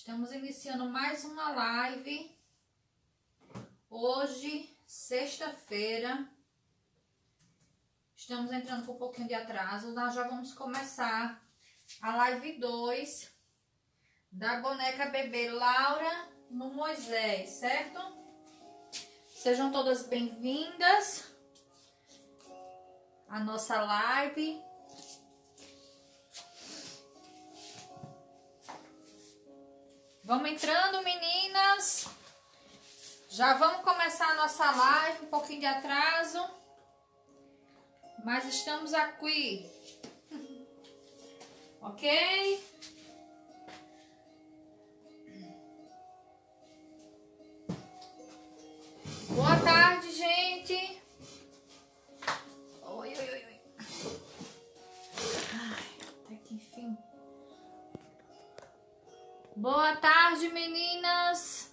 Estamos iniciando mais uma live. Hoje, sexta-feira. Estamos entrando com um pouquinho de atraso. Nós já vamos começar a live 2 da boneca bebê Laura no Moisés, certo? Sejam todas bem-vindas à nossa live. Vamos entrando, meninas. Já vamos começar a nossa live, um pouquinho de atraso. Mas estamos aqui. Ok? Boa tarde, gente. Oi, oi, oi, oi. Ai, até que enfim. Boa tarde, meninas.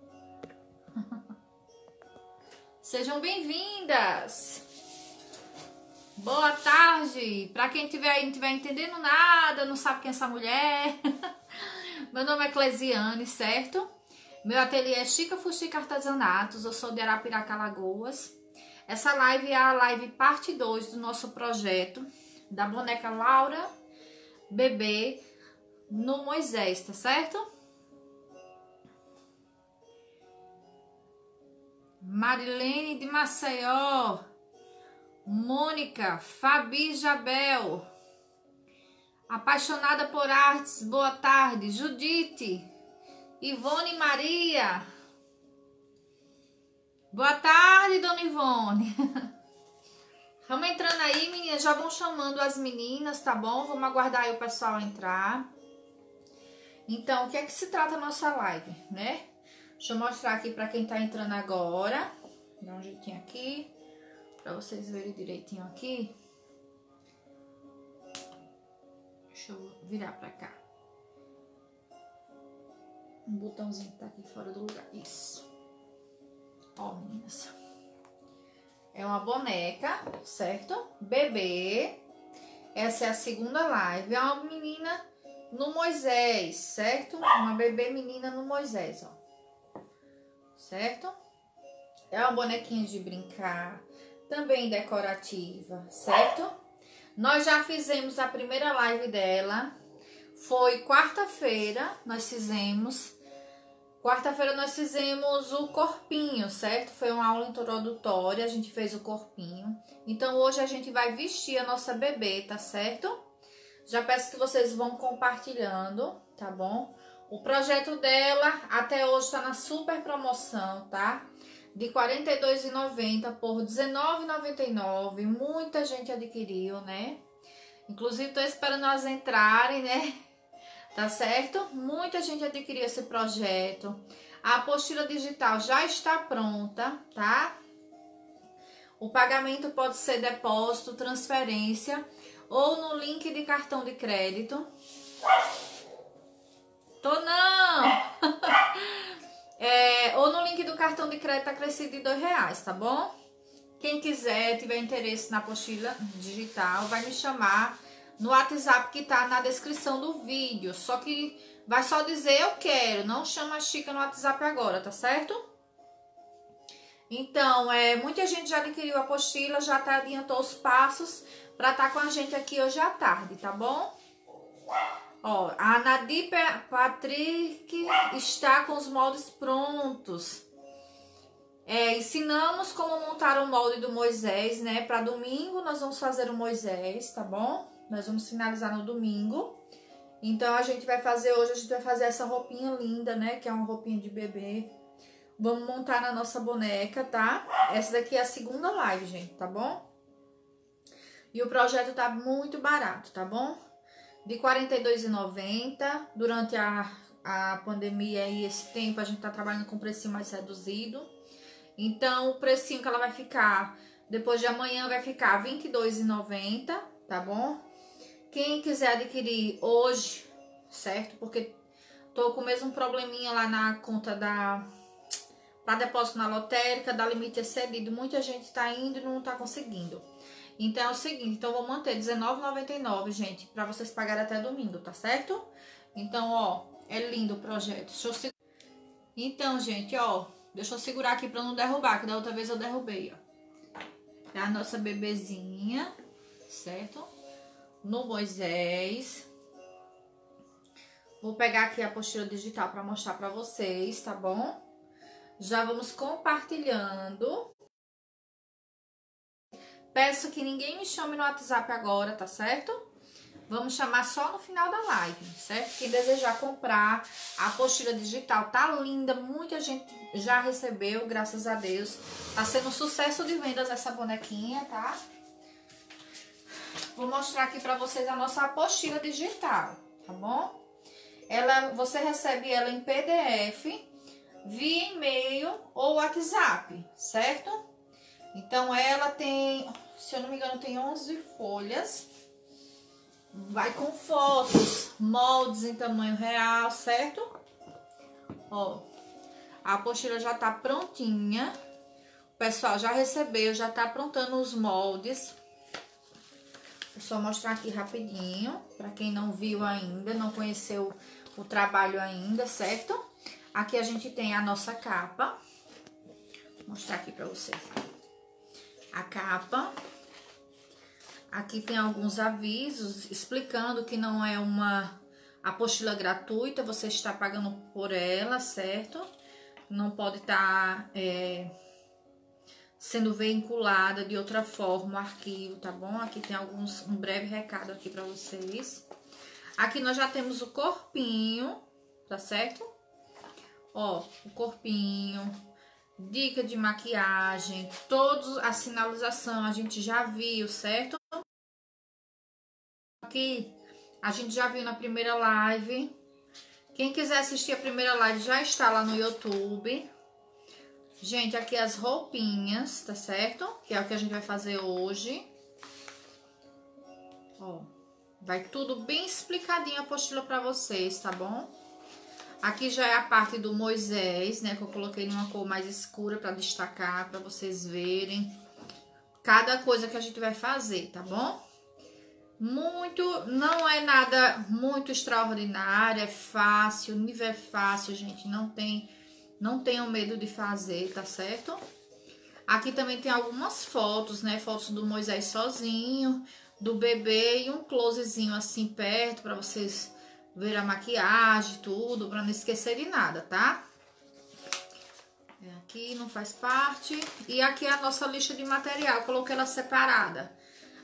Sejam bem-vindas. Boa tarde. Para quem não estiver entendendo nada, não sabe quem é essa mulher. Meu nome é Clesiane, certo? Meu ateliê é Chica Fuxica Artesanatos. Eu sou de Arapiraca, Alagoas. Essa live é a live parte 2 do nosso projeto da boneca Laura bebê no Moisés, tá certo? Marilene de Maceió, Mônica, Fabi Jabel, apaixonada por artes, boa tarde. Judite, Ivone Maria, boa tarde, dona Ivone. Vamos entrando aí, meninas, já vão chamando as meninas, tá bom? Vamos aguardar aí o pessoal entrar. Então, o que é que se trata a nossa live, né? Deixa eu mostrar aqui para quem tá entrando agora. Dá um jeitinho aqui, para vocês verem direitinho aqui. Deixa eu virar para cá. Um botãozinho que tá aqui fora do lugar. Isso. Ó, meninas. É uma boneca, certo? Bebê. Essa é a segunda live. É uma menina no Moisés, certo? Uma bebê menina no Moisés, ó. Certo? É uma bonequinha de brincar, também decorativa, certo? Nós já fizemos a primeira live dela, foi quarta-feira, nós fizemos o corpinho, certo? Foi uma aula introdutória, a gente fez o corpinho. Então hoje a gente vai vestir a nossa bebê, tá certo? Já peço que vocês vão compartilhando, tá bom? O projeto dela até hoje está na super promoção, tá? De R$ 42,90 por R$ 19,99. Muita gente adquiriu, né? Inclusive, tô esperando elas entrarem, né? Tá certo? Muita gente adquiriu esse projeto. A apostila digital já está pronta, tá? O pagamento pode ser depósito, transferência ou no link de cartão de crédito. Tô não! Ou no link do cartão de crédito acrescido de R$2, tá bom? Quem quiser, tiver interesse na apostila digital, vai me chamar no WhatsApp que tá na descrição do vídeo. Só que vai só dizer eu quero, não chama a Chica no WhatsApp agora, tá certo? Então, muita gente já adquiriu a apostila, já adiantou os passos pra estar com a gente aqui hoje à tarde, tá bom? Ó, a Nadir Patrick está com os moldes prontos. Ensinamos como montar o molde do Moisés, né? Para domingo nós vamos fazer o Moisés, tá bom? Nós vamos finalizar no domingo. Então a gente vai fazer hoje, a gente vai fazer essa roupinha linda, né? Que é uma roupinha de bebê. Vamos montar na nossa boneca, tá? Essa daqui é a segunda live, gente, tá bom? E o projeto tá muito barato, tá bom? De R$ 42,90. Durante a pandemia e esse tempo a gente tá trabalhando com um precinho mais reduzido. Então o precinho que ela vai ficar depois de amanhã vai ficar R$ 22,90, tá bom? Quem quiser adquirir hoje, certo? Porque tô com o mesmo probleminha lá na conta para depósito na lotérica, da limite excedido. Muita gente tá indo e não tá conseguindo. Então é o seguinte, então eu vou manter R$19,99, gente, para vocês pagarem até domingo, tá certo? Então, ó, é lindo o projeto. Então, gente, ó, deixa eu segurar aqui pra não derrubar, que da outra vez eu derrubei, ó. É a nossa bebezinha, certo? No Moisés. Vou pegar aqui a apostila digital pra mostrar pra vocês, tá bom? Já vamos compartilhando. Peço que ninguém me chame no WhatsApp agora, tá certo? Vamos chamar só no final da live, certo? Quem desejar comprar a apostila digital tá linda, muita gente já recebeu, graças a Deus. Tá sendo um sucesso de vendas essa bonequinha, tá? Vou mostrar aqui pra vocês a nossa apostila digital, tá bom? Você recebe ela em PDF, via e-mail ou WhatsApp, certo? Então ela tem, se eu não me engano, tem 11 folhas. Vai com fotos, moldes em tamanho real, certo? Ó, a apostila já tá prontinha. O pessoal já recebeu, já tá aprontando os moldes. Vou só mostrar aqui rapidinho, para quem não viu ainda, não conheceu o trabalho ainda, certo? Aqui a gente tem a nossa capa. Vou mostrar aqui para vocês. A capa. Aqui tem alguns avisos explicando que não é uma apostila gratuita, você está pagando por ela, certo? Não pode estar sendo vinculada de outra forma o arquivo, tá bom? Aqui tem um breve recado aqui para vocês. Aqui nós já temos o corpinho, tá certo? Ó, o corpinho, dica de maquiagem, todos a sinalização a gente já viu, certo? Aqui a gente já viu na primeira live. Quem quiser assistir a primeira live já está lá no YouTube. Gente, aqui as roupinhas, tá certo? Que é o que a gente vai fazer hoje. Ó, vai tudo bem explicadinho a apostila pra vocês, tá bom? Aqui já é a parte do Moisés, né? Que eu coloquei numa cor mais escura pra destacar, pra vocês verem cada coisa que a gente vai fazer, tá bom? Não é nada muito extraordinário, é fácil, o nível é fácil, gente, não tenham medo de fazer, tá certo? Aqui também tem algumas fotos, né, fotos do Moisés sozinho, do bebê e um closezinho assim perto pra vocês verem a maquiagem, tudo, pra não esquecer de nada, tá? Aqui não faz parte. E aqui é a nossa lista de material, eu coloquei ela separada.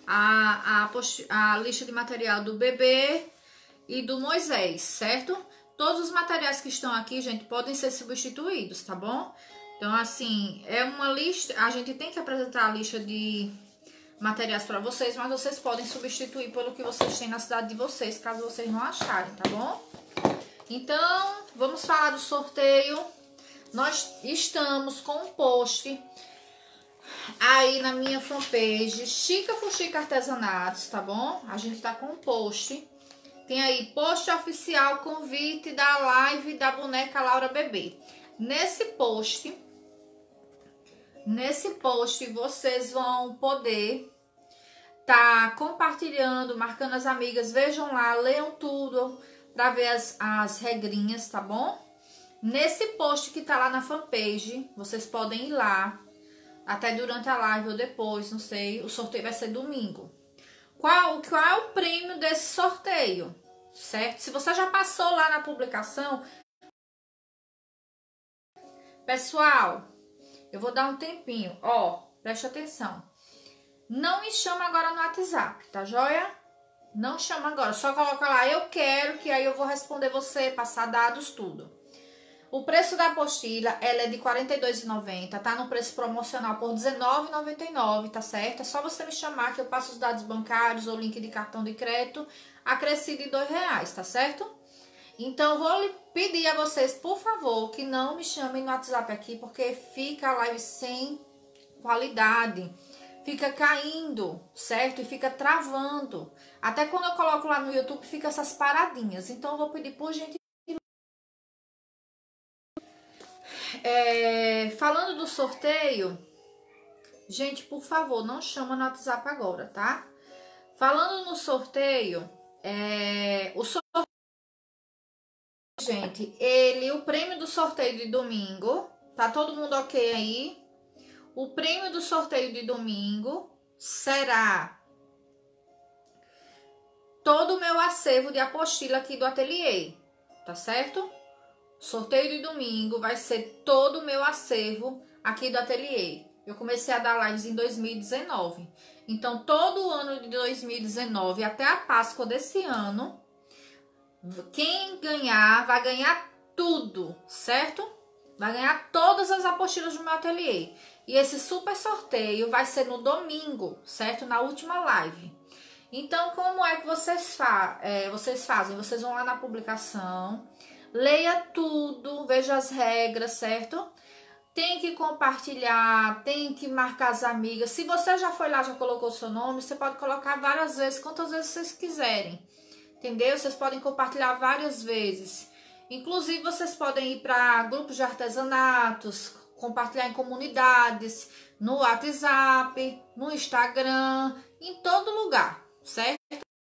A lista de material do bebê e do Moisés, certo? Todos os materiais que estão aqui, gente, podem ser substituídos, tá bom? Então, assim, é uma lista, a gente tem que apresentar a lista de materiais para vocês, mas vocês podem substituir pelo que vocês têm na cidade de vocês, caso vocês não acharem, tá bom? Então, vamos falar do sorteio. Nós estamos com um post aí na minha fanpage, Chica Fuxica Artesanatos, tá bom? A gente tá com um post. Tem aí, post oficial, convite da live da boneca Laura Bebê. Nesse post, vocês vão poder tá compartilhando, marcando as amigas. Vejam lá, leiam tudo pra ver as regrinhas, tá bom? Nesse post que tá lá na fanpage, vocês podem ir lá. Até durante a live ou depois, não sei. O sorteio vai ser domingo. Qual é o prêmio desse sorteio? Certo? Se você já passou lá na publicação... Pessoal, eu vou dar um tempinho. Ó, preste atenção. Não me chama agora no WhatsApp, tá joia? Não chama agora. Só coloca lá, eu quero, que aí eu vou responder você, passar dados, tudo. O preço da apostila, ela é de R$ 42,90, tá no preço promocional por R$ 19,99, tá certo? É só você me chamar que eu passo os dados bancários ou link de cartão de crédito, acrescido de R$2, tá certo? Então, vou pedir a vocês, por favor, que não me chamem no WhatsApp aqui, porque fica a live sem qualidade, fica caindo, certo? E fica travando. Até quando eu coloco lá no YouTube, fica essas paradinhas. Então, eu vou pedir por gentileza. Falando do sorteio, gente, por favor, não chama no WhatsApp agora, tá? Falando no sorteio, o sorteio gente, o prêmio do sorteio de domingo, tá todo mundo ok aí? O prêmio do sorteio de domingo será todo o meu acervo de apostila aqui do ateliê, tá certo? O sorteio de domingo vai ser todo o meu acervo aqui do ateliê. Eu comecei a dar lives em 2019. Então, todo o ano de 2019 até a Páscoa desse ano, quem ganhar vai ganhar tudo, certo? Vai ganhar todas as apostilas do meu ateliê. E esse super sorteio vai ser no domingo, certo? Na última live. Então, como é que vocês fazem? Vocês vão lá na publicação, leia tudo, veja as regras, certo? Tem que compartilhar, tem que marcar as amigas. Se você já foi lá, já colocou o seu nome, você pode colocar várias vezes, quantas vezes vocês quiserem. Entendeu? Vocês podem compartilhar várias vezes. Inclusive, vocês podem ir para grupos de artesanatos, compartilhar em comunidades, no WhatsApp, no Instagram, em todo lugar, certo?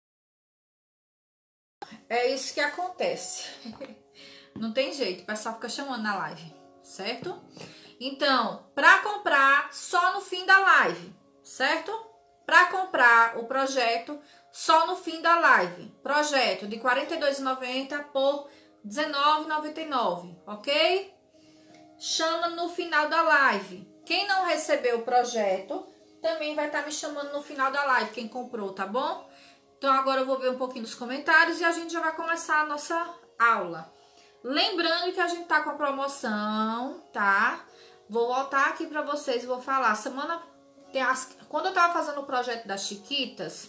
É isso que acontece. Não tem jeito, o pessoal fica chamando na live, certo? Então, para comprar só no fim da live, certo? Para comprar o projeto só no fim da live. Projeto de R$ 42,90 por R$ 19,99, ok? Chama no final da live. Quem não recebeu o projeto também vai estar me chamando no final da live, quem comprou, tá bom? Então agora eu vou ver um pouquinho dos comentários e a gente já vai começar a nossa aula. Lembrando que a gente tá com a promoção, tá? Vou voltar aqui para vocês e vou falar. Quando eu tava fazendo o projeto das Chiquitas,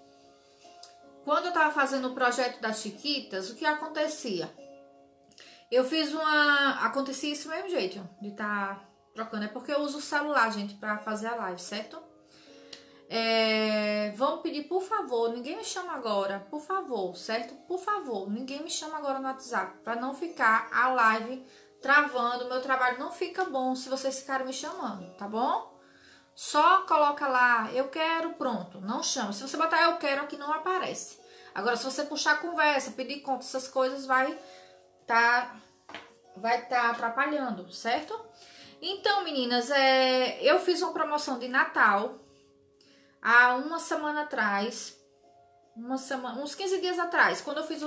o que acontecia? Acontecia isso do mesmo jeito, de estar trocando. É porque eu uso o celular, gente, para fazer a live, certo? Vamos pedir, por favor, ninguém me chama agora, por favor, certo? Por favor, ninguém me chama agora no WhatsApp, para não ficar a live travando. Meu trabalho não fica bom se vocês ficarem me chamando, tá bom? Só coloca lá, eu quero, pronto, não chama. Se você botar eu quero aqui, não aparece. Agora, se você puxar conversa, pedir conta, essas coisas, vai tá atrapalhando, certo? Então, meninas, eu fiz uma promoção de Natal há uma semana atrás, uns 15 dias atrás, quando eu fiz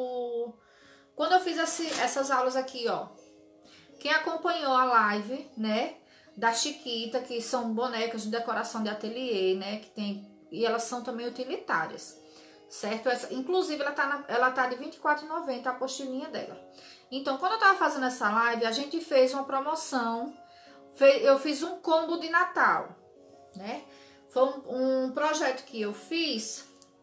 essas aulas aqui, ó. Quem acompanhou a live, né, da Chiquita, que são bonecas de decoração de ateliê, né, e elas são também utilitárias, certo? Inclusive, ela tá de R$ 24,90 a apostilinha dela. Então, quando eu tava fazendo essa live, a gente fez uma promoção, eu fiz um combo de Natal, né? Foi um projeto que eu fiz,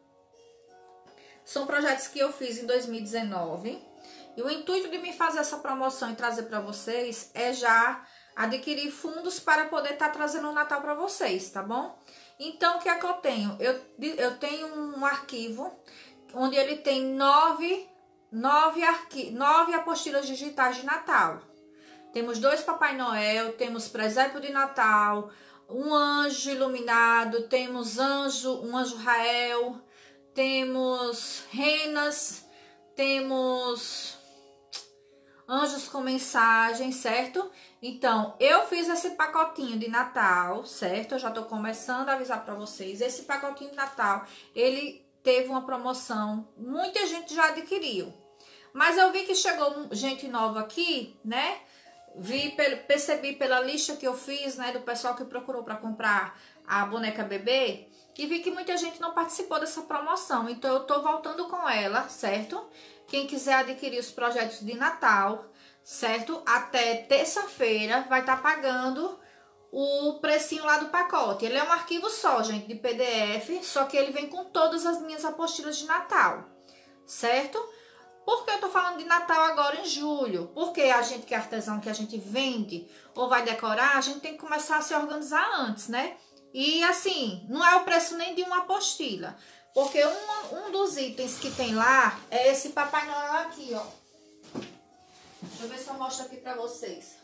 são projetos que eu fiz em 2019, e o intuito de me fazer essa promoção e trazer para vocês é já adquirir fundos para poder estar trazendo o Natal para vocês, tá bom? Então, o que é que eu tenho? Eu tenho um arquivo onde ele tem nove apostilas digitais de Natal. Temos 2 Papai Noel, temos presépio de Natal, um anjo iluminado, temos um anjo Rael, temos renas, temos anjos com mensagem, certo? Então, eu fiz esse pacotinho de Natal, certo? Eu já tô começando a avisar para vocês. Esse pacotinho de Natal, ele teve uma promoção, muita gente já adquiriu. Mas eu vi que chegou gente nova aqui, né? Percebi pela lista que eu fiz, né, do pessoal que procurou para comprar a boneca bebê, e vi que muita gente não participou dessa promoção. Então eu tô voltando com ela, certo? Quem quiser adquirir os projetos de Natal, certo? Até terça-feira vai estar pagando o precinho lá do pacote. Ele é um arquivo só, gente, de PDF, só que ele vem com todas as minhas apostilas de Natal, certo? Por que eu tô falando de Natal agora em julho? Porque a gente que é artesão, que a gente vende ou vai decorar, a gente tem que começar a se organizar antes, né? E assim, não é o preço nem de uma apostila. Porque um dos itens que tem lá é esse Papai Noel aqui, ó. Deixa eu ver se eu mostro aqui pra vocês.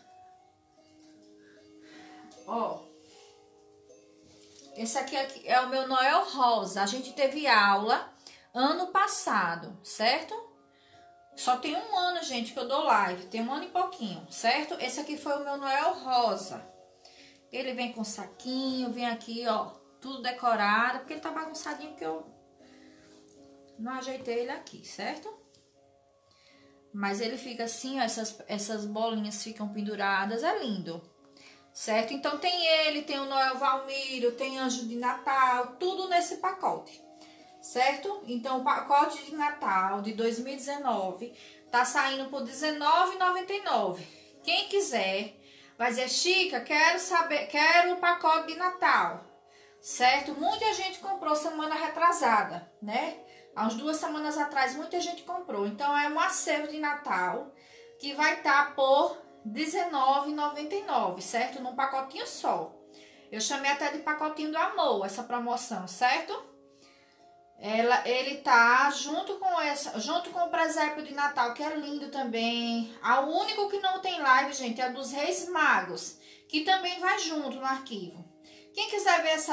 Ó. Esse aqui é o meu Noel Rosa. A gente teve aula ano passado, certo? Só tem um ano, gente, que eu dou live. Tem um ano e pouquinho, certo? Esse aqui foi o meu Noel Rosa. Ele vem com saquinho, vem aqui, ó, tudo decorado. Porque ele tá bagunçadinho, porque eu não ajeitei ele aqui, certo? Mas ele fica assim, ó, essas bolinhas ficam penduradas. É lindo, certo? Então tem ele, tem o Noel Valmírio, tem Anjo de Natal, tudo nesse pacote. Certo? Então, o pacote de Natal de 2019 tá saindo por R$19,99. Quem quiser, vai dizer, Chica, quero o pacote de Natal. Certo? Muita gente comprou semana retrasada, né? Há umas 2 semanas atrás, muita gente comprou. Então, é um acervo de Natal que vai estar por R$19,99, certo? Num pacotinho só. Eu chamei até de pacotinho do amor, essa promoção, certo? Ele tá junto com o presépio de Natal, que é lindo também. O único que não tem live, gente, é dos Reis Magos, que também vai junto no arquivo. Quem quiser ver essa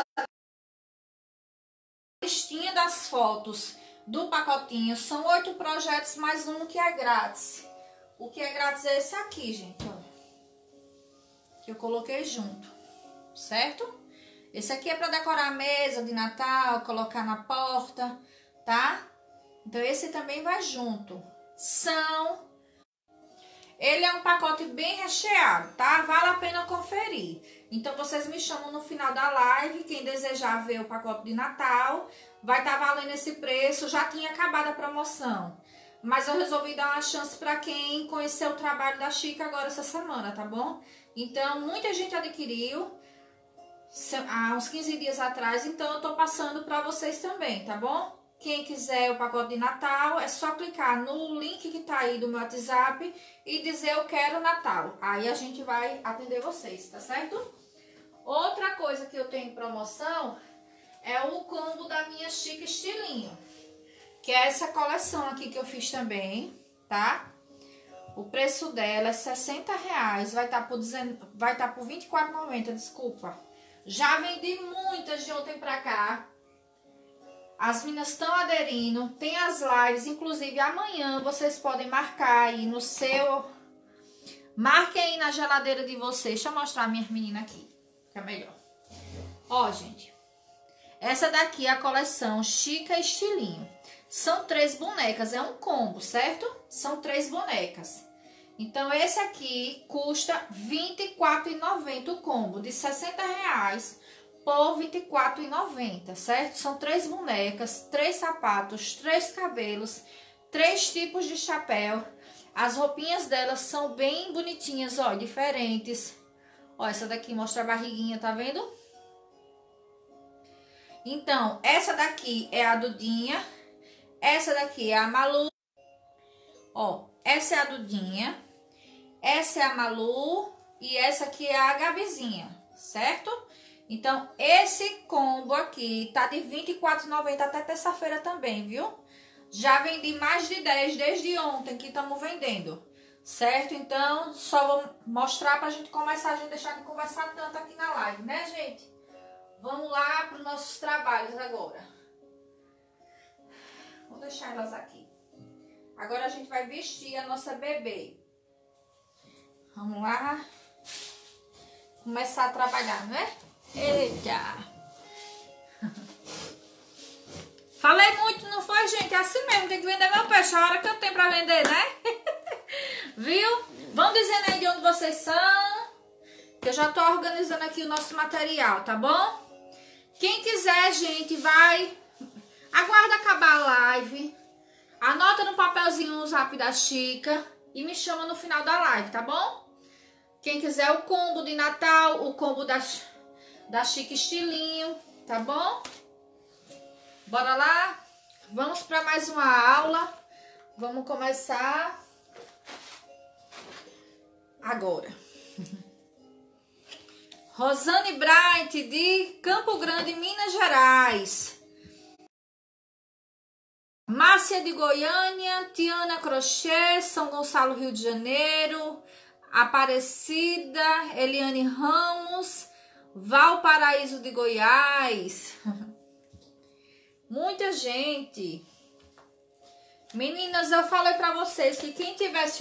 listinha das fotos do pacotinho, são 8 projetos mais um que é grátis. O que é grátis é esse aqui, gente, ó, que eu coloquei junto, certo? Esse aqui é para decorar a mesa de Natal, colocar na porta, tá? Então, esse também vai junto. Ele é um pacote bem recheado, tá? Vale a pena conferir. Então, vocês me chamam no final da live. Quem desejar ver o pacote de Natal, vai estar valendo esse preço. Já tinha acabado a promoção. Mas eu resolvi dar uma chance para quem conheceu o trabalho da Chica agora essa semana, tá bom? Então, muita gente adquiriu há uns 15 dias atrás, então eu tô passando para vocês também, tá bom? Quem quiser o pacote de Natal, é só clicar no link que tá aí do meu WhatsApp e dizer eu quero Natal. Aí a gente vai atender vocês, tá certo? Outra coisa que eu tenho em promoção é o combo da minha Chica Estilinho, que é essa coleção aqui que eu fiz também, tá? O preço dela é R$60, vai estar por R$24,90, desculpa. Já vendi muitas de ontem pra cá. As meninas estão aderindo. Tem as lives, inclusive amanhã vocês podem marcar aí no seu... Marquem aí na geladeira de vocês. Deixa eu mostrar a minha menina aqui, que é melhor. Ó, gente. Essa daqui é a coleção Chica Estilinho. São 3 bonecas, é um combo, certo? São 3 bonecas. Então, esse aqui custa R$24,90 o combo, de R$60 por R$24,90, certo? São 3 bonecas, 3 sapatos, 3 cabelos, 3 tipos de chapéu. As roupinhas delas são bem bonitinhas, ó, diferentes. Ó, essa daqui mostra a barriguinha, tá vendo? Então, essa daqui é a Dudinha, essa daqui é a Malu. Ó, essa é a Dudinha. Essa é a Malu e essa aqui é a Gabizinha, certo? Então, esse combo aqui tá de R$24,90 até terça-feira também, viu? Já vendi mais de 10 desde ontem que estamos vendendo, certo? Então, só vou mostrar pra gente começar, a gente deixar de conversar tanto aqui na live, né, gente? Vamos lá para os nossos trabalhos agora. Vou deixar elas aqui. Agora a gente vai vestir a nossa bebê. Vamos lá. Começar a trabalhar, né? Eita! Falei muito, não foi, gente? É assim mesmo, tem que vender meu peixe a hora que eu tenho pra vender, né? Viu? Vão dizendo aí de onde vocês são, que eu já tô organizando aqui o nosso material, tá bom? Quem quiser, gente, vai... Aguarda acabar a live. Anota no papelzinho o zap da Chica e me chama no final da live, tá bom? Quem quiser o combo de Natal, o combo da Chica Estilinho, tá bom? Bora lá? Vamos para mais uma aula. Vamos começar agora. Rosane Bright, de Campo Grande, Minas Gerais. Márcia de Goiânia, Tiana Crochê, São Gonçalo, Rio de Janeiro. Aparecida, Eliane Ramos, Valparaíso de Goiás. Muita gente. Meninas, eu falei pra vocês que quem tivesse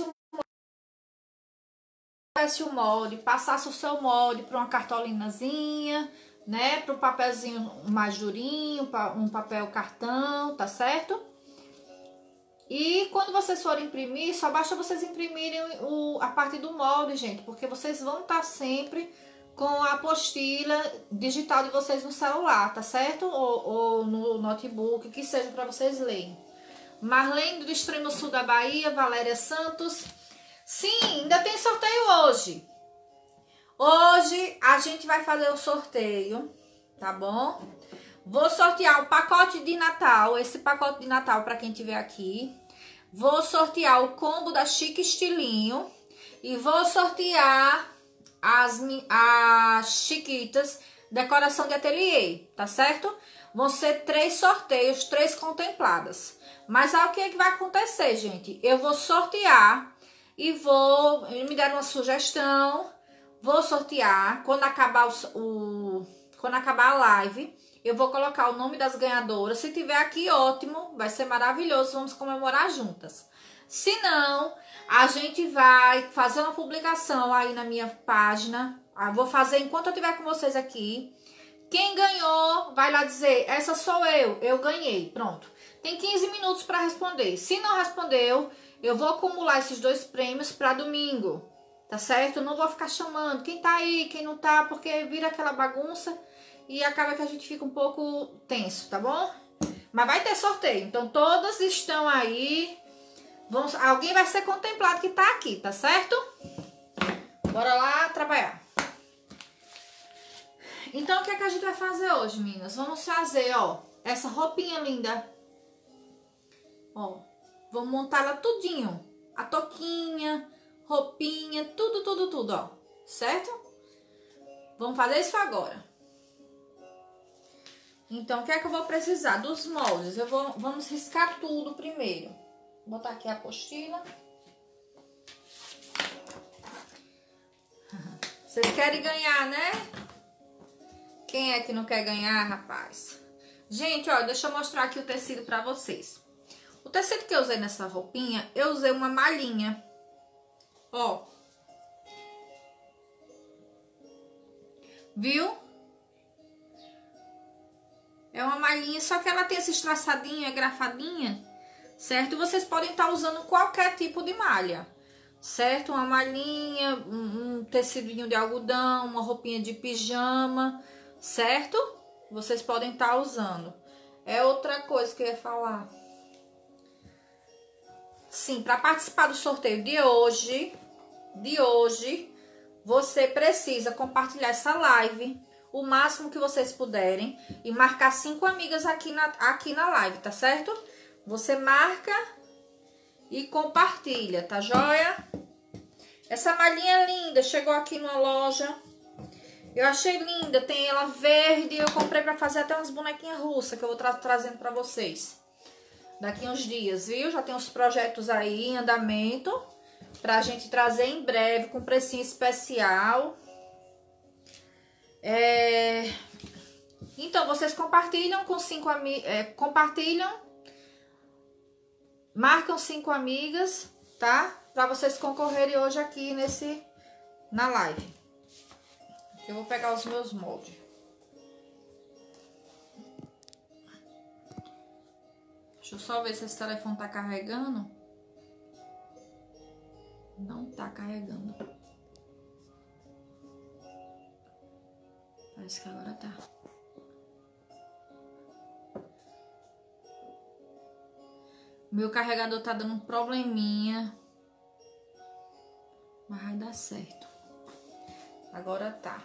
o molde, passasse o seu molde para uma cartolinazinha, né? Para um papelzinho mais durinho, um papel cartão, tá certo? E quando vocês forem imprimir, só basta vocês imprimirem a parte do molde, gente, porque vocês vão estar sempre com a apostila digital de vocês no celular, tá certo? Ou no notebook, que seja para vocês lerem. Marlene do extremo sul da Bahia, Valéria Santos. Sim, ainda tem sorteio hoje. Hoje a gente vai fazer o sorteio, tá bom? Vou sortear o pacote de Natal, esse pacote de Natal para quem tiver aqui. Vou sortear o combo da Chique Estilinho e vou sortear as chiquitas decoração de ateliê, tá certo? Vão ser 3 sorteios, 3 contempladas. Mas aí o que é que vai acontecer, gente? Eu vou sortear e me deram uma sugestão, vou sortear, quando acabar quando acabar a live, eu vou colocar o nome das ganhadoras. Se tiver aqui, ótimo, vai ser maravilhoso, vamos comemorar juntas. Se não, a gente vai fazer uma publicação aí na minha página. Eu vou fazer enquanto eu estiver com vocês aqui. Quem ganhou, vai lá dizer, essa sou eu ganhei, pronto. Tem 15 minutos para responder. Se não respondeu, eu vou acumular esses 2 prêmios para domingo, tá certo? Eu não vou ficar chamando quem tá aí, quem não tá, porque vira aquela bagunça e acaba que a gente fica um pouco tenso, tá bom? Mas vai ter sorteio, então todas estão aí. Alguém vai ser contemplado que tá aqui, tá certo? Bora lá trabalhar. Então, o que é que a gente vai fazer hoje, meninas? Vamos fazer, ó, essa roupinha linda. Ó, vamos montar ela tudinho. A toquinha, roupinha, tudo, ó. Certo? Vamos fazer isso agora. Então, o que é que eu vou precisar? Dos moldes. Vamos riscar tudo primeiro. Vou botar aqui a apostila. Vocês querem ganhar, né? Quem é que não quer ganhar, rapaz? Gente, ó, deixa eu mostrar aqui o tecido pra vocês. O tecido que eu usei nessa roupinha, eu usei uma malhinha. Ó. Viu? É uma malhinha, só que ela tem esse traçadinho, é grafadinha, certo? Vocês podem estar usando qualquer tipo de malha, certo? Uma malhinha, um tecidinho de algodão, uma roupinha de pijama, certo? Vocês podem estar usando. É outra coisa que eu ia falar. Sim, para participar do sorteio de hoje, você precisa compartilhar essa live o máximo que vocês puderem e marcar 5 amigas aqui na live, tá certo? Você marca e compartilha, tá joia? Essa malhinha linda, chegou aqui numa loja. Eu achei linda, tem ela verde, eu comprei pra fazer até umas bonequinhas russas que eu vou trazendo pra vocês daqui uns dias, viu? Já tem uns projetos aí em andamento pra gente trazer em breve com precinho especial. Então, vocês compartilham com 5 amigas, marcam 5 amigas, tá? Pra vocês concorrerem hoje aqui na live. Eu vou pegar os meus moldes. Deixa eu só ver se esse telefone tá carregando. Não tá carregando. Parece que agora tá. Meu carregador tá dando um probleminha. Mas vai dar certo. Agora tá.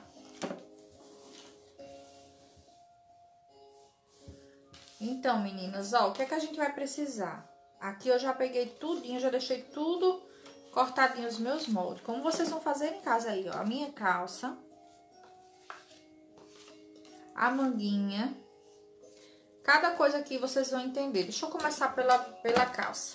Então, meninas, ó, o que é que a gente vai precisar? Aqui eu já peguei tudinho, já deixei tudo cortadinho os meus moldes. Como vocês vão fazer em casa aí, ó. A minha calça. A manguinha. Cada coisa aqui vocês vão entender. Deixa eu começar pela calça.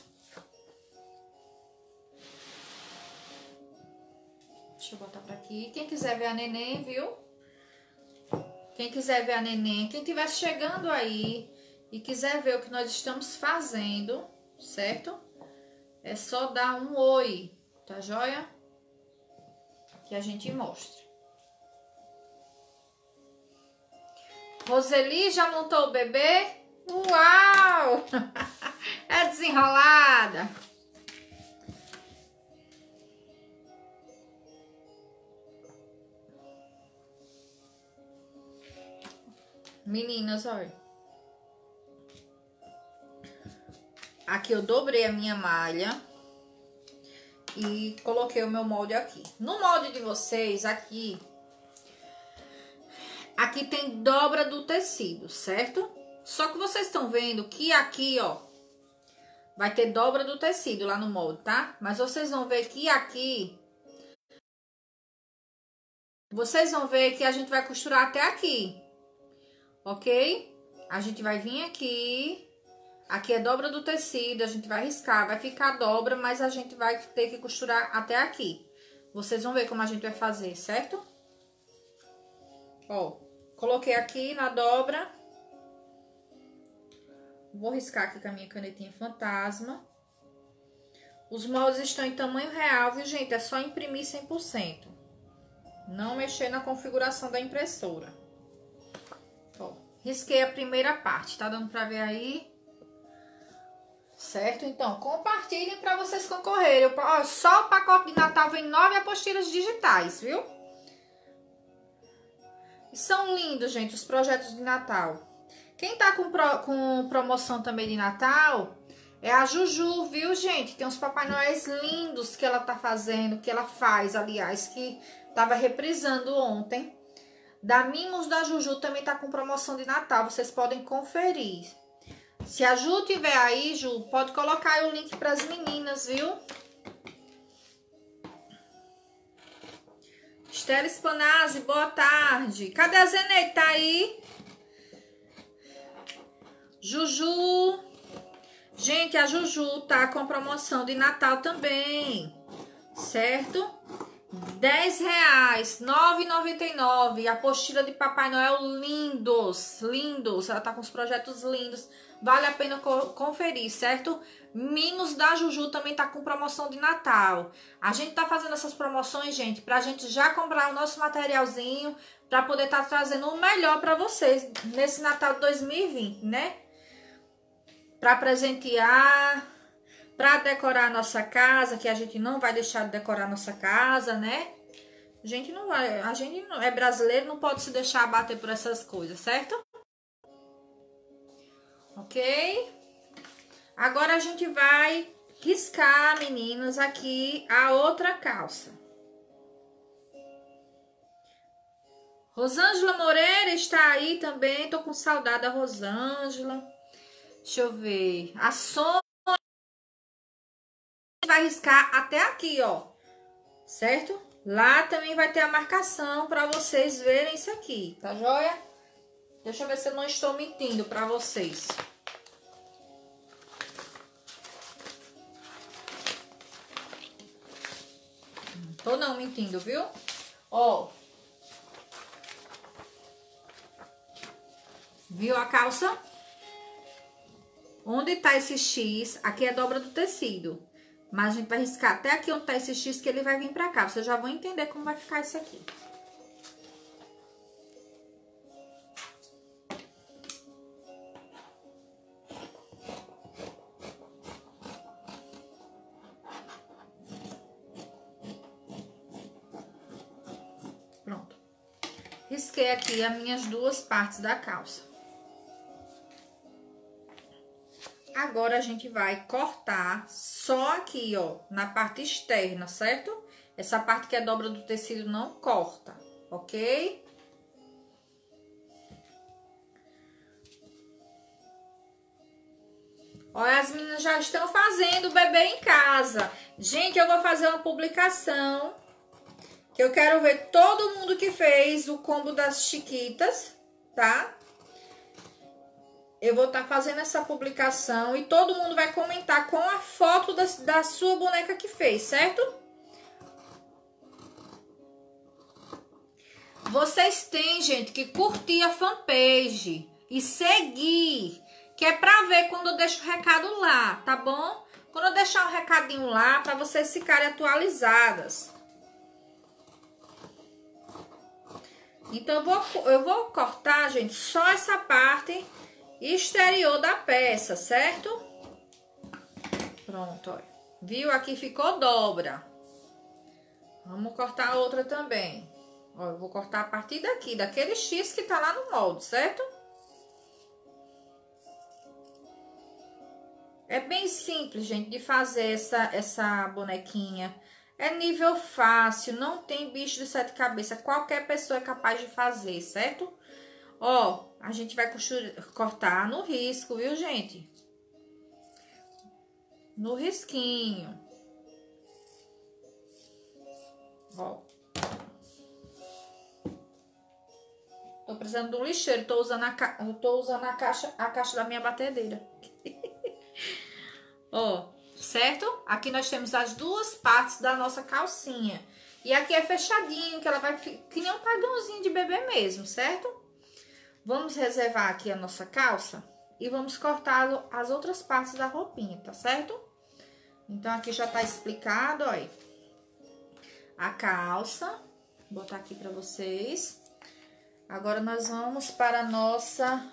Deixa eu botar pra aqui. Quem quiser ver a neném, viu? Quem quiser ver a neném, quem estiver chegando aí e quiser ver o que nós estamos fazendo, certo? É só dar um oi, tá joia? Que a gente mostra. Roseli já montou o bebê? Uau! É desenrolada. Meninas, olha. Aqui eu dobrei a minha malha e coloquei o meu molde aqui. No molde de vocês, aqui tem dobra do tecido, certo? Só que vocês estão vendo que aqui, ó, vai ter dobra do tecido lá no molde, tá? Mas vocês vão ver que aqui, vocês vão ver que a gente vai costurar até aqui, ok? A gente vai vir aqui. Aqui é dobra do tecido, a gente vai riscar, vai ficar dobra, mas a gente vai ter que costurar até aqui. Vocês vão ver como a gente vai fazer, certo? Ó, coloquei aqui na dobra. Vou riscar aqui com a minha canetinha fantasma. Os moldes estão em tamanho real, viu, gente? É só imprimir 100%. Não mexer na configuração da impressora. Ó, risquei a primeira parte, tá dando pra ver aí? Certo? Então, compartilhem para vocês concorrerem. Só o pacote de Natal vem 9 apostilas digitais, viu? E são lindos, gente, os projetos de Natal. Quem tá com promoção também de Natal é a Juju, viu, gente? Tem uns Papai Noéis lindos que ela tá fazendo, que ela faz, aliás, que tava reprisando ontem. Da Mimos da Juju também tá com promoção de Natal, vocês podem conferir. Se a Ju tiver aí, Ju, pode colocar aí o link para as meninas, viu? Estela Spanazzi, boa tarde. Cadê a Zeneide? Tá aí? Juju. Gente, a Juju tá com promoção de Natal também, certo? R$10, R$ 9,99. Apostila de Papai Noel lindos, lindos. Ela tá com os projetos lindos. Vale a pena conferir, certo? Mimos da Juju também tá com promoção de Natal. A gente tá fazendo essas promoções, gente, pra gente já comprar o nosso materialzinho, pra poder tá trazendo o melhor pra vocês nesse Natal de 2020, né? Pra presentear, pra decorar a nossa casa, que a gente não vai deixar de decorar a nossa casa, né? A gente não é brasileiro, não pode se deixar abater por essas coisas, certo? Ok? Agora a gente vai riscar, meninas, aqui a outra calça. Rosângela Moreira está aí também. Tô com saudade da Rosângela. Deixa eu ver. A Sônia vai riscar até aqui, ó. Certo? Lá também vai ter a marcação para vocês verem isso aqui, tá joia? Deixa eu ver se eu não estou mentindo para vocês. Tô não mentindo, viu? Ó. Viu a calça? Onde tá esse X, aqui é a dobra do tecido. Mas a gente vai riscar até aqui onde tá esse X, que ele vai vir pra cá. Vocês já vão entender como vai ficar isso aqui. Pronto. Risquei aqui as minhas duas partes da calça. Agora, a gente vai cortar só aqui, ó, na parte externa, certo? Essa parte que é dobra do tecido não corta, ok? Olha, as meninas já estão fazendo o bebê em casa. Gente, eu vou fazer uma publicação que eu quero ver todo mundo que fez o combo das chiquitas, tá? Eu vou estar fazendo essa publicação e todo mundo vai comentar com a foto da sua boneca que fez, certo? Vocês têm, gente, que curtir a fanpage e seguir. que é pra ver quando eu deixo o recado lá, tá bom? Quando eu deixar um recadinho lá, pra vocês ficarem atualizadas. Então, eu vou cortar, gente, só essa parte exterior da peça, certo? Pronto, olha. Viu? Aqui ficou dobra. Vamos cortar a outra também. Ó, eu vou cortar a partir daqui, daquele X que tá lá no molde, certo? É bem simples, gente, de fazer essa bonequinha. É nível fácil, não tem bicho de 7 cabeças. Qualquer pessoa é capaz de fazer, certo? Ó, a gente vai cortar no risco, viu, gente? No risquinho. Ó. Tô precisando de um lixeiro, tô usando a caixa da minha batedeira. Ó, certo? Aqui nós temos as duas partes da nossa calcinha. E aqui é fechadinho, que ela vai que nem um padrãozinho de bebê mesmo, certo? Vamos reservar aqui a nossa calça e vamos cortar as outras partes da roupinha, tá certo? Então, aqui já tá explicado, ó. A calça. Vou botar aqui pra vocês. Agora, nós vamos para a nossa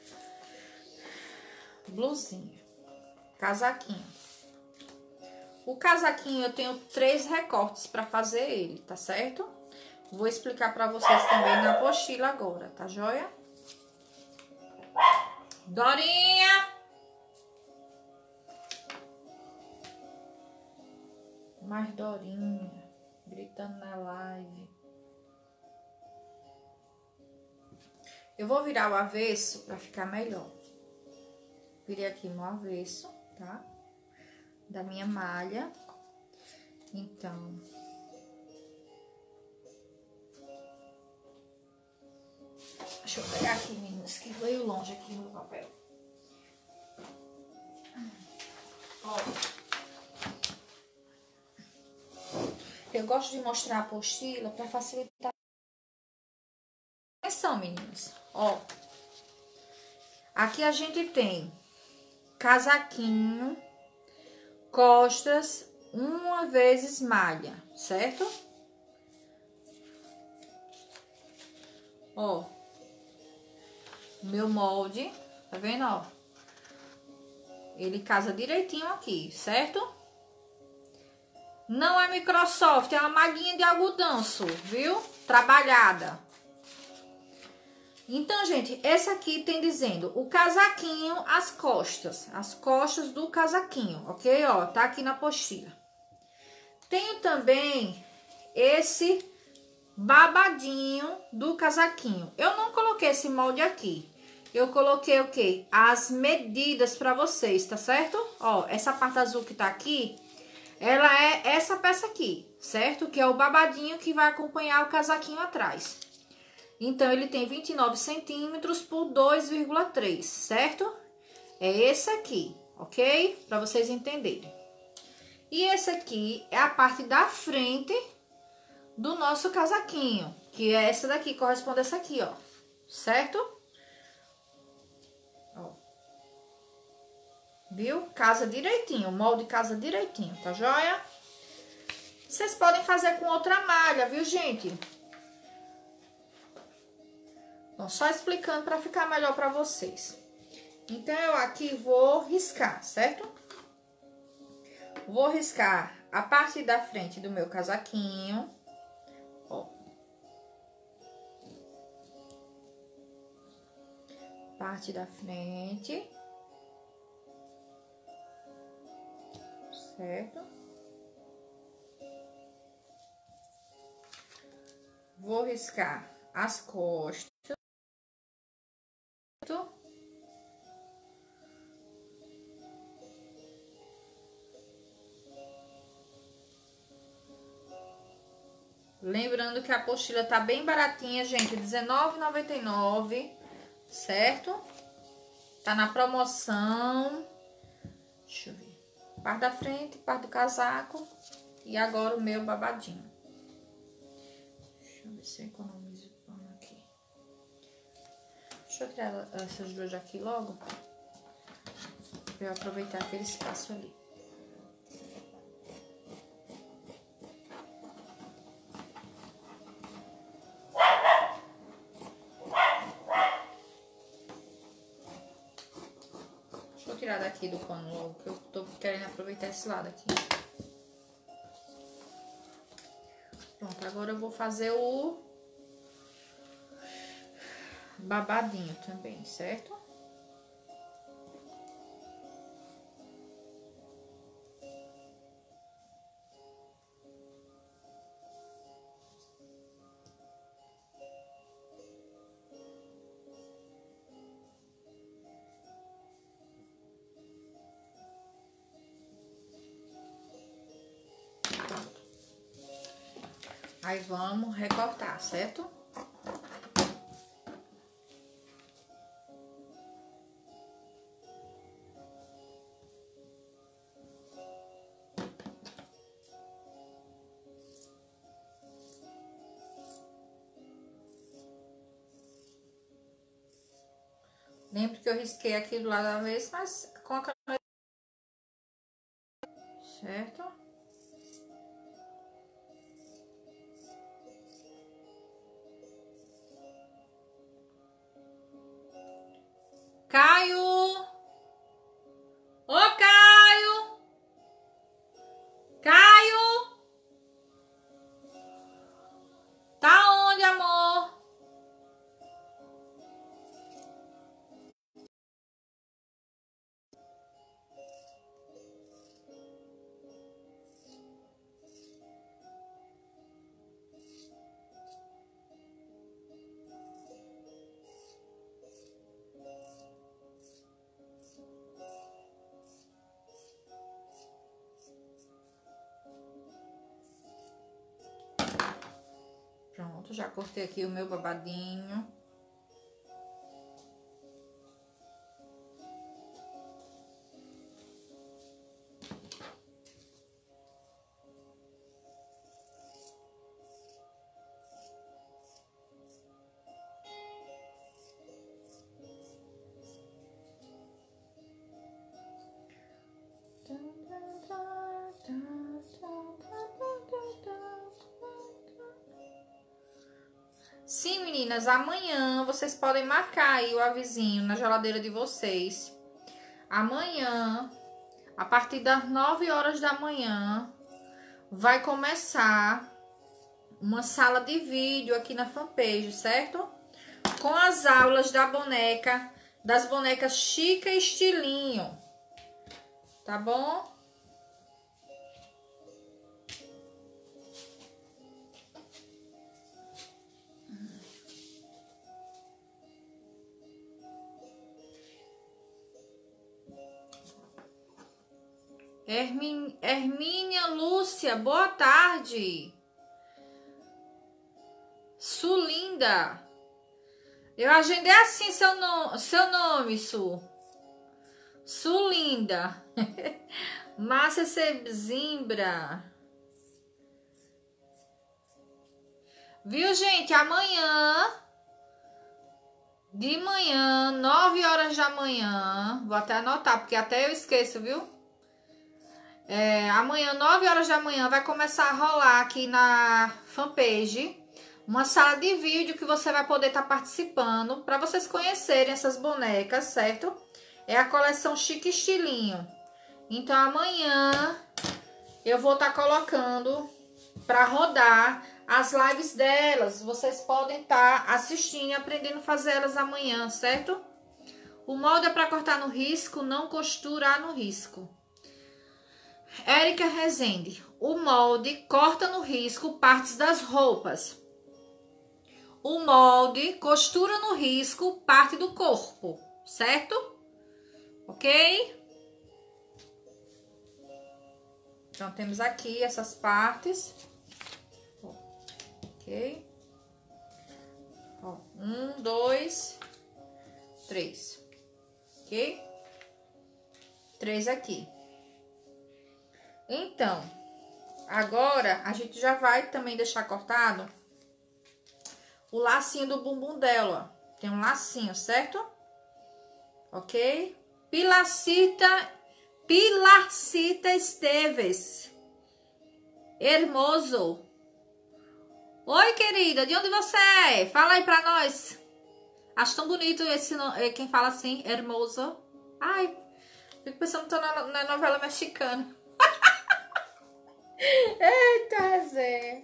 blusinha. Casaquinho. O casaquinho eu tenho 3 recortes pra fazer ele, tá certo? Vou explicar pra vocês também na apostila agora, tá joia? Dorinha! Mais Dorinha, gritando na live. Eu vou virar o avesso pra ficar melhor. Virei aqui no avesso, tá? Da minha malha. Então, deixa eu pegar aqui, meninas, que veio longe aqui no papel. Ó. Eu gosto de mostrar a apostila para facilitar. Atenção, meninas. Ó. Aqui a gente tem casaquinho, costas, 1 vezes malha, certo? Ó. Meu molde, tá vendo, ó? Ele casa direitinho aqui, certo? Não é Microsoft, é uma malhinha de algodão, viu? Trabalhada. Então, gente, esse aqui tem dizendo o casaquinho, as costas do casaquinho, ok? Ó, tá aqui na apostila. Tenho também esse babadinho do casaquinho. Eu não coloquei esse molde aqui. Eu coloquei o quê? As medidas pra vocês, tá certo? Ó, essa parte azul que tá aqui, ela é essa peça aqui, certo? Que é o babadinho que vai acompanhar o casaquinho atrás. Então, ele tem 29 centímetros por 2,3, certo? É esse aqui, ok? Pra vocês entenderem. E esse aqui é a parte da frente do nosso casaquinho, que é essa daqui, corresponde a essa aqui, ó, certo? Ó. Viu? Casa direitinho, o molde casa direitinho, tá joia? Vocês podem fazer com outra malha, viu, gente? Então, só explicando para ficar melhor para vocês. Então, eu aqui vou riscar, certo? Vou riscar a parte da frente do meu casaquinho. Ó. Parte da frente. Certo? Vou riscar as costas. Lembrando que a apostila tá bem baratinha, gente, R$19,99, certo? Tá na promoção. Deixa eu ver. Parte da frente, parte do casaco e agora o meu babadinho. Deixa eu ver se eu economizo pano aqui. Deixa eu tirar essas duas aqui logo. Pra eu aproveitar aquele espaço ali. Deixa eu tirar daqui do pano logo, que eu tô querendo aproveitar esse lado aqui. Pronto, agora eu vou fazer o babadinho também, certo? Aí vamos recortar, certo? Lembro que eu risquei aqui do lado da vez, mas com a caneta, certo? Caio! Ô, Caio! Caio! Tá onde, amor? Pronto, já cortei aqui o meu babadinho. Sim, meninas, amanhã vocês podem marcar aí o avisinho na geladeira de vocês. Amanhã, a partir das 9 horas da manhã, vai começar uma sala de vídeo aqui na fanpage, certo? Com as aulas da boneca, das bonecas Chica e Estilinho, tá bom? Hermínia Lúcia, boa tarde. Sulinda. Eu agendei assim seu nome, Su. Sulinda. Márcia Sezimbra. Viu, gente? Amanhã, de manhã, 9 horas da manhã. Vou até anotar, porque até eu esqueço, viu? Amanhã, 9 horas da manhã, vai começar a rolar aqui na fanpage uma sala de vídeo que você vai poder estar participando para vocês conhecerem essas bonecas, certo? É a coleção Chique Estilinho. Então, amanhã eu vou estar colocando para rodar as lives delas. Vocês podem estar assistindo e aprendendo a fazer elas amanhã, certo? O molde é para cortar no risco, não costurar no risco. Érica Rezende, o molde corta no risco partes das roupas. O molde costura no risco parte do corpo, certo? Ok? Então, temos aqui essas partes. Ok? Ó, 1, 2, 3. Ok? 3 aqui. Então, agora a gente já vai também deixar cortado o lacinho do bumbum dela, ó. Tem um lacinho, certo? Ok? Pilarcita Esteves. Hermoso. Oi, querida, de onde você é? Fala aí pra nós. Acho tão bonito esse quem fala assim, hermoso. Ai, fico pensando que tô na novela mexicana. Eita, resenha.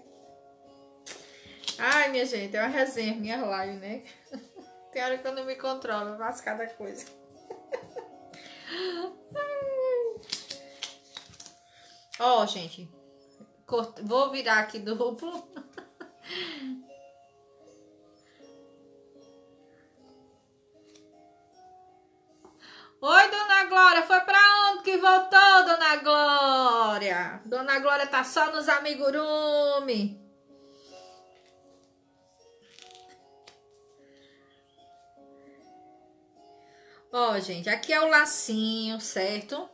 Ai, minha gente, é uma resenha, minha live, né? Tem hora que eu não me controlo, eu faço cada coisa. Ó, gente, vou virar aqui duplo. Oi, Dona Glória, foi pra onde que voltou, Dona Glória? Dona Glória tá só nos amigurumi. Ó, gente, aqui é o lacinho, certo?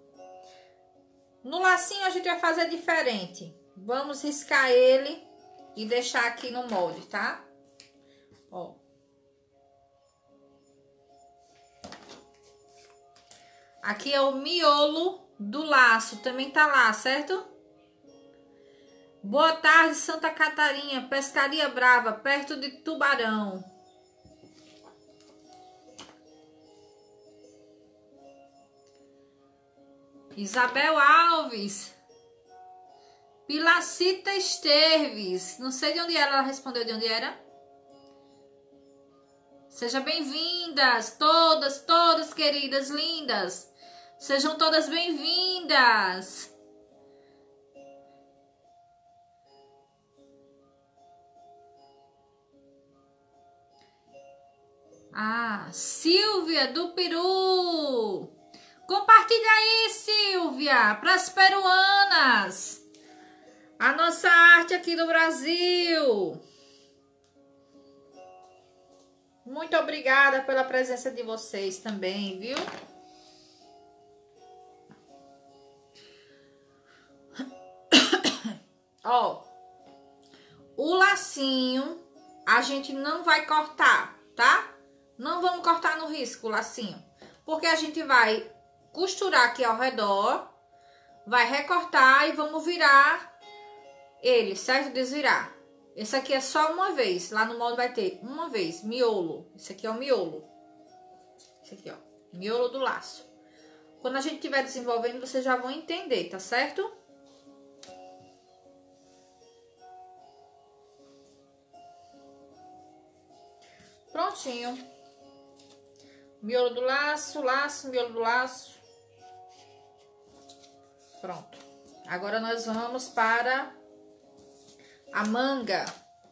No lacinho a gente vai fazer diferente. Vamos riscar ele e deixar aqui no molde, tá? Ó. Aqui é o miolo do laço, também tá lá, certo? Boa tarde, Santa Catarina, Pescaria Brava, perto de Tubarão. Isabel Alves. Pilacita Esteves. Não sei de onde era, ela respondeu de onde era. Sejam bem-vindas, todas queridas, lindas. Sejam todas bem-vindas. Ah, Silvia do Peru. Compartilha aí, Silvia, para as peruanas. A nossa arte aqui do Brasil. Muito obrigada pela presença de vocês também, viu? Ó, o lacinho a gente não vai cortar, tá? Não vamos cortar no risco o lacinho, porque a gente vai costurar aqui ao redor, vai recortar e vamos virar ele, certo? Desvirar. Esse aqui é só uma vez, lá no molde vai ter uma vez, miolo. Esse aqui é o miolo. Esse aqui, ó, miolo do laço. Quando a gente estiver desenvolvendo, vocês já vão entender, tá certo? Prontinho. Miolo do laço, laço, miolo do laço. Pronto. Agora nós vamos para a manga.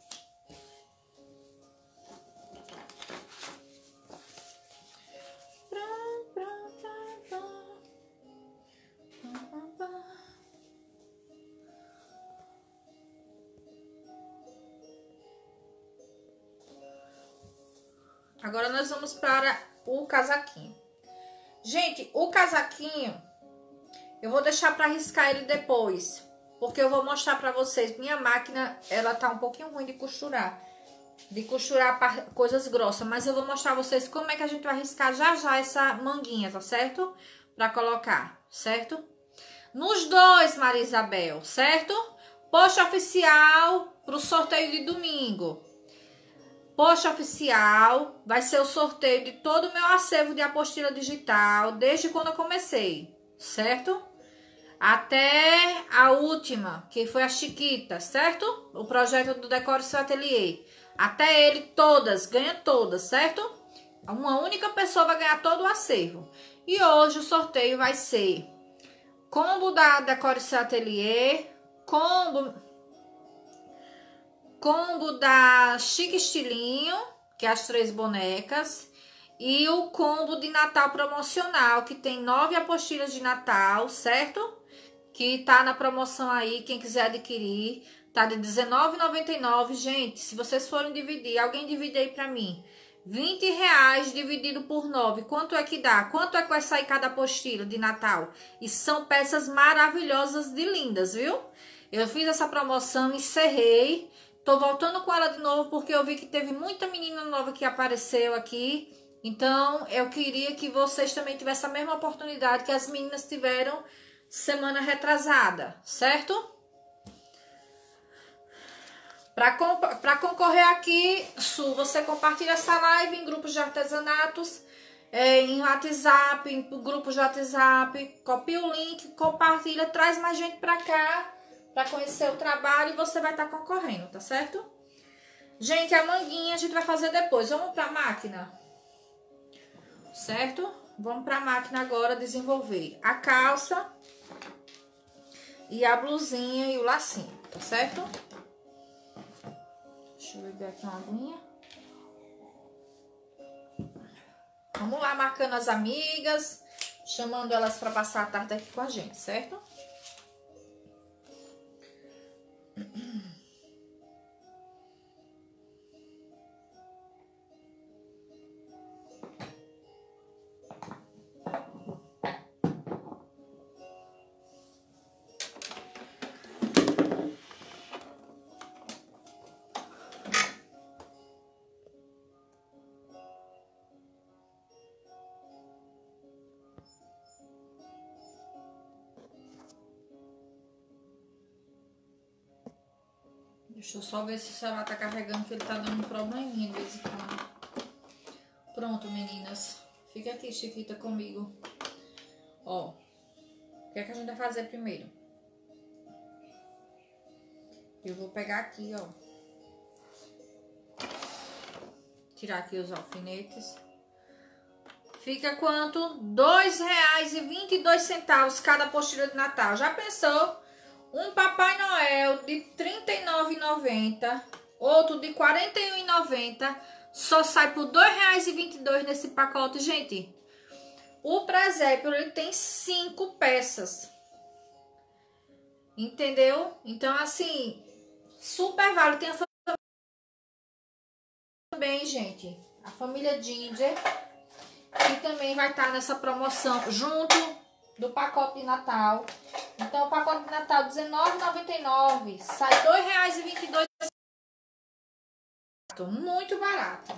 Agora nós vamos para o casaquinho. Gente, o casaquinho eu vou deixar para riscar ele depois, porque eu vou mostrar para vocês. Minha máquina, ela tá um pouquinho ruim de costurar coisas grossas, mas eu vou mostrar a vocês como é que a gente vai riscar já essa manguinha, tá certo? Para colocar, certo? Nos dois, Maria Isabel, certo? Post oficial pro sorteio de domingo. Post oficial vai ser o sorteio de todo o meu acervo de apostila digital, desde quando eu comecei, certo? Até a última, que foi a Chiquita, certo? O projeto do Decore Seu Ateliê. Até ele, todas, ganha todas, certo? Uma única pessoa vai ganhar todo o acervo. E hoje o sorteio vai ser combo da Decore Seu Ateliê, combo da Chique Estilinho, que é as 3 bonecas, e o combo de Natal promocional, que tem 9 apostilas de Natal, certo? Que tá na promoção aí, quem quiser adquirir, tá de R$19,99. Gente, se vocês forem dividir, alguém divide aí pra mim, R$20 dividido por 9, quanto é que dá? Quanto é que vai sair cada apostila de Natal? E são peças maravilhosas de lindas, viu? Eu fiz essa promoção, encerrei. Tô voltando com ela de novo porque eu vi que teve muita menina nova que apareceu aqui Então, eu queria que vocês também tivessem a mesma oportunidade que as meninas tiveram semana retrasada, certo? Para concorrer aqui, você compartilha essa live em grupos de artesanatos, em WhatsApp, em grupos de WhatsApp, copia o link, compartilha, traz mais gente para cá, para conhecer o trabalho e você vai estar concorrendo, tá certo? Gente, a manguinha a gente vai fazer depois. Vamos para a máquina, certo? Vamos para a máquina agora desenvolver a calça e a blusinha e o lacinho, tá certo? Deixa eu beber aqui uma aguinha. Vamos lá, marcando as amigas, chamando elas para passar a tarde aqui com a gente, certo? Deixa eu só ver se o celular tá carregando, que ele tá dando um probleminha de vez em quando. Pronto, meninas. Fica aqui, Chiquita, comigo. Ó, o que é que a gente vai fazer primeiro? Eu vou pegar aqui, ó. Tirar aqui os alfinetes. Fica quanto? R$ 2,22 cada apostila de Natal. Já pensou? Um Papai Noel de R$ 39,90, outro de R$ 41,90, só sai por R$ 2,22 nesse pacote, gente. O presépio, ele tem 5 peças, entendeu? Então, assim, super vale. Tem a família também, gente, a família Ginger, que também vai estar nessa promoção, junto do pacote de Natal. Então, o pacote de Natal R$19,99 sai R$ 2,22. Muito barato.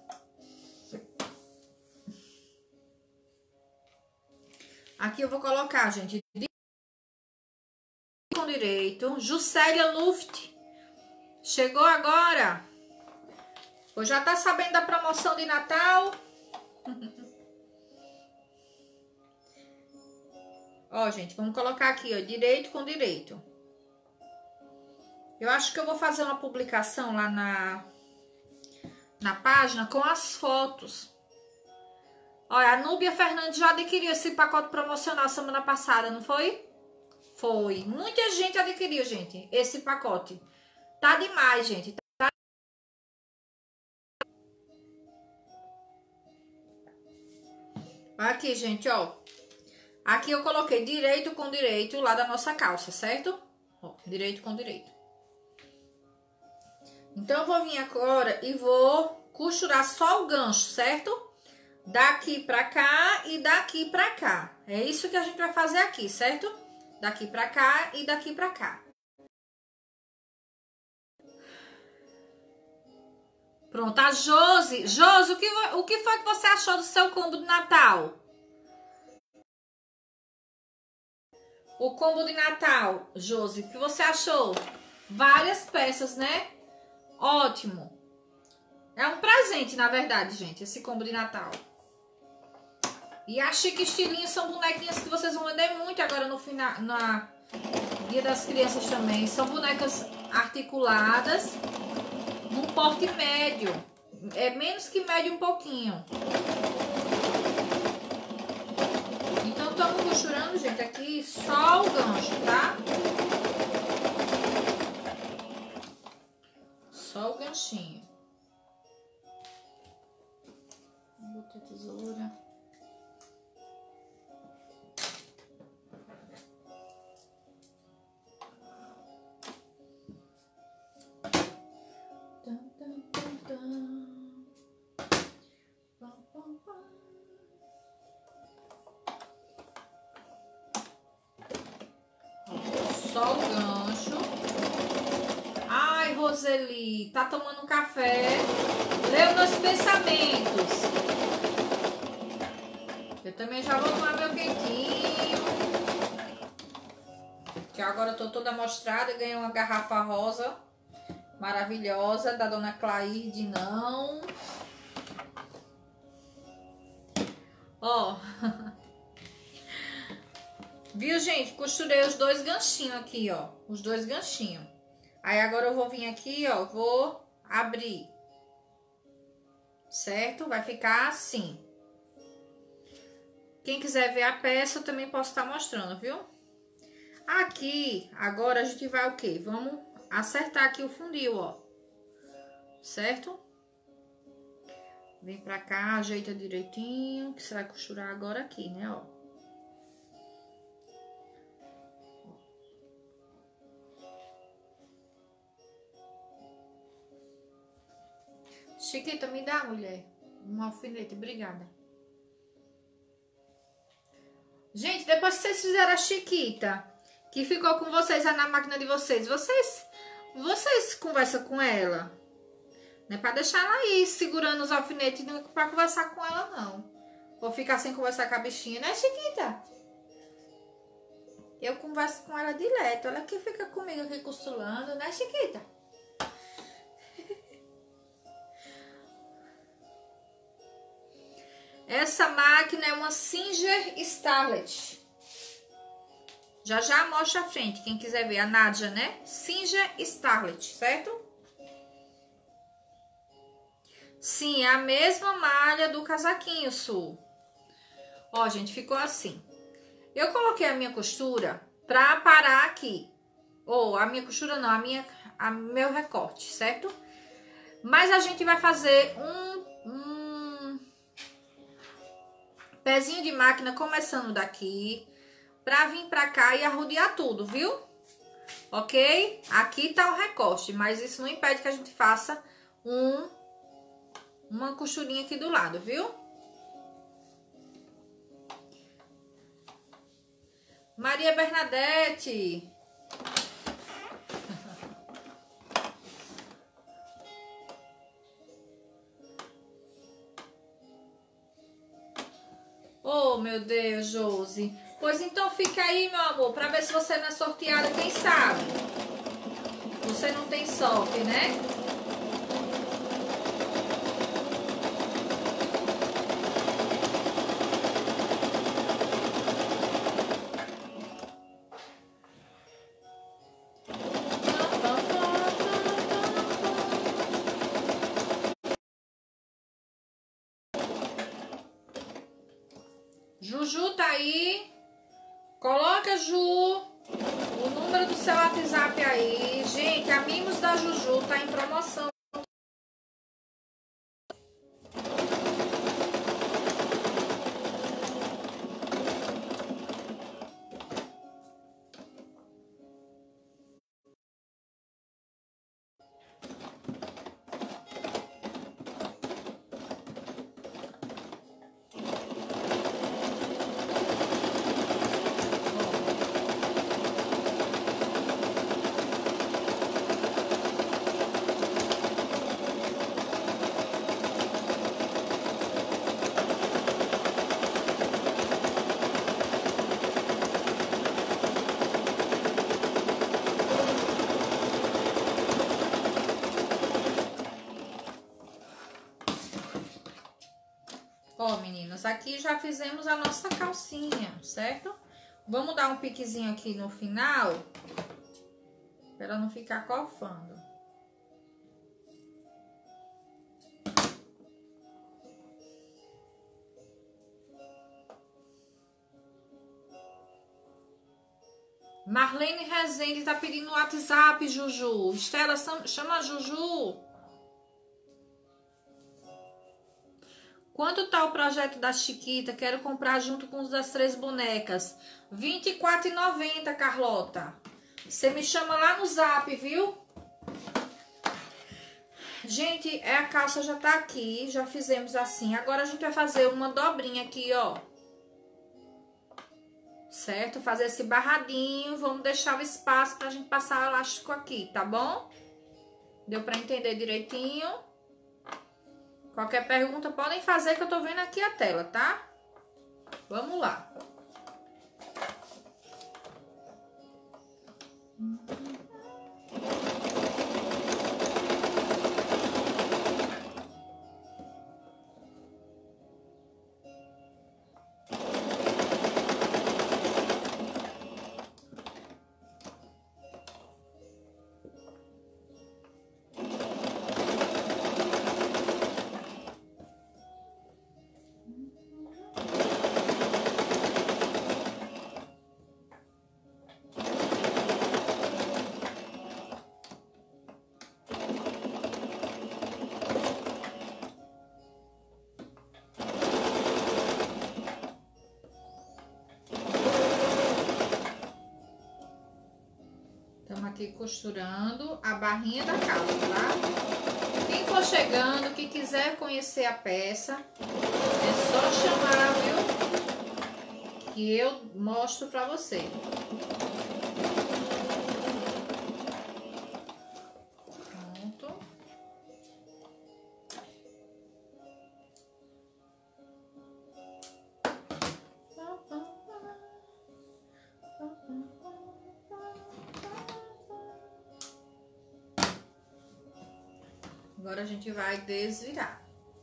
Aqui eu vou colocar, gente, com direito. Juscelia Luft. Chegou agora. Ou já tá sabendo da promoção de Natal? Ó, gente, vamos colocar aqui, ó, direito com direito. Eu acho que eu vou fazer uma publicação lá na página com as fotos. Olha, a Núbia Fernandes já adquiriu esse pacote promocional semana passada, não foi? Foi. Muita gente adquiriu, gente, esse pacote. Tá demais, gente. Tá... Aqui, gente, ó. Aqui eu coloquei direito com direito lá da nossa calça, certo? Ó, direito com direito. Então, eu vou vir agora e vou costurar só o gancho, certo? Daqui pra cá e daqui pra cá. É isso que a gente vai fazer aqui, certo? Daqui pra cá e daqui pra cá. Pronto, a Josi. Josi, o que foi que você achou do seu combo de Natal? O combo de Natal, Josi, o que você achou? Várias peças, né? Ótimo. É um presente, na verdade, gente, esse combo de Natal. E a Chique Estilinho são bonequinhas que vocês vão vender muito agora no final, na Dia das Crianças também. São bonecas articuladas, num porte médio. É menos que médio um pouquinho. Então, estamos costurando, gente, aqui só o gancho, tá? Só o ganchinho. Vou botar a tesoura. Só o gancho. Ai, Roseli, tá tomando um café. Leu meus pensamentos. também já vou tomar meu quentinho. Que agora eu tô toda mostrada. Ganhei uma garrafa rosa maravilhosa da dona Clair de Não. Ó. Viu, gente? Costurei os dois ganchinhos aqui, ó. Os dois ganchinhos. Aí agora eu vou vir aqui, ó. Vou abrir. Certo? Vai ficar assim. Quem quiser ver a peça, eu também posso estar mostrando, viu? Aqui, agora a gente vai o quê? Vamos acertar aqui o fundil, ó. Certo? Vem pra cá, ajeita direitinho, que você vai costurar agora aqui, né, ó. Chiquita, me dá, mulher, um alfinete, obrigada. Gente, depois que vocês fizeram a Chiquita, que ficou com vocês aí na máquina de vocês, vocês conversam com ela. Não é pra deixar ela aí segurando os alfinetes, não é pra conversar com ela, não. Vou ficar sem conversar com a bichinha, né, Chiquita? Eu converso com ela direto, ela que fica comigo aqui costurando, né, Chiquita? Essa máquina é uma Singer Starlet. Já já mostra a frente, quem quiser ver, a Nádia, né? Singer Starlet, certo? Sim, é a mesma malha do casaquinho, Sul. Ó, gente, ficou assim. Eu coloquei a minha costura pra parar aqui. Ou a minha costura não, meu recorte, certo? Mas a gente vai fazer um pezinho de máquina começando daqui, pra vir pra cá e arrodear tudo, viu? Ok? Aqui tá o recorte, mas isso não impede que a gente faça uma costurinha aqui do lado, viu? Maria Bernadette. Oh, meu Deus, Josi. Pois então fica aí, meu amor, pra ver se você não é sorteada, quem sabe? Você não tem sorte, né? Juju tá aí. Coloca, Ju, o número do seu WhatsApp aí. Gente, a Mimos da Juju tá em promoção. Ó, meninas, aqui já fizemos a nossa calcinha, certo? Vamos dar um piquezinho aqui no final, pra ela não ficar cofando. Marlene Rezende tá pedindo o WhatsApp, Juju. Estela, chama a Juju. Quanto tá o projeto da Chiquita? Quero comprar junto com os das 3 bonecas. R$ 24,90, Carlota. Você me chama lá no zap, viu? Gente, a calça já tá aqui. Já fizemos assim. Agora a gente vai fazer uma dobrinha aqui, ó. Certo? Fazer esse barradinho. Vamos deixar o espaço pra gente passar o elástico aqui, tá bom? Deu pra entender direitinho? Qualquer pergunta podem fazer que eu tô vendo aqui a tela, tá? Vamos lá. Aqui costurando a barrinha da calça, tá? Quem for chegando, que quiser conhecer a peça, é só chamar, viu? Que eu mostro pra você. Pronto. Agora a gente vai desvirar.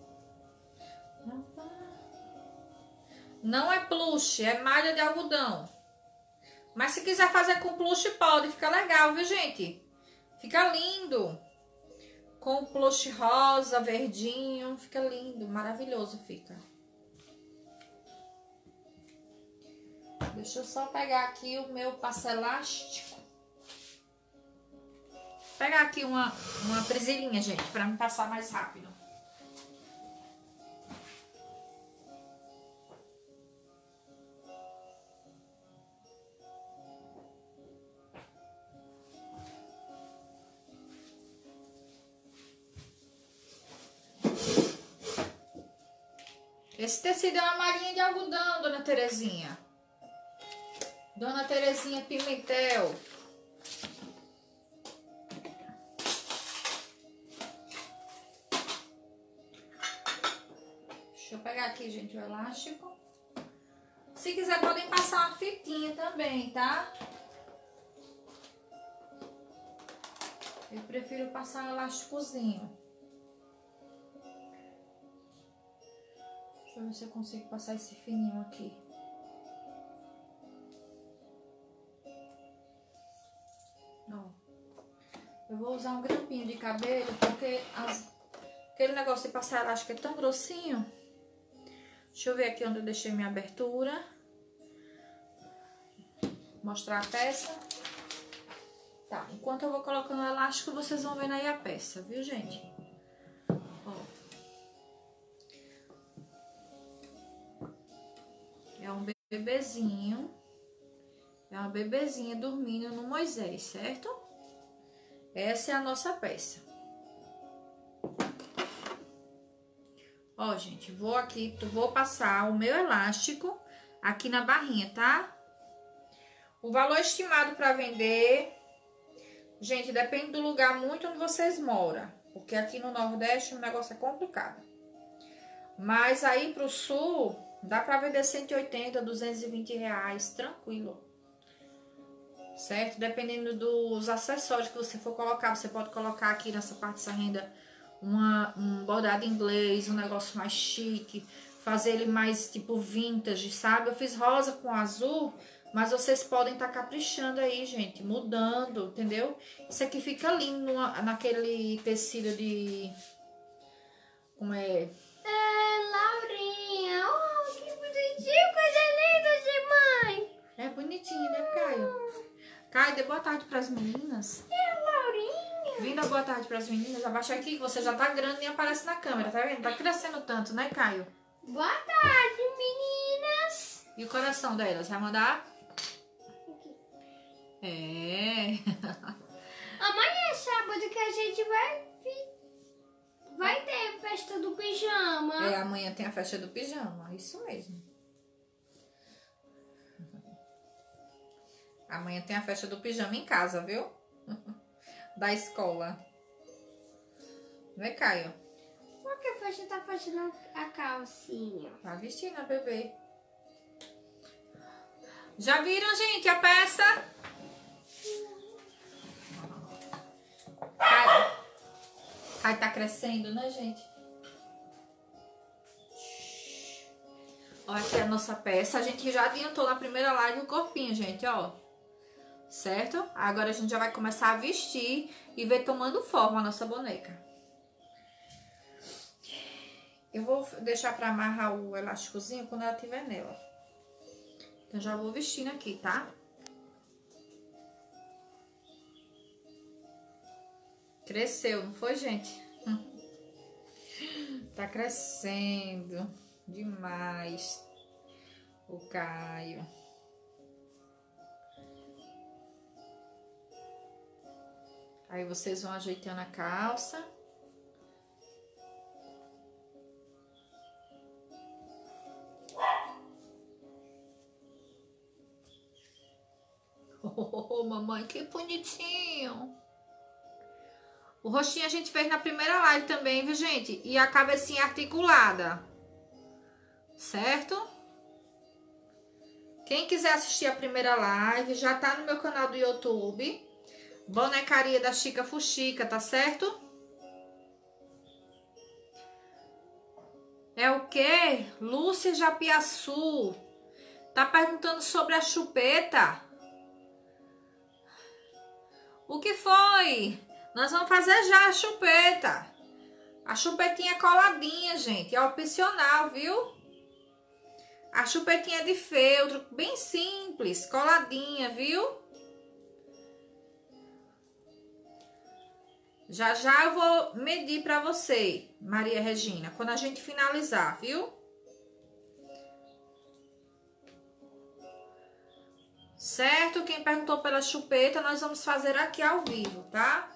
Não é plush, é malha de algodão. Mas se quiser fazer com plush, pode. Fica legal, viu, gente? Fica lindo. Com plush rosa, verdinho. Fica lindo, maravilhoso fica. Deixa eu só pegar aqui o meu passo elástico. Pegar aqui uma presilhinha, gente, pra me passar mais rápido. Esse tecido é uma malhinha de algodão, dona Terezinha. Dona Terezinha Pimentel. Deixa eu pegar aqui, gente, o elástico. Se quiser, podem passar uma fitinha também, tá? Eu prefiro passar um elásticozinho. Deixa eu ver se eu consigo passar esse fininho aqui. Ó. Eu vou usar um grampinho de cabelo, porque aquele negócio de passar elástico é tão grossinho. Deixa eu ver aqui onde eu deixei minha abertura. Mostrar a peça. Tá, enquanto eu vou colocando o elástico, vocês vão vendo aí a peça, viu, gente? Ó. É um bebezinho. É uma bebezinha dormindo no Moisés, certo? Essa é a nossa peça. Ó, gente, vou passar o meu elástico aqui na barrinha, tá? O valor estimado para vender, gente, depende do lugar muito onde vocês moram. Porque aqui no Nordeste o negócio é complicado. Mas aí pro Sul, dá para vender 180, 220 reais, tranquilo. Certo? Dependendo dos acessórios que você for colocar, você pode colocar aqui nessa parte dessa renda um bordado inglês, um negócio mais chique, fazer ele mais tipo vintage, sabe? Eu fiz rosa com azul, mas vocês podem estar caprichando aí, gente, mudando, entendeu? Isso aqui fica lindo naquele tecido de... Como é? Laurinha, oh, que bonitinho, coisa linda de mãe. É bonitinho, né, Caio? Caio, dê boa tarde pras meninas. Laurinha. Vinda boa tarde pras meninas. Abaixa aqui que você já tá grande e aparece na câmera, tá vendo? Tá crescendo tanto, né, Caio? Boa tarde, meninas. E o coração delas, vai mandar? Aqui. É. Amanhã é sábado que a gente vai ter festa do pijama. É, amanhã tem a festa do pijama, isso mesmo. Amanhã tem a festa do pijama em casa, viu? Da escola. Né, Caio? Por que a festa tá fazendo a calcinha? Tá vestindo a bebê. Já viram, gente, a peça? Ai, tá crescendo, né, gente? Olha aqui a nossa peça. A gente já adiantou na primeira live o corpinho, gente, ó. Certo? Agora a gente já vai começar a vestir e ver tomando forma a nossa boneca. Eu vou deixar pra amarrar o elásticozinho quando ela tiver nela. Então já vou vestindo aqui, tá? Cresceu, não foi, gente? Tá crescendo demais o Caio. Aí vocês vão ajeitando a calça. Oh, mamãe, que bonitinho. O rostinho a gente fez na primeira live também, viu, gente? E a cabecinha articulada. Certo? Quem quiser assistir a primeira live, já tá no meu canal do YouTube. Bonecaria da Chica Fuxica, tá certo? É o quê? Lúcia Japiaçu. Tá perguntando sobre a chupeta. O que foi? Nós vamos fazer já a chupeta. A chupetinha coladinha, gente. É opcional, viu? A chupetinha de feltro, bem simples, coladinha, viu? Já já eu vou medir pra você, Maria Regina, quando a gente finalizar, viu? Certo? Quem perguntou pela chupeta, nós vamos fazer aqui ao vivo, tá?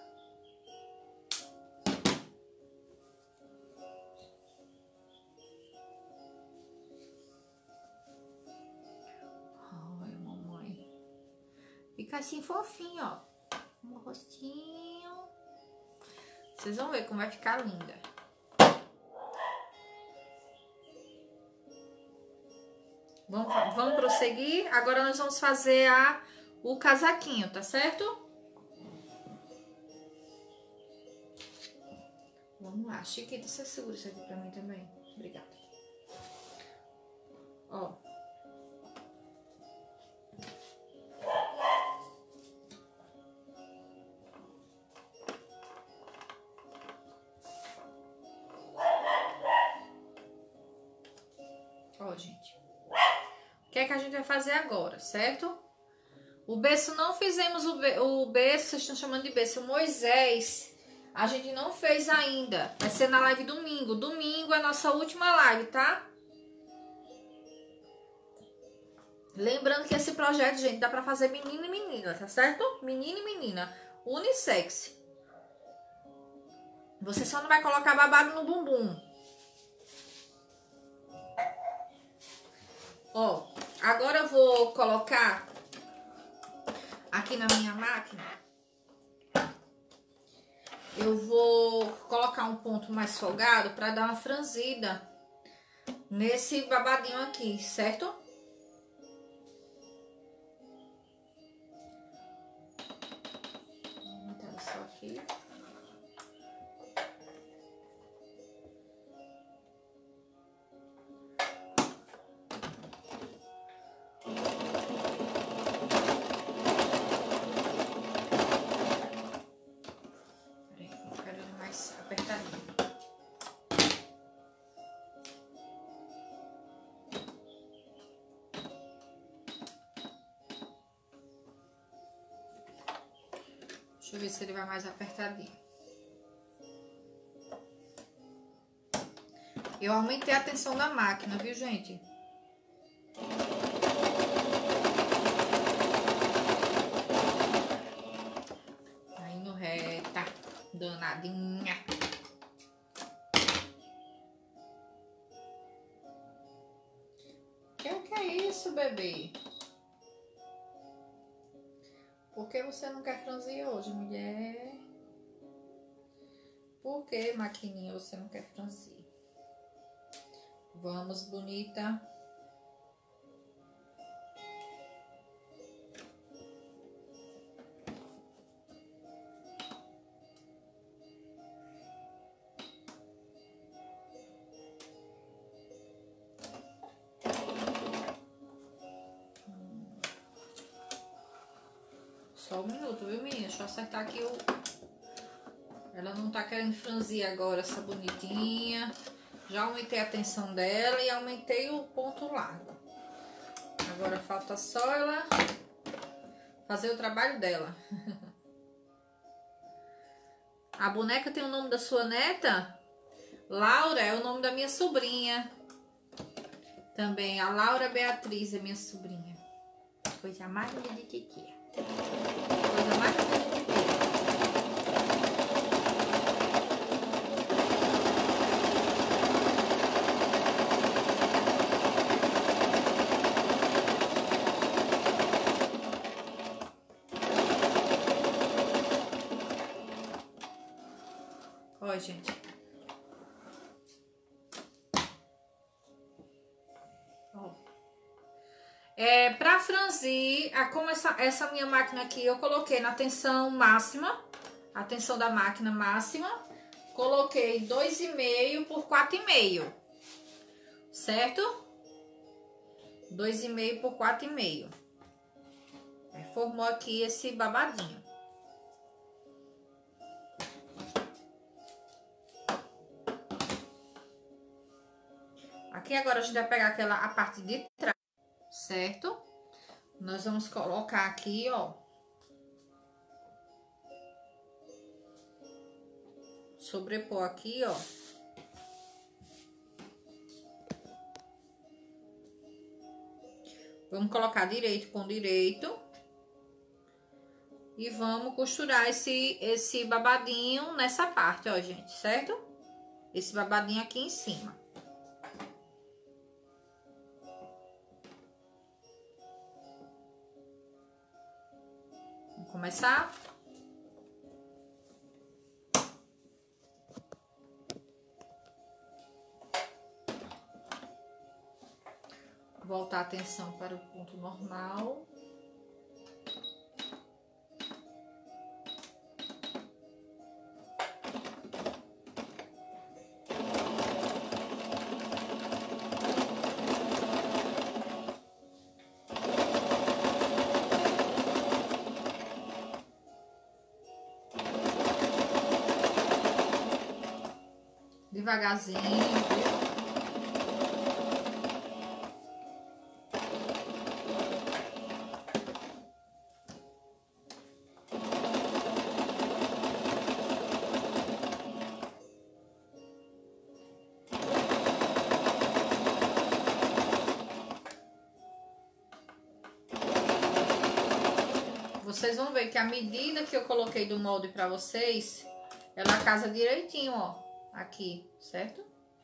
Ai, mamãe. Fica assim fofinho, ó. Um rostinho. Vocês vão ver como vai ficar linda. Vamos prosseguir. Agora nós vamos fazer o casaquinho, tá certo? Vamos lá. Chiquita, você segura isso aqui pra mim também. Obrigada. Ó. Ó, gente. O que é que a gente vai fazer agora, certo? O berço, não fizemos o berço, vocês estão chamando de berço, o Moisés, a gente não fez ainda. Vai ser na live domingo. Domingo é a nossa última live, tá? Lembrando que esse projeto, gente, dá pra fazer menino e menina, tá certo? Menino e menina. Unissex. Você só não vai colocar babado no bumbum. Ó, agora eu vou colocar aqui na minha máquina. Eu vou colocar um ponto mais folgado pra dar uma franzida nesse babadinho aqui, certo? Vou botar só aqui. Deixa eu ver se ele vai mais apertadinho. Eu aumentei a tensão da máquina, viu, gente? Tá indo reta, danadinha. Que é isso, bebê? Por que você não quer franzir hoje, mulher? Por que, maquininha, você não quer franzir? Vamos, bonita. Só um minuto, viu, menina? Deixa eu acertar aqui o... Ela não tá querendo franzir agora, essa bonitinha. Já aumentei a tensão dela e aumentei o ponto largo. Agora falta só ela fazer o trabalho dela. A boneca tem o nome da sua neta? Laura é o nome da minha sobrinha. Também a Laura Beatriz é minha sobrinha. Coisa mais linda de titia. Coisa mais linda de titia. Olha, gente. Pra franzir, como essa minha máquina aqui, eu coloquei na tensão máxima, a tensão da máquina máxima, coloquei 2,5 por 4,5, certo? 2,5 por 4,5. Formou aqui esse babadinho. Aqui agora a gente vai pegar a parte de trás. Certo? Nós vamos colocar aqui, ó. Sobrepor aqui, ó. Vamos colocar direito com direito. E vamos costurar esse babadinho nessa parte, ó, gente, certo? Esse babadinho aqui em cima. Começar. Voltar a atenção para o ponto normal. Devagarzinho, viu? Vocês vão ver que a medida que eu coloquei do molde pra vocês, ela casa direitinho, ó. Aqui, certo?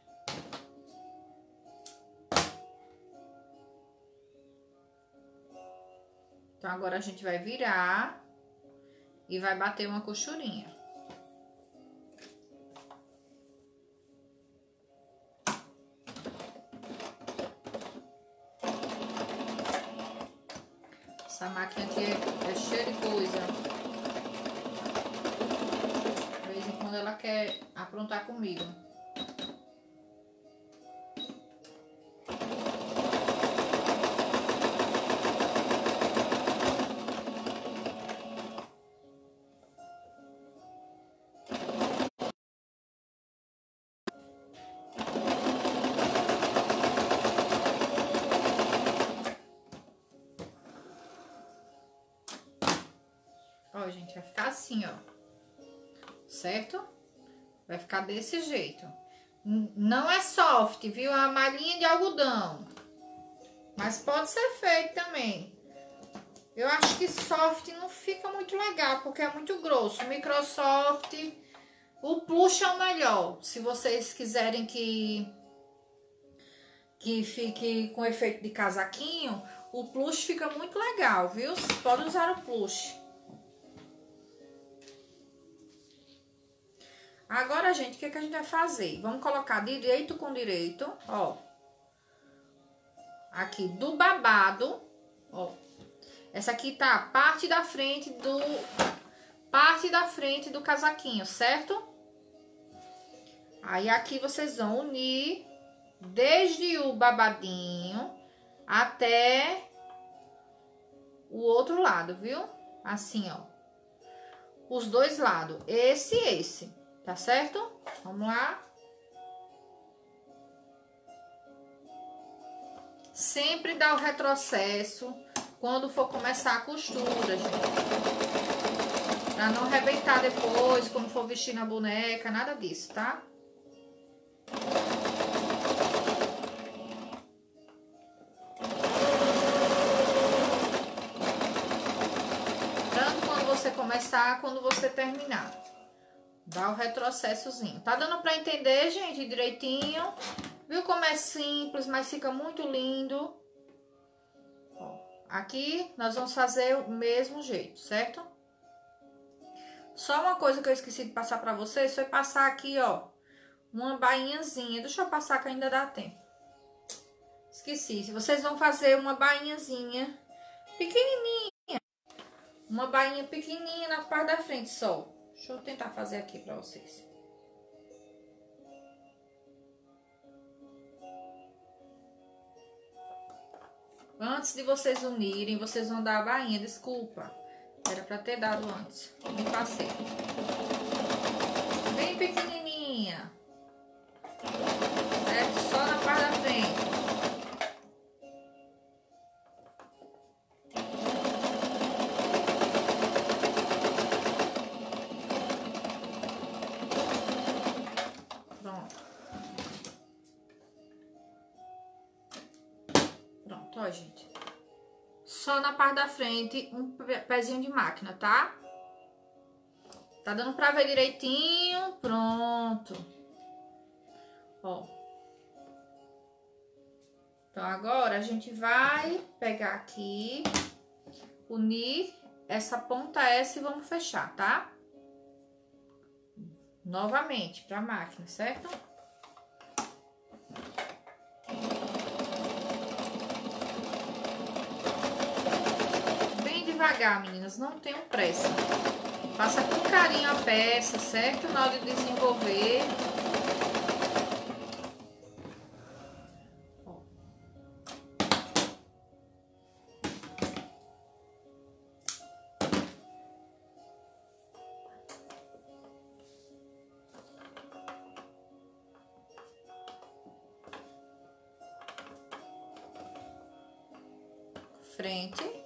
Então, agora a gente vai virar e vai bater uma costurinha. Essa máquina aqui é cheia de coisa. De vez em quando ela quer aprontar comigo. Ó, gente, vai ficar assim, ó. Certo? Vai ficar desse jeito. Não é soft, viu? É uma malhinha de algodão. Mas pode ser feito também. Eu acho que soft não fica muito legal, porque é muito grosso. O Microsoft, o plush é o melhor. Se vocês quiserem que fique com efeito de casaquinho, o plush fica muito legal, viu? Vocês podem usar o plush. Agora, gente, o que a gente vai fazer? Vamos colocar direito com direito, ó. Aqui do babado, ó. Essa aqui tá a parte da frente do casaquinho, certo? Aí aqui vocês vão unir desde o babadinho até o outro lado, viu? Assim, ó. Os dois lados. Esse e esse. Tá certo? Vamos lá. Sempre dá o retrocesso quando for começar a costura, gente. Pra não arrebentar depois, quando for vestir na boneca, nada disso, tá? Tanto quando você começar, quando você terminar. Dá o retrocessozinho. Tá dando pra entender, gente, direitinho? Viu como é simples, mas fica muito lindo? Ó, aqui nós vamos fazer o mesmo jeito, certo? Só uma coisa que eu esqueci de passar pra vocês foi passar aqui, ó, uma bainhazinha. Deixa eu passar que ainda dá tempo. Esqueci. Vocês vão fazer uma bainhazinha pequenininha. Uma bainha pequenininha na parte da frente só. Deixa eu tentar fazer aqui pra vocês. Antes de vocês unirem, vocês vão dar a bainha. Desculpa. Era pra ter dado antes. Me passei. Bem pequenininha. Certo? Só na parte da frente. Ó, gente, só na parte da frente um pezinho de máquina, tá? Tá dando pra ver direitinho? Pronto. Ó. Então, agora a gente vai pegar aqui, unir essa ponta S e vamos fechar, tá? Novamente, pra máquina, certo? Devagar, meninas, não tenham pressa. Faça com carinho a peça, certo? Na hora de desenvolver. Ó. Frente.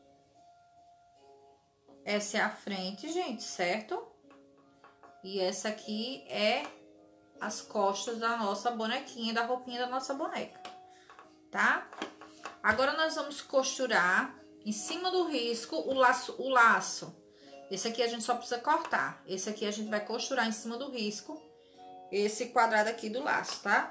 Essa é a frente, gente, certo? E essa aqui é as costas da nossa bonequinha, da roupinha da nossa boneca, tá? Agora, nós vamos costurar em cima do risco o laço. Esse aqui a gente só precisa cortar. Esse aqui a gente vai costurar em cima do risco, esse quadrado aqui do laço, tá?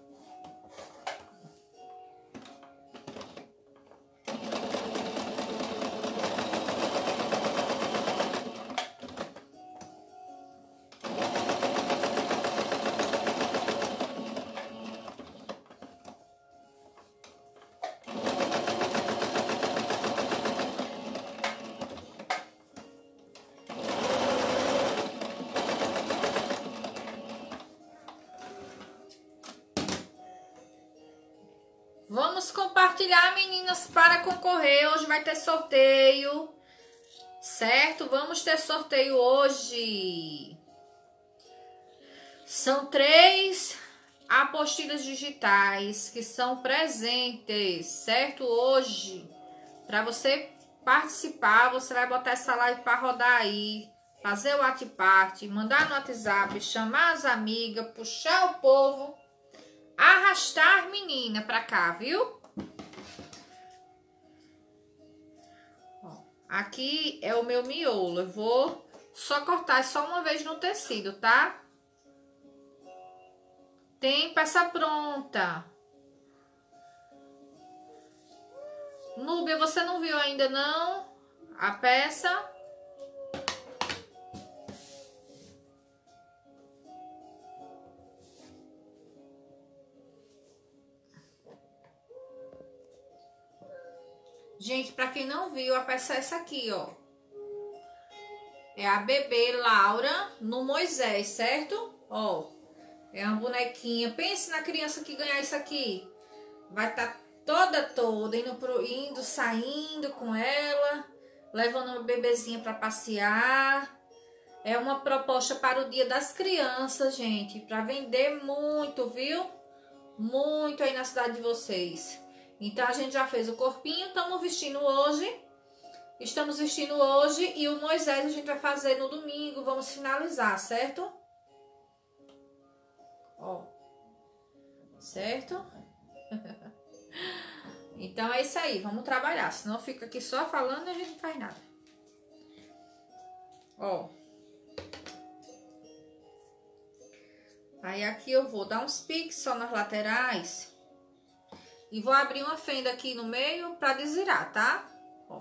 Vamos compartilhar, meninas, para concorrer. Hoje vai ter sorteio, certo? Vamos ter sorteio hoje. São 3 apostilhas digitais que são presentes, certo? Hoje, para você participar, você vai botar essa live para rodar aí, fazer o WhatsApp, mandar no WhatsApp, chamar as amigas, puxar o povo. Arrastar menina pra cá, viu? Ó, aqui é o meu miolo. Eu vou só cortar só uma vez no tecido, tá? Tem peça pronta. Núbia, você não viu ainda não? A peça. Gente, pra quem não viu, a peça é essa aqui, ó. É a bebê Laura no Moisés, certo? Ó, é uma bonequinha. Pense na criança que ganhar isso aqui. Vai estar toda, indo, saindo com ela. levando uma bebezinha para passear. É uma proposta para o Dia das Crianças, gente, para vender muito, viu? Muito aí na cidade de vocês. Então a gente já fez o corpinho, estamos vestindo hoje e o Moisés a gente vai fazer no domingo, vamos finalizar, certo? Ó, certo? Então é isso aí, vamos trabalhar, senão fica aqui só falando e a gente não faz nada. Ó. Aí aqui eu vou dar uns piques só nas laterais e vou abrir uma fenda aqui no meio para desvirar, tá? Ó.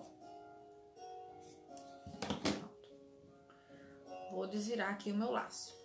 Vou desvirar aqui o meu laço.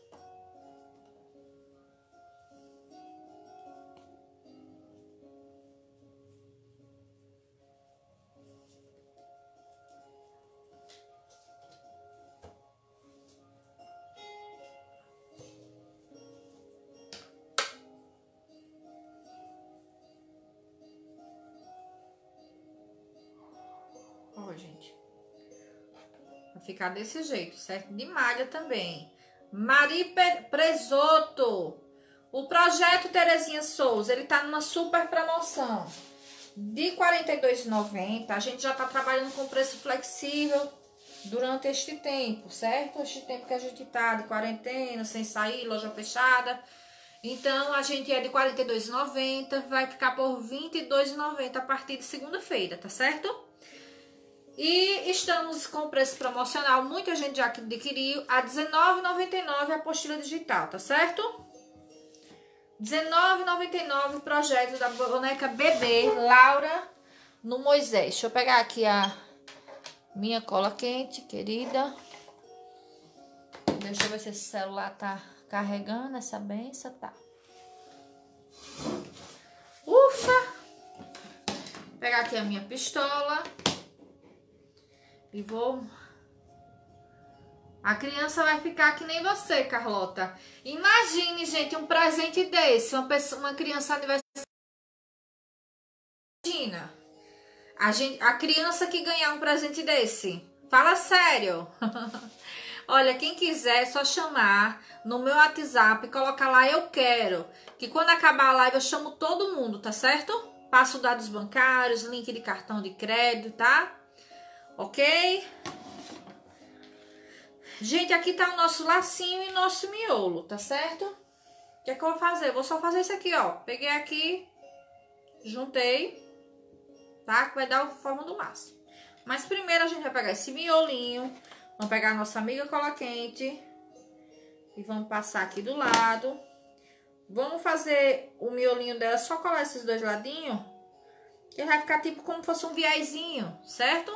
Ó, gente. Vai ficar desse jeito, certo? De malha também. Mari Presoto. O projeto Terezinha Souza, ele tá numa super promoção. De R$ 42,90. A gente já tá trabalhando com preço flexível durante este tempo, certo? Este tempo que a gente tá de quarentena, sem sair, loja fechada. Então, a gente é de R$ 42,90. Vai ficar por R$ 22,90 a partir de segunda-feira, tá certo? E estamos com preço promocional, muita gente já adquiriu a R$ 19,99 a apostila digital, tá certo? R$ 19,99 o projeto da boneca bebê Laura no Moisés. Deixa eu pegar aqui a minha cola quente, querida. Deixa eu ver se esse celular tá carregando essa benção, tá. Ufa! Vou pegar aqui a minha pistola. E vou... A criança vai ficar que nem você, Carlota. Imagine, gente, um presente desse. Uma criança aniversária. Imagina. A criança que ganhar um presente desse. Fala sério. Olha, quem quiser, é só chamar no meu WhatsApp e colocar lá eu quero. Que quando acabar a live eu chamo todo mundo, tá certo? Passo dados bancários, link de cartão de crédito, tá? Ok? Gente, aqui tá o nosso lacinho e nosso miolo, tá certo? O que é que eu vou fazer? Eu vou só fazer isso aqui, ó. Peguei aqui, juntei, tá? Que vai dar a forma do laço. Mas primeiro a gente vai pegar esse miolinho, vamos pegar a nossa amiga cola quente e vamos passar aqui do lado. Vamos fazer o miolinho dela, só colar esses dois ladinhos, que vai ficar tipo como se fosse um viésinho, certo?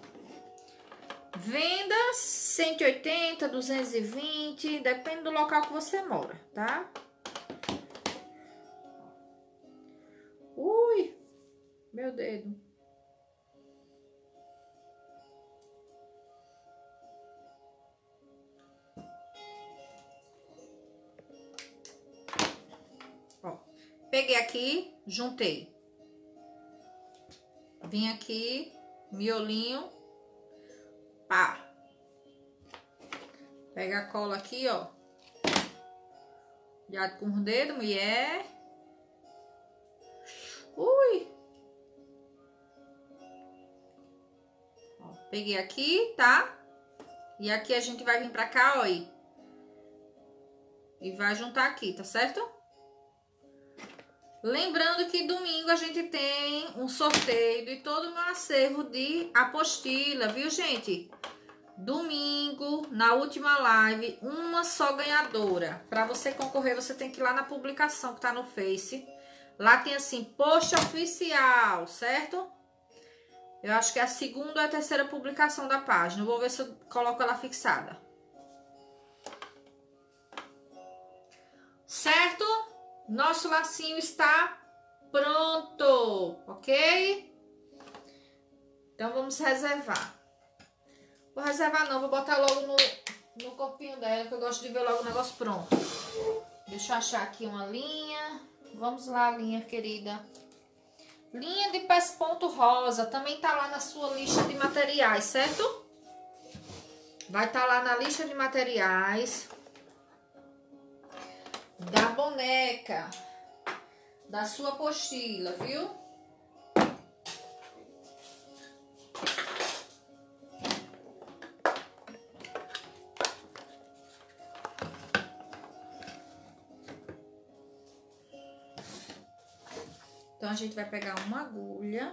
Vendas 180, 220, depende do local que você mora, tá? Ui, meu dedo. Ó, peguei aqui, juntei. Vim aqui, miolinho. Pá. Pega a cola aqui, ó. Cuidado com os dedos, mulher. Ui. Ó, peguei aqui, tá? E aqui a gente vai vir pra cá, ó. E vai juntar aqui, tá certo? Lembrando que domingo a gente tem um sorteio de todo o meu acervo de apostila, viu, gente? Domingo, na última live, uma só ganhadora. Para você concorrer, você tem que ir lá na publicação que tá no Face. Lá tem assim, post oficial, certo? Eu acho que é a segunda ou a terceira publicação da página. Eu vou ver se eu coloco ela fixada. Certo? Nosso lacinho está pronto, ok? Então, vamos reservar. Vou reservar não, vou botar logo no corpinho dela, que eu gosto de ver logo o negócio pronto. Deixa eu achar aqui uma linha. Vamos lá, linha querida. Linha de pesponto rosa, também tá lá na sua lista de materiais, certo? Vai estar lá na lista de materiais da boneca, da sua apostila, viu? Então, a gente vai pegar uma agulha.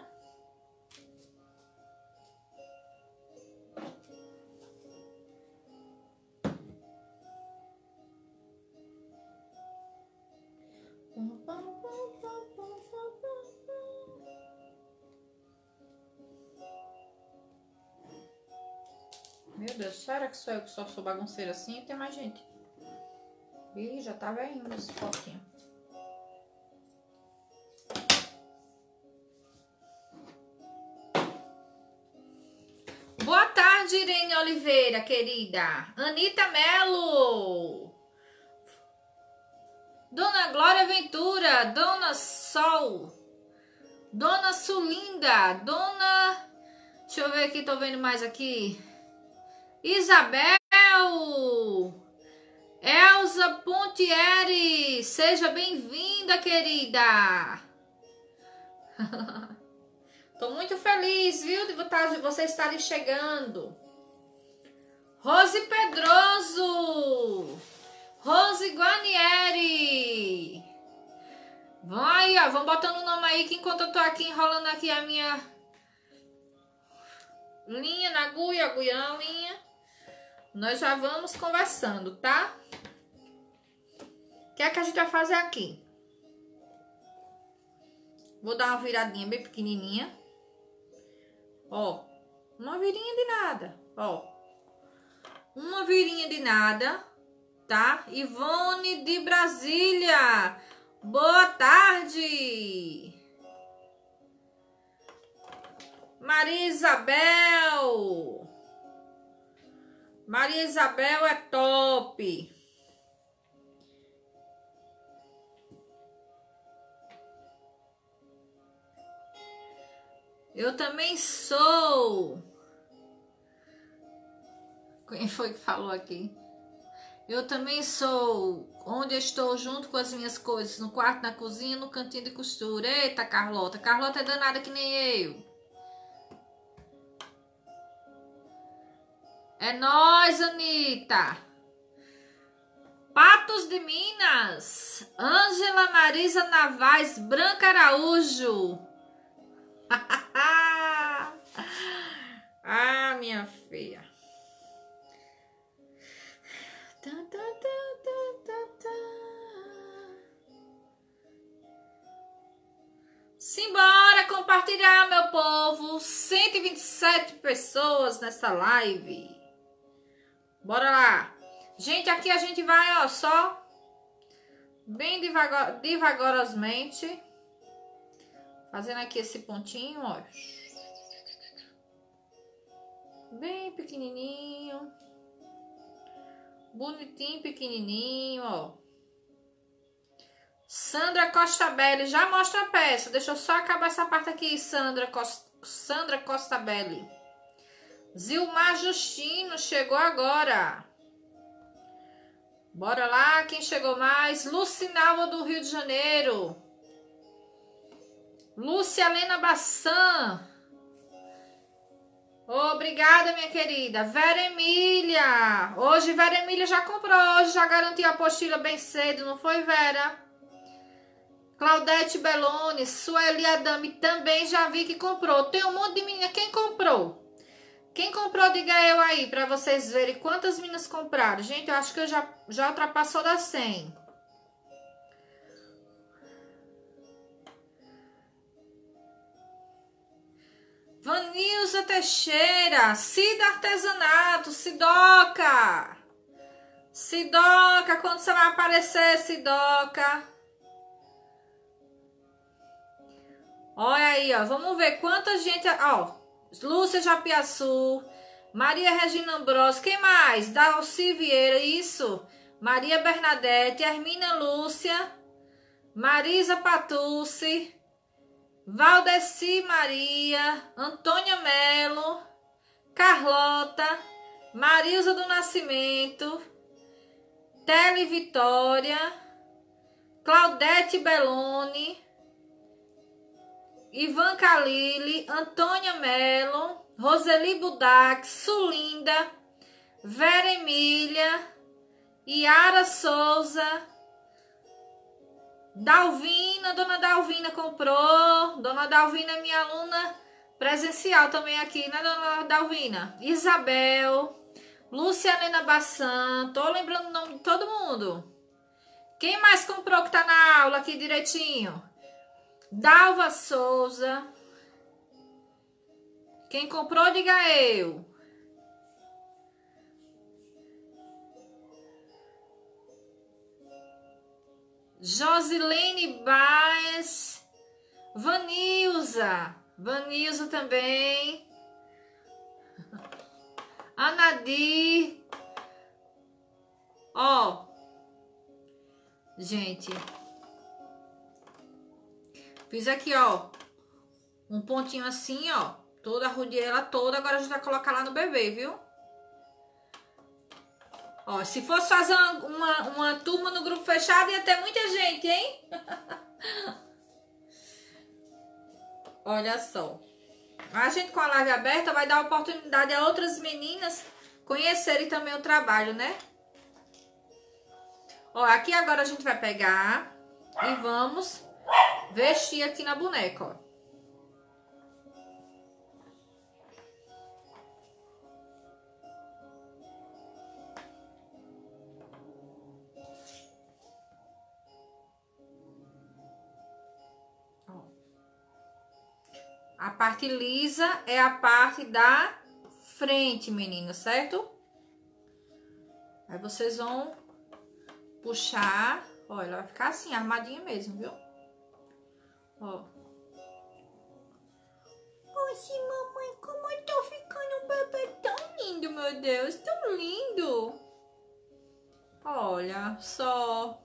Meu Deus, será que sou eu que só sou bagunceira assim? Tem mais gente. Ih, já tá vendo esse foquinho. Boa tarde, Irene Oliveira, querida. Anitta Melo. Dona Glória Ventura. Dona Sol. Dona Sulinda. Dona... Deixa eu ver aqui, tô vendo mais aqui. Isabel. Elza Pontieri. Seja bem-vinda, querida. Tô muito feliz, viu, de vocês estarem chegando. Rose Pedroso. Rose Guanieri. Vai, ó, vão botando o nome aí que enquanto eu tô aqui enrolando aqui a minha linha na agulha, na linha, nós já vamos conversando, tá? O que é que a gente vai fazer aqui? Vou dar uma viradinha bem pequenininha. Ó, uma virinha de nada, ó. Uma virinha de nada, tá? Ivone de Brasília, boa tarde. Maria Isabel. Maria Isabel é top. Eu também sou. Quem foi que falou aqui? Eu também sou. Onde eu estou junto com as minhas coisas. No quarto, na cozinha, no cantinho de costura. Eita, Carlota. Carlota é danada que nem eu. É nóis, Anitta. Patos de Minas. Ângela Marisa Navaz. Branca Araújo. Ah, minha filha. Simbora compartilhar, meu povo. 127 pessoas nessa live. Bora lá. Gente, aqui a gente vai, ó, só bem devagarosamente. Fazendo aqui esse pontinho, ó. Bem pequenininho. Bonitinho, pequenininho, ó. Sandra Costabelli, já mostra a peça. Deixa eu só acabar essa parte aqui, Sandra Costabelli. Zilmar Justino chegou agora. Bora lá, quem chegou mais? Lucinalva do Rio de Janeiro. Lúcia Helena Bassan. Obrigada, minha querida. Vera Emília. Hoje Vera Emília já comprou. Hoje já garantiu a apostila bem cedo, não foi, Vera? Claudete Belloni. Sueli Adame também já vi que comprou. Tem um monte de menina. Quem comprou? Quem comprou, diga eu aí, pra vocês verem quantas meninas compraram. Gente, eu acho que eu já ultrapassou das 100. Vanilza Teixeira, Cida Artesanato, Sidoca. Sidoca, quando você vai aparecer, Sidoca? Olha aí, ó, vamos ver quanta gente, ó, Lúcia Japiaçu, Maria Regina Ambrosio, quem mais? Dalci Vieira, isso, Maria Bernadette, Hermina Lúcia, Marisa Patucci, Valdeci Maria, Antônia Melo, Carlota, Marilza do Nascimento, Tele Vitória, Claudete Belloni, Ivan Calili, Antônia Melo, Roseli Budax, Sulinda, Vera Emília, Yara Souza, Dalvina, Dona Dalvina comprou. Dona Dalvina é minha aluna presencial também aqui, né, Dona Dalvina? Isabel, Lúcia Helena Bassan, tô lembrando o nome de todo mundo. Quem mais comprou que tá na aula aqui direitinho? Dalva Souza. Quem comprou, diga eu. Josilene Baez, Vanilza também, Anadir, ó, gente, fiz aqui, ó, um pontinho assim, ó, toda, arrudei ela toda, agora a gente vai colocar lá no bebê, viu? Ó, se fosse fazer uma turma no grupo fechado, ia ter muita gente, hein? Olha só. A gente com a live aberta vai dar oportunidade a outras meninas conhecerem também o trabalho, né? Ó, aqui agora a gente vai pegar e vamos vestir aqui na boneca, ó. A parte lisa é a parte da frente, meninas, certo? Aí vocês vão puxar. Ó, ela vai ficar assim, armadinha mesmo, viu? Ó. Oxe, mamãe, como eu tô ficando um bebê tão lindo, meu Deus, tão lindo. Olha só.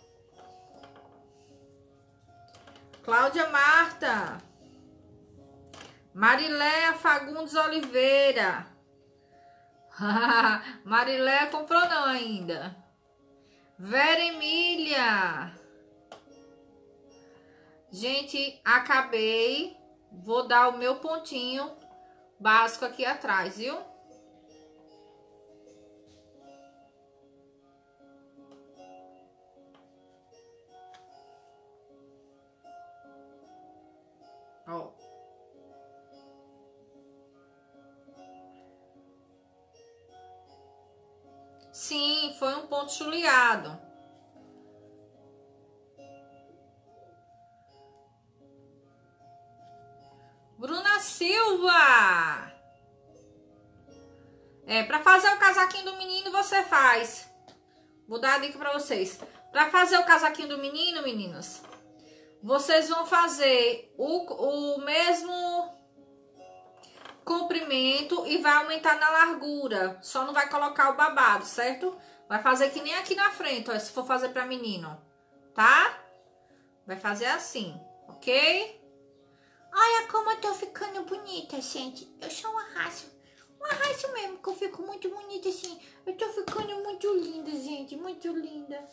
Cláudia Marta. Mariléia Fagundes Oliveira. Mariléia comprou não ainda. Vera Emília. Gente, acabei. Vou dar o meu pontinho básico aqui atrás, viu? Ó. Sim, foi um ponto chuleado. Bruna Silva. Pra fazer o casaquinho do menino, você faz. Vou dar a dica pra vocês. Pra fazer o casaquinho do menino, meninas, vocês vão fazer o mesmo comprimento e vai aumentar na largura. Só não vai colocar o babado, certo? Vai fazer que nem aqui na frente, ó, se for fazer pra menino, tá? Vai fazer assim, ok? Olha como eu tô ficando bonita, gente. Eu sou uma raça mesmo, que eu fico muito bonita assim. Eu tô ficando muito linda, gente, muito linda.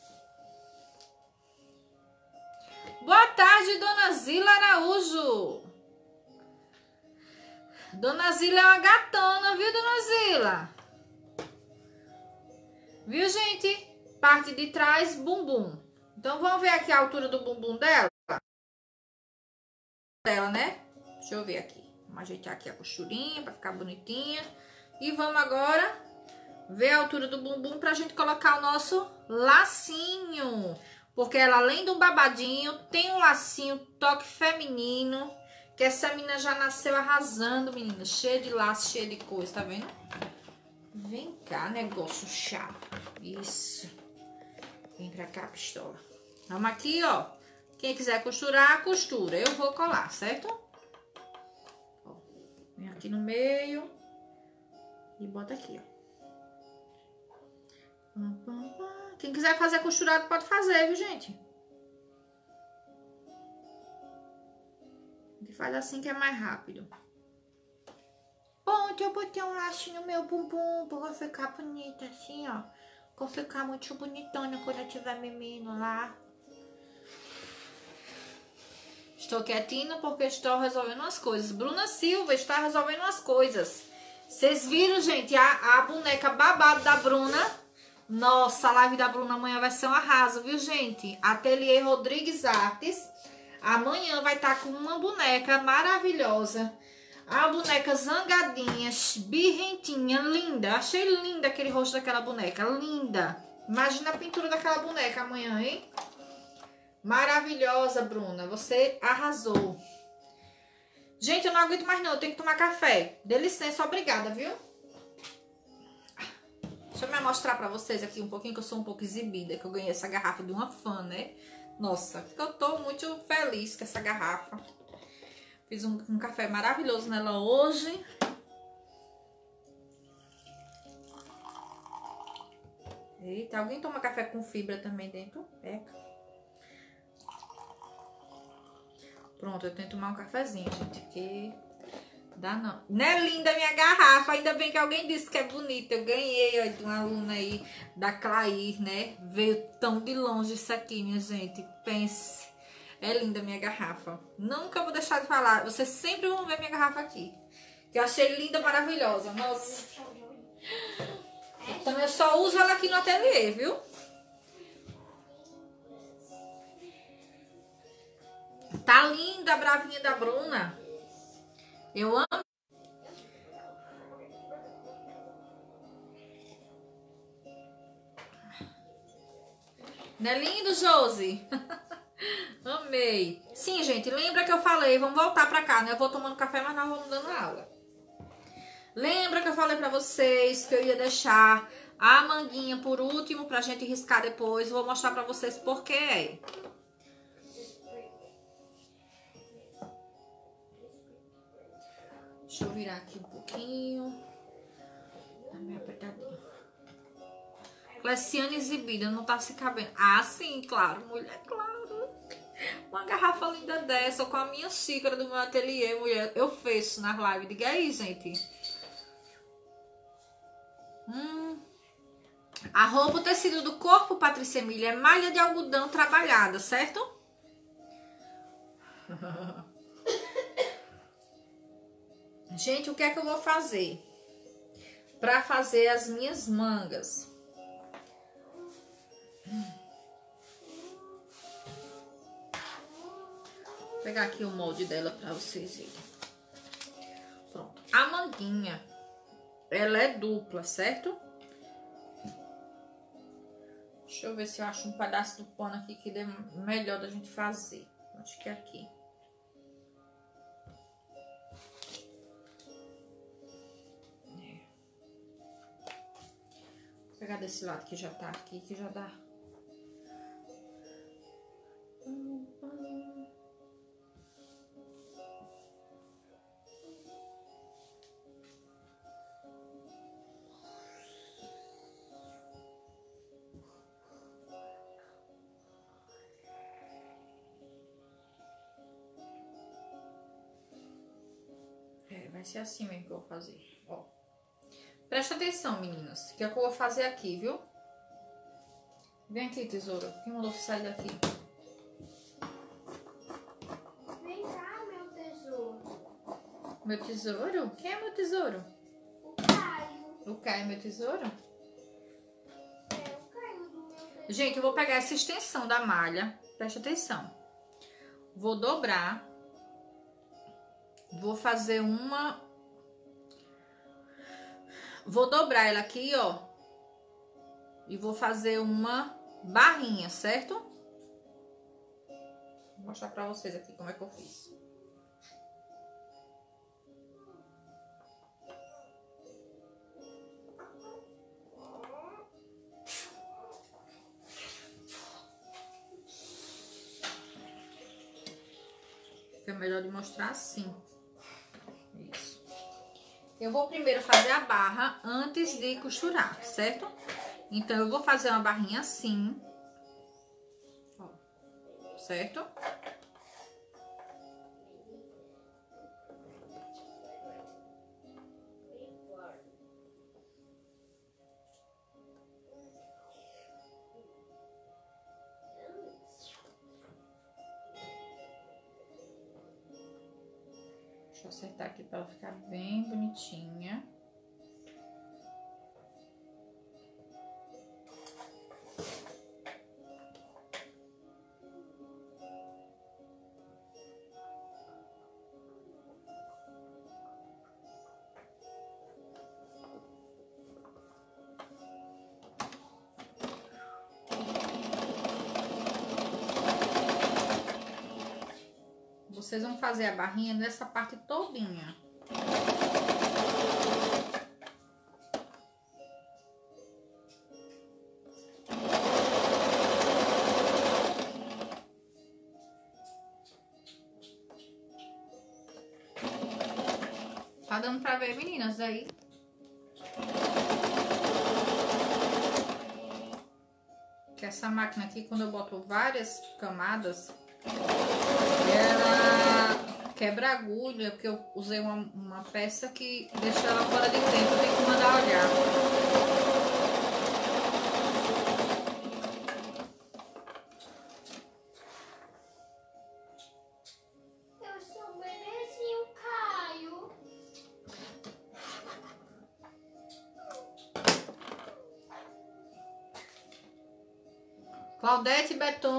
Boa tarde, Dona Zila Araújo. Dona Zila é uma gatona, viu, Dona Zila? Viu, gente? Parte de trás, bumbum. Então, vamos ver aqui a altura do bumbum dela. Né? Deixa eu ver aqui. Vamos ajeitar aqui a costurinha pra ficar bonitinha. E vamos agora ver a altura do bumbum pra gente colocar o nosso lacinho. Porque ela, além do babadinho, tem um lacinho, toque feminino. Que essa menina já nasceu arrasando, menina. Cheia de laço, cheia de coisa, tá vendo? Vem cá, negócio chato. Isso. Vem pra cá, pistola. Vamos aqui, ó. Quem quiser costurar, costura. Eu vou colar, certo? Ó, vem aqui no meio. E bota aqui, ó. Quem quiser fazer costurado, pode fazer, viu, gente? faz assim que é mais rápido. Pronto, eu botei um laço no meu bumbum pra ficar bonita assim, ó. Pra ficar muito bonitona quando eu tiver menino lá. Estou quietinha porque estou resolvendo umas coisas. Bruna Silva está resolvendo umas coisas. Vocês viram, gente, a boneca babado da Bruna? Nossa, a live da Bruna amanhã vai ser um arraso, viu, gente? Ateliê Rodrigues Artes. Amanhã vai estar com uma boneca maravilhosa. A boneca zangadinha, birrentinha, linda. Achei linda aquele rosto daquela boneca, linda. Imagina a pintura daquela boneca amanhã, hein? Maravilhosa, Bruna. Você arrasou. Gente, eu não aguento mais não. Eu tenho que tomar café. Dê licença, obrigada, viu? Deixa eu me mostrar pra vocês aqui um pouquinho, que eu sou um pouco exibida. Que eu ganhei essa garrafa de uma fã, né? Nossa, eu tô muito feliz com essa garrafa. Fiz um café maravilhoso nela hoje. Eita, alguém toma café com fibra também dentro? Peca. Pronto, eu tenho que tomar um cafezinho, gente, que dá não. Não é linda a minha garrafa? Ainda bem que alguém disse que é bonita. Eu ganhei, ó, de uma aluna aí, da Clair, né? Veio tão de longe isso aqui, minha gente. Pense. É linda a minha garrafa. Nunca vou deixar de falar. Vocês sempre vão ver minha garrafa aqui. Que eu achei linda, maravilhosa. Nossa. Então eu só uso ela aqui no ateliê, viu? Tá linda a bravinha da Bruna. Eu amo. Não é lindo, Josi? Amei. Sim, gente, lembra que eu falei, vamos voltar pra cá, né? Eu vou tomando café, mas nós vamos dando aula. Lembra que eu falei pra vocês que eu ia deixar a manguinha por último pra gente riscar depois. Vou mostrar pra vocês por que. Deixa eu virar aqui um pouquinho. Tá meio apertadinho. Cleciane exibida, não tá se cabendo. Ah, sim, claro, mulher, claro. Uma garrafa linda dessa, com a minha xícara do meu ateliê, mulher. Eu fecho nas lives. Diga aí, gente. A roupa, o tecido do corpo, Patrícia Emília, é malha de algodão trabalhada, certo? Gente, o que é que eu vou fazer? Pra fazer as minhas mangas. Vou pegar aqui o molde dela pra vocês verem. Pronto. A manguinha, ela é dupla, certo? Deixa eu ver se eu acho um pedaço do pano aqui que dê melhor da gente fazer. Acho que é aqui. Vou pegar desse lado que já tá aqui, que já dá. Vai ser assim mesmo que eu vou fazer, ó. Presta atenção, meninas, que é o que eu vou fazer aqui, viu? Vem aqui, tesouro. Quem mandou você sair daqui? Vem cá, meu tesouro. Meu tesouro? Quem é meu tesouro? O Caio. O Caio é meu tesouro? É o Caio do meu tesouro. Gente, eu vou pegar essa extensão da malha. Presta atenção. Vou dobrar. Vou fazer uma... Vou dobrar ela aqui, ó. E vou fazer uma barrinha, certo? Vou mostrar pra vocês aqui como é que eu fiz. Fica melhor de mostrar assim. Isso. Eu vou primeiro fazer a barra antes de costurar, certo? Então, eu vou fazer uma barrinha assim. Ó, certo? Deixa eu acertar aqui para ela ficar bem bonitinha. Vocês vão fazer a barrinha nessa parte todinha. Tá dando pra ver, meninas, aí? Que essa máquina aqui, quando eu boto várias camadas, ela quebra a agulha, porque eu usei uma peça que deixa ela fora de tempo, eu tenho que mandar olhar. Eu sou um bebezinho, Caio. Claudete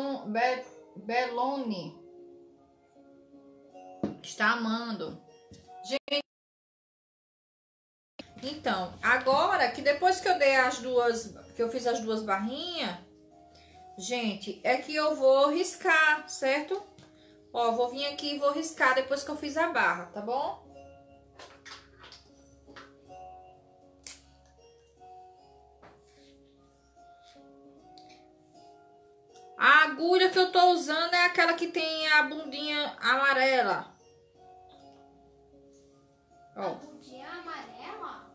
Belloni está amando. Gente, então, agora que depois que eu dei as duas, que eu fiz as duas barrinhas, gente, é que eu vou riscar, certo? Ó, vou vir aqui e vou riscar depois que eu fiz a barra, tá bom? A agulha que eu tô usando é aquela que tem a bundinha amarela. A Ó. bundinha amarela?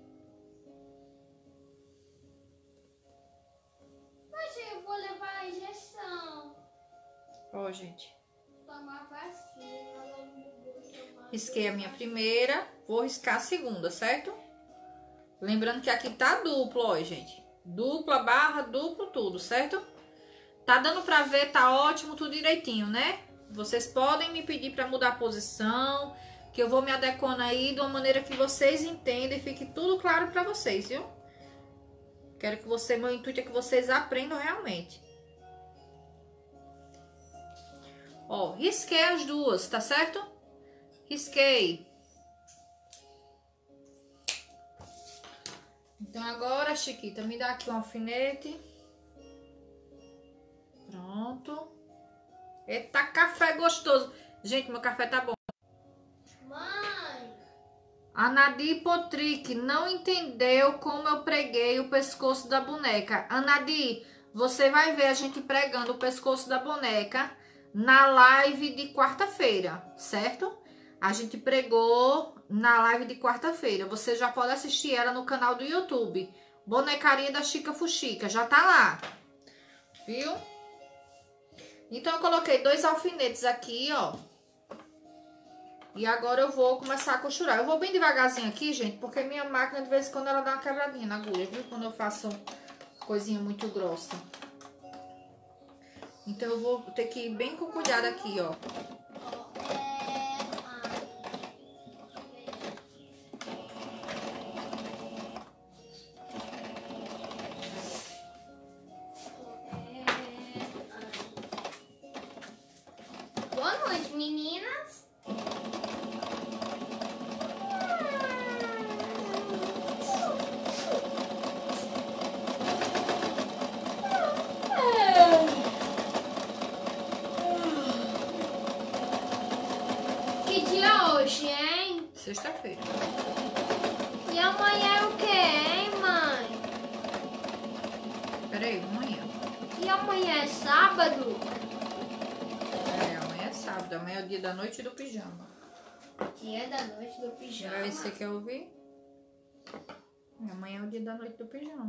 Mas eu vou levar a injeção. Ó, gente. Tomar vacina. Risquei a minha primeira, vou riscar a segunda, certo? Lembrando que aqui tá duplo, ó, gente. Dupla barra, duplo tudo, certo? Tá dando pra ver, tá ótimo, tudo direitinho, né? Vocês podem me pedir pra mudar a posição, que eu vou me adequando aí de uma maneira que vocês entendam e fique tudo claro pra vocês, viu? Quero que você, meu intuito é que vocês aprendam realmente. Ó, risquei as duas, tá certo? Risquei. Então agora, Chiquita, me dá aqui um alfinete. Pronto. Eita, café gostoso. Gente, meu café tá bom. Mãe! A Nadir Potrick não entendeu como eu preguei o pescoço da boneca. Nadir, você vai ver a gente pregando o pescoço da boneca na live de quarta-feira, certo? A gente pregou na live de quarta-feira. Você já pode assistir ela no canal do YouTube. Bonecaria da Chica Fuxica. Já tá lá. Viu? Então, eu coloquei 2 alfinetes aqui, ó. E agora eu vou começar a costurar. Eu vou bem devagarzinho aqui, gente, porque minha máquina, de vez em quando, ela dá uma quebradinha na agulha, viu? Quando eu faço coisinha muito grossa. Então, eu vou ter que ir bem com cuidado aqui, ó. Boa noite, meninas. Que dia é hoje, hein? Sexta-feira. E amanhã é o que, hein, mãe? Peraí, amanhã. E amanhã é sábado? É, amanhã é sábado. Amanhã é o dia da noite do pijama. Dia da noite do pijama. Já você quer ouvir? Amanhã é o dia da noite do pijama.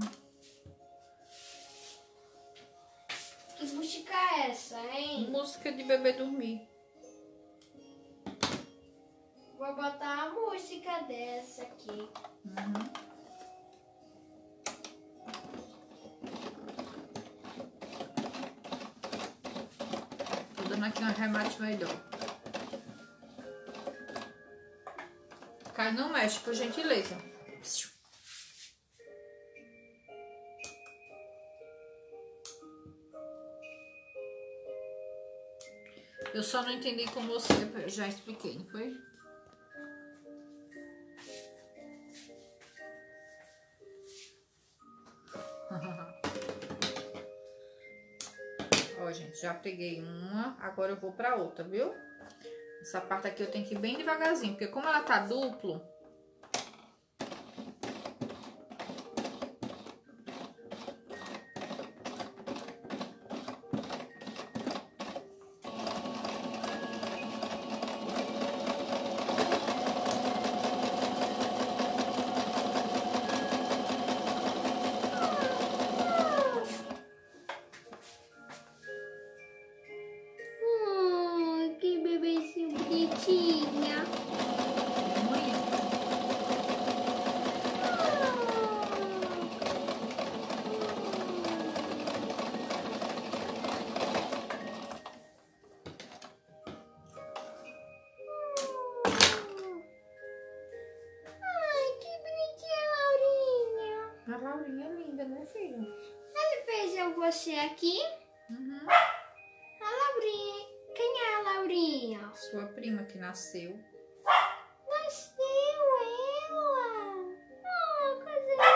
Que música é essa, hein? Música de bebê dormir. Vou botar a música dessa aqui. Uhum. Tô dando aqui um arremate melhor. Caio, não mexe, por gentileza. Eu só não entendi com você, eu já expliquei, não foi? Ó, gente, já peguei uma, agora eu vou pra outra, viu? Essa parte aqui eu tenho que ir bem devagarzinho, porque como ela tá duplo... Que bebezinho bonitinha. Ai, que bonitinha, Laurinha. A Laurinha é linda, né, filho? Ele beijou você aqui? Uhum. A Laurinha. Quem é a Laurinha? Sua prima que nasceu. Nasceu ela. Oh, coisa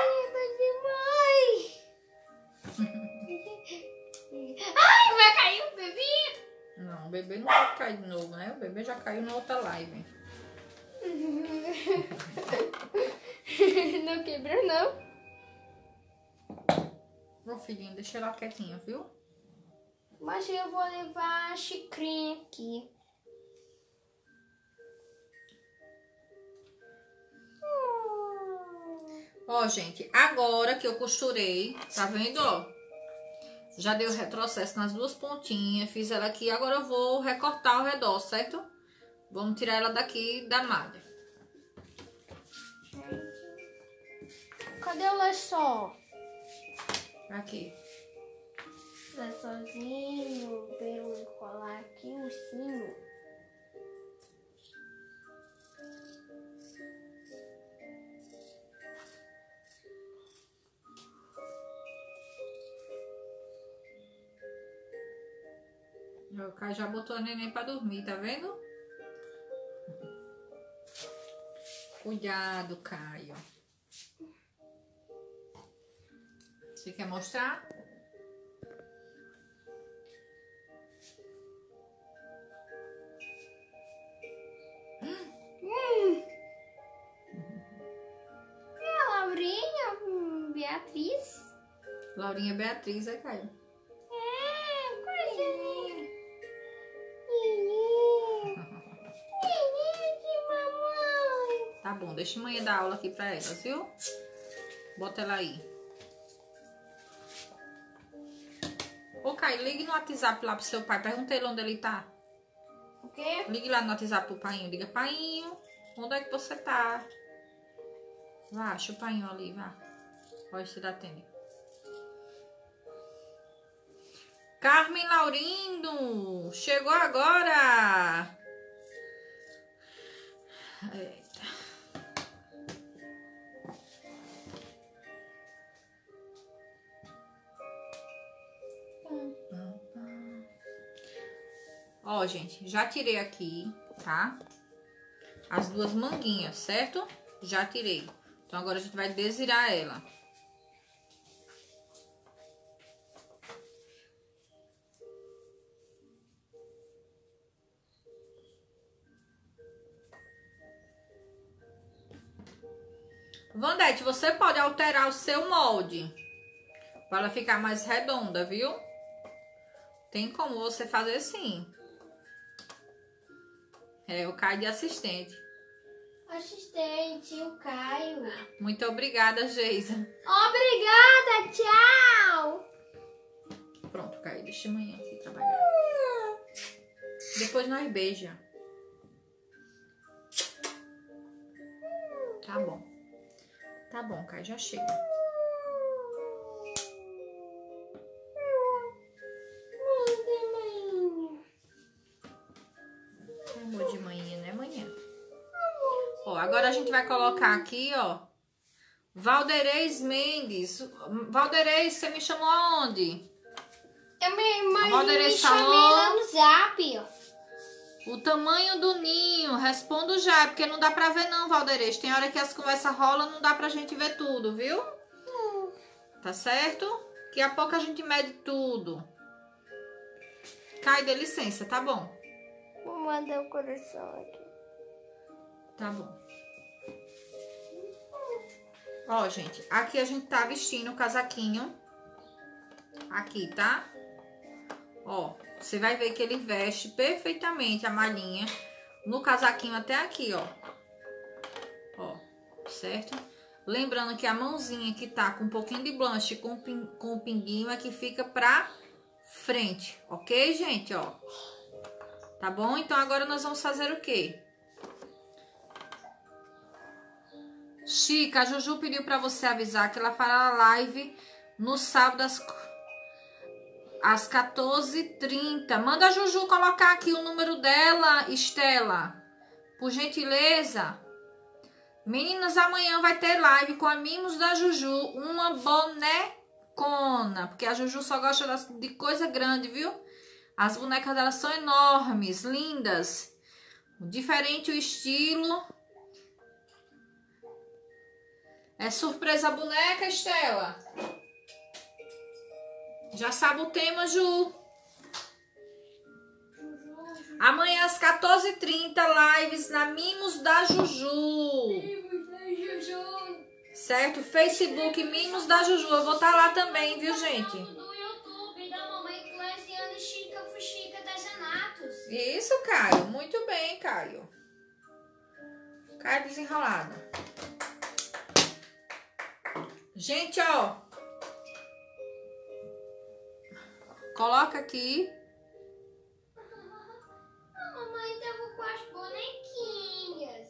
linda demais. Ai, vai cair o bebê. Não, o bebê não pode cair de novo, né? O bebê já caiu na outra live. Não quebrou, não? Ô, filhinho, deixa ela quietinha, viu? Mas eu vou levar a xicrinha aqui. Ó, gente, agora que eu costurei, tá vendo, ó? Já deu retrocesso nas duas pontinhas, fiz ela aqui. Agora eu vou recortar ao redor, certo? Vamos tirar ela daqui da malha. Cadê o lençol? Aqui. Lençolzinho, pra eu colar aqui o ursinho. O Caio já botou a neném pra dormir, tá vendo? Cuidado, Caio. Você quer mostrar? É a Laurinha, Beatriz. Laurinha Beatriz, é, Caio? É, coisa linda. Neném. Neném de mamãe. Tá bom, deixa a mãe dar aula aqui pra elas, viu? Bota ela aí. Ô, Caio, ligue no WhatsApp lá pro seu pai. Pergunta ele onde ele tá. O quê? Ligue lá no WhatsApp pro painho. Diga, painho, onde é que você tá? Vá, acha o painho ali, vá. Olha se ele atende. Carmen Laurindo, chegou agora. Eita. Ó, gente, já tirei aqui, tá? As duas manguinhas, certo? Já tirei. Então, agora a gente vai desvirar ela. Vandete, você pode alterar o seu molde para ela ficar mais redonda, viu? Tem como você fazer sim. É, o Caio de assistente. Assistente, o Caio. Muito obrigada, Geisa. Obrigada, tchau. Pronto, Caio, deixa amanhã aqui trabalhar. Depois nós beija. Tá bom. Tá bom, Caio, já chega. Amor de manhã, né, manhã? Ó, Agora a gente vai colocar aqui, ó. Valderez Mendes. Valderez, você me chamou aonde? Eu me Valderez chamei falou. lá no zap, ó. O tamanho do ninho, respondo já, porque não dá pra ver não, Valderez. Tem hora que as conversas rolam, não dá pra gente ver tudo, viu? Tá certo? Daqui a pouco a gente mede tudo. Cai, dê licença, tá bom? Vou mandar o coração aqui. Tá bom. Ó, gente, aqui a gente tá vestindo o casaquinho. Aqui, tá? Ó, você vai ver que ele veste perfeitamente a malhinha no casaquinho até aqui, ó. Ó, certo? Lembrando que a mãozinha que tá com um pouquinho de blanche com o pinguinho é que fica pra frente, ok, gente? Ó, tá bom? Então agora nós vamos fazer o quê? Chica, a Juju pediu pra você avisar que ela fará live no sábado às 14h30. Manda a Juju colocar aqui o número dela, Estela. Por gentileza. Meninas, amanhã vai ter live com a Mimos da Juju. Uma bonecona. Porque a Juju só gosta de coisa grande, viu? As bonecas dela são enormes, lindas. Diferente o estilo. É surpresa a boneca, Estela? Já sabe o tema, Ju. Amanhã às 14h30, lives na Mimos da Juju. Mimos da Juju. Certo? Facebook Mimos da Juju. Eu vou estar lá também, viu, gente? Do YouTube da mamãe Clesiane Chica Fuxica Artesanatos. Isso, Caio. Muito bem, Caio. Caio desenrolado. Gente, ó. Coloca aqui. A mamãe tava com as bonequinhas.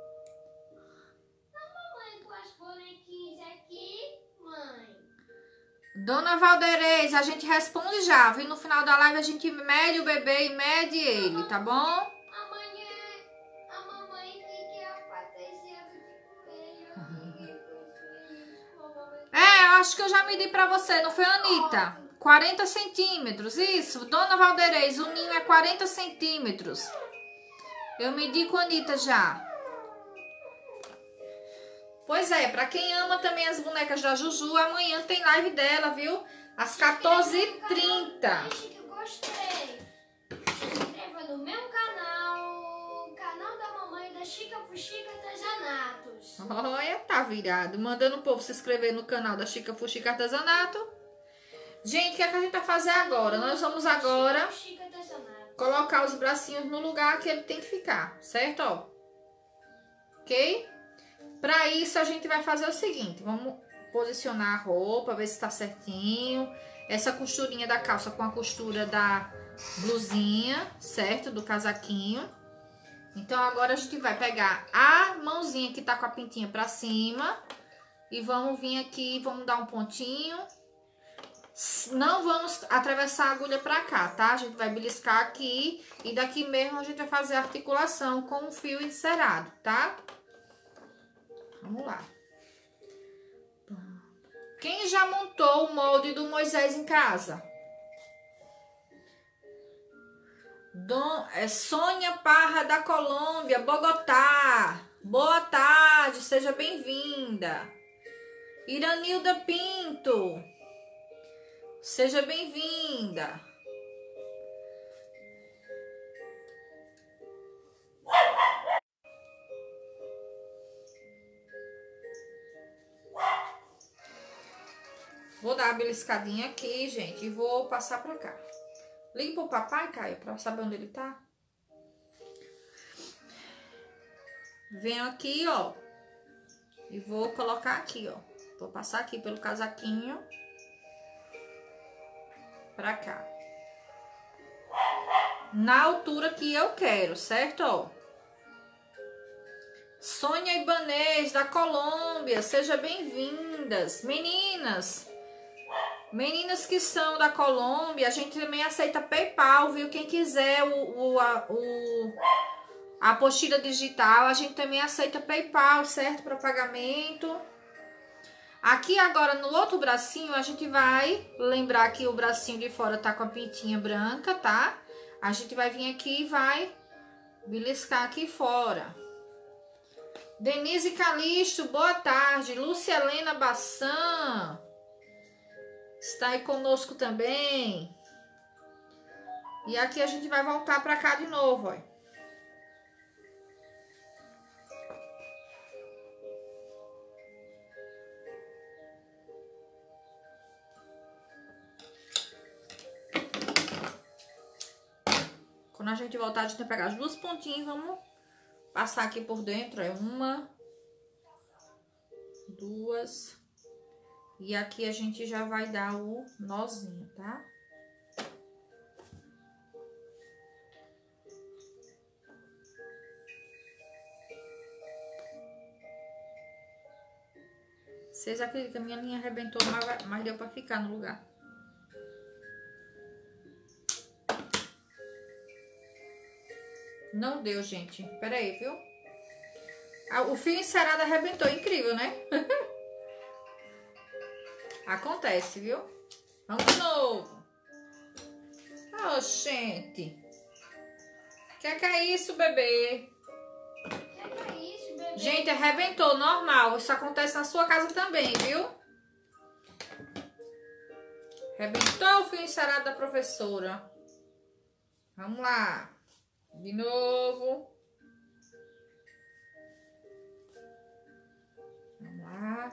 A mamãe com as bonequinhas aqui, mãe. Dona Valderez, a gente responde já, viu? No final da live a gente mede o bebê e mede ele, tá bom? Amanhã a mamãe que quer a fantasia do coelho. É, eu acho que eu já medi pra você, não foi, Anitta? 40 centímetros, isso. Dona Valderez, o ninho é 40 centímetros. Eu medi com a Anitta já. Pois é, pra quem ama também as bonecas da Juju, amanhã tem live dela, viu? Às 14h30. Que eu gostei. Se inscreva no meu canal, canal da mamãe da Chica Fuxica Artesanatos. Olha, tá virado. Mandando o povo se inscrever no canal da Chica Fuxica Artesanato. Gente, o que é que a gente vai fazer agora? Nós vamos agora colocar os bracinhos no lugar que ele tem que ficar, certo? Ó. Ok? Pra isso, a gente vai fazer o seguinte. Vamos posicionar a roupa, ver se tá certinho. Essa costurinha da calça com a costura da blusinha, certo? Do casaquinho. Então, agora a gente vai pegar a mãozinha que tá com a pintinha pra cima. E vamos vir aqui, vamos dar um pontinho. Não vamos atravessar a agulha pra cá, tá? A gente vai beliscar aqui e daqui mesmo a gente vai fazer a articulação com o fio encerado, tá? Vamos lá. Quem já montou o molde do Moisés em casa? Sônia Parra da Colômbia, Bogotá. Boa tarde, seja bem-vinda. Iranilda Pinto. Seja bem-vinda. Vou dar uma beliscadinha aqui, gente, e vou passar pra cá. Liga pro papai, Caio, pra saber onde ele tá. Venho aqui, ó, e vou colocar aqui, ó. Vou passar aqui pelo casaquinho. Pra cá. Na altura que eu quero, certo? Ó. Sônia Ibanez, da Colômbia, seja bem-vindas. Meninas que são da Colômbia, a gente também aceita PayPal, viu? Quem quiser A apostila digital, a gente também aceita PayPal, certo? Para pagamento. Aqui agora no outro bracinho, a gente vai lembrar que o bracinho de fora tá com a pintinha branca, tá? A gente vai vir aqui e vai beliscar aqui fora. Denise Calixto, boa tarde. Lúcia Helena Bassan está aí conosco também. E aqui a gente vai voltar para cá de novo, ó. Quando a gente voltar, a gente vai pegar as duas pontinhas, vamos passar aqui por dentro, é uma, duas, e aqui a gente já vai dar o nozinho, tá? Vocês acreditam que a minha linha arrebentou, mas deu pra ficar no lugar. Não deu, gente. Pera aí, viu? O fio encerado arrebentou. Incrível, né? Acontece, viu? Vamos de novo. Oh, gente. Que é isso, bebê? Que é isso, bebê? Gente, arrebentou. Normal. Isso acontece na sua casa também, viu? Arrebentou o fio encerado da professora. Vamos lá. De novo. Vamos lá.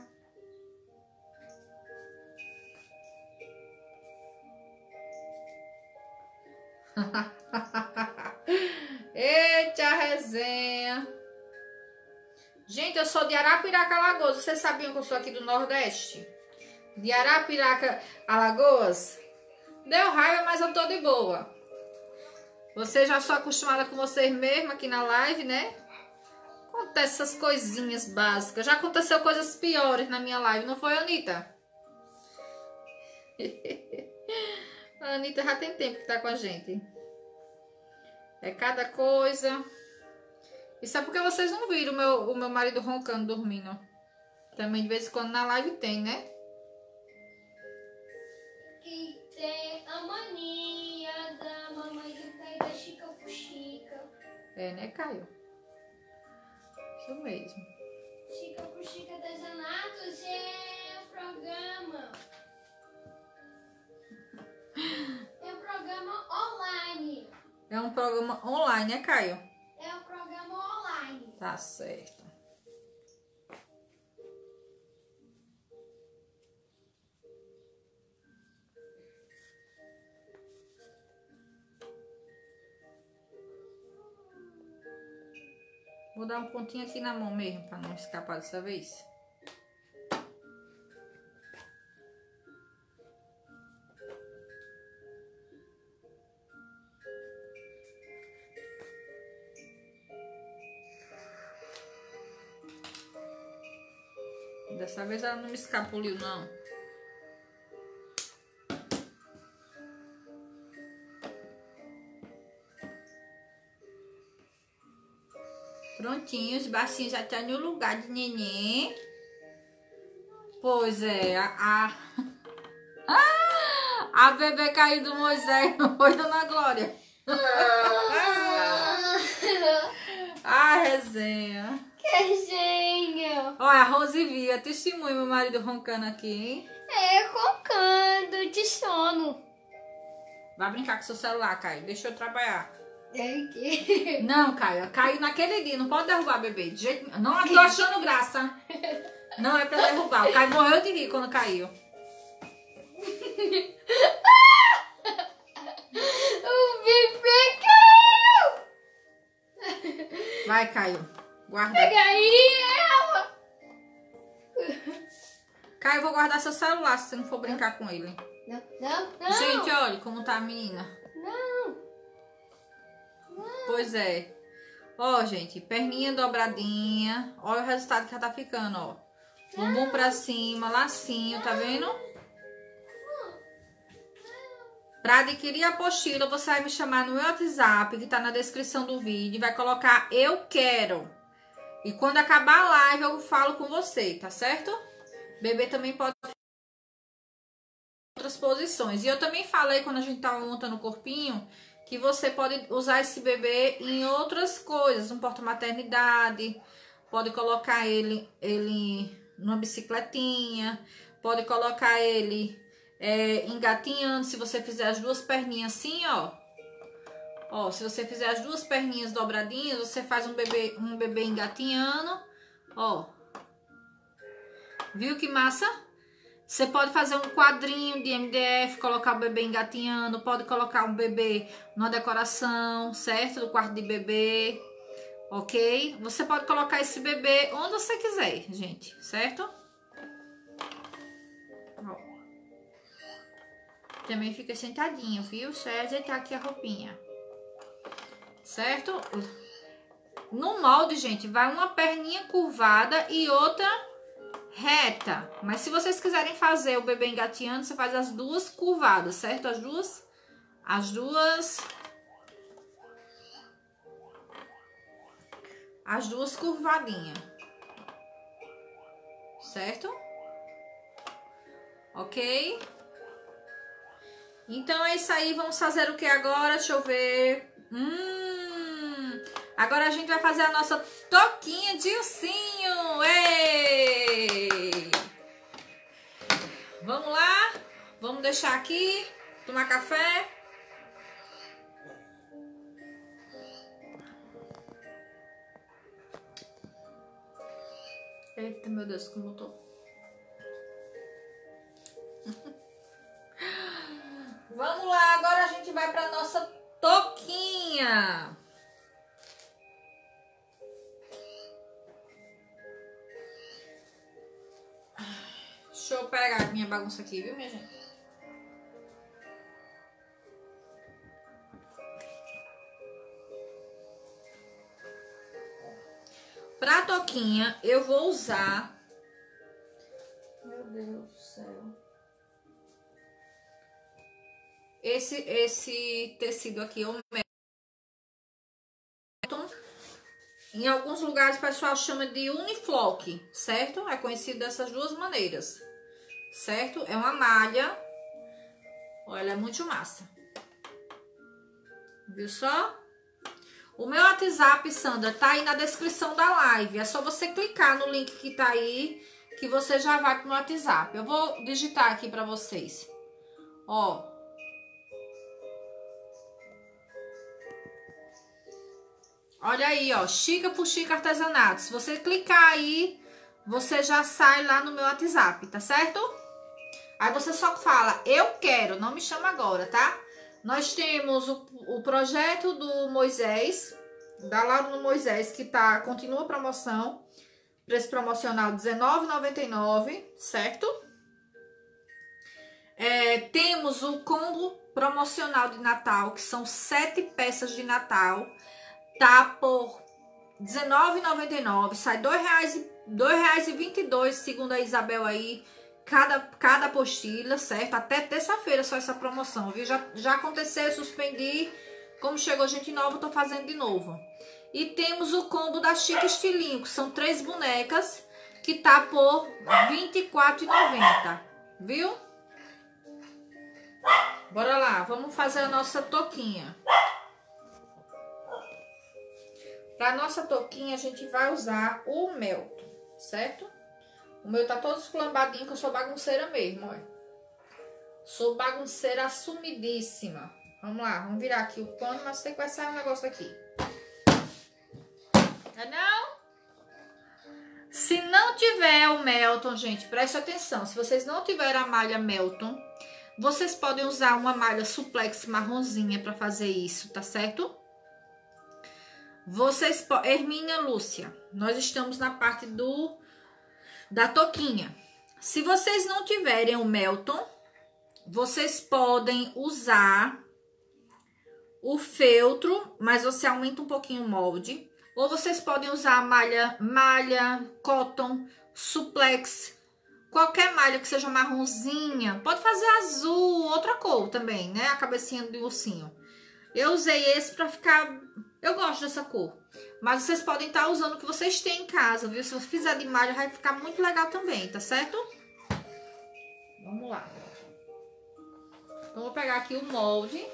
Eita resenha. Gente, eu sou de Arapiraca, Alagoas. Vocês sabiam que eu sou aqui do Nordeste? De Arapiraca, Alagoas. Deu raiva, mas eu tô de boa. Você já sou acostumada com vocês mesmo aqui na live, né? Acontece essas coisinhas básicas. Já aconteceu coisas piores na minha live, não foi, Anitta? A Anitta já tem tempo que tá com a gente. É cada coisa. Isso é porque vocês não viram o meu marido roncando, dormindo. Também de vez em quando na live tem, né? E tem a mania da mamãe do Caio da Chica Fuxica. É, né, Caio? Isso mesmo. Chica Fuxica Artesanatos é o programa. É um programa online. É um programa online, né, Caio? É um programa online. Tá certo. Vou dar um pontinho aqui na mão mesmo, pra não escapar dessa vez. Dessa vez ela não me escapuliu, não. Prontinho, os bacinhos já estão no lugar de neném. Pois é, a bebê caiu do Moisés, não foi, dona Glória? A resenha. Que gênio! Olha, a Rose via, testemunho meu marido roncando aqui, hein? É, roncando de sono. Vai brincar com seu celular, Caio. Deixa eu trabalhar. É que... Não, Caio. Caiu naquele dia. Não pode derrubar, bebê. De jeito... Não tô achando graça. Não é pra derrubar. O Caio morreu de rir quando caiu. O bebê caiu! Vai, Caio. Guarda. Pega aí ela! Caio, eu vou guardar seu celular se você não for brincar com ele. Não, não, não! Gente, olha como tá a menina. Não! Pois é. Ó, gente, perninha dobradinha. Olha o resultado que ela tá ficando, ó. Bumbum pra cima, lacinho, tá vendo? Para adquirir a apostila, você vai me chamar no meu WhatsApp, que tá na descrição do vídeo, vai colocar eu quero. E quando acabar a live, eu falo com você, tá certo? Bebê também pode fazer outras posições. E eu também falei, quando a gente tava montando o corpinho, que você pode usar esse bebê em outras coisas. Um porta-maternidade, pode colocar ele numa bicicletinha, pode colocar ele engatinhando. Se você fizer as duas perninhas assim, ó, se você fizer as duas perninhas dobradinhas, você faz um bebê engatinhando, ó. Viu que massa? Você pode fazer um quadrinho de MDF, colocar o bebê engatinhando, pode colocar um bebê numa decoração, certo? Do quarto de bebê, ok? Você pode colocar esse bebê onde você quiser, gente, certo? Ó. Também fica sentadinho, viu? Só é ajeitar aqui a roupinha. Certo? No molde, gente, vai uma perninha curvada e outra reta. Mas se vocês quiserem fazer o bebê engateando, você faz as duas curvadas, certo? As duas curvadinhas. Certo? Ok? Então é isso aí. Vamos fazer o que agora? Deixa eu ver. Agora a gente vai fazer a nossa toquinha de ursinho. Ei! Vamos lá? Vamos deixar aqui, tomar café. Eita, meu Deus, como eu tô. Vamos lá, agora a gente vai para nossa toquinha. Deixa eu pegar minha bagunça aqui, viu, minha gente? Pra toquinha, eu vou usar... Meu Deus do céu. Esse tecido aqui, eu meto. Em alguns lugares o pessoal chama de uniflock, certo? É conhecido dessas duas maneiras, certo? É uma malha. Olha, é muito massa. Viu só? O meu WhatsApp, Sandra, tá aí na descrição da live. É só você clicar no link que tá aí, que você já vai pro meu WhatsApp. Eu vou digitar aqui pra vocês. Ó. Olha aí, ó. Chica por Chica Artesanato. Se você clicar aí, você já sai lá no meu WhatsApp, tá certo? Aí você só fala, eu quero, não me chama agora, tá? Nós temos o projeto do Moisés, da Laura no Moisés, que continua a promoção. Preço promocional R$19,99, certo? Temos o combo promocional de Natal, que são 7 peças de Natal. Tá por R$19,99. Sai R$2,22, segundo a Isabel aí. Cada apostila, certo? Até terça-feira só essa promoção, viu? Já aconteceu, eu suspendi. Como chegou gente nova, eu tô fazendo de novo. E temos o combo da Chica Estilinho, que são 3 bonecas, que tá por R$24,90, viu? Bora lá, vamos fazer a nossa toquinha. Pra nossa toquinha, a gente vai usar o Melton, certo? O meu tá todo esculambadinho, que eu sou bagunceira mesmo, olha. Sou bagunceira assumidíssima. Vamos lá, vamos virar aqui o pano, mas sei que vai sair um negócio aqui. Não? Se não tiver o Melton, gente, preste atenção. Se vocês não tiverem a malha Melton, vocês podem usar uma malha suplex marronzinha pra fazer isso, tá certo? Hermínia Lúcia, nós estamos na parte da toquinha. Se vocês não tiverem o Melton, vocês podem usar o feltro, mas você aumenta um pouquinho o molde. Ou vocês podem usar a malha cotton suplex qualquer malha que seja marronzinha. Pode fazer azul, outra cor também, né? A cabecinha do ursinho. Eu usei esse pra ficar... Eu gosto dessa cor. Mas vocês podem estar usando o que vocês têm em casa, viu? Se você fizer de malha, vai ficar muito legal também, tá certo? Vamos lá. Então, vou pegar aqui o molde.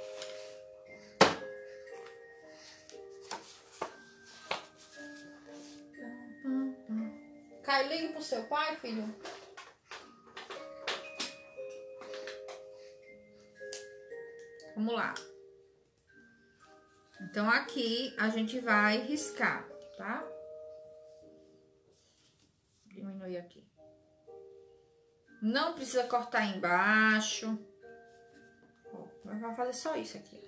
Caio, liga pro seu pai, filho. Vamos lá. Então, aqui a gente vai riscar, tá? Diminuir aqui. Não precisa cortar embaixo. Ó, vai fazer só isso aqui.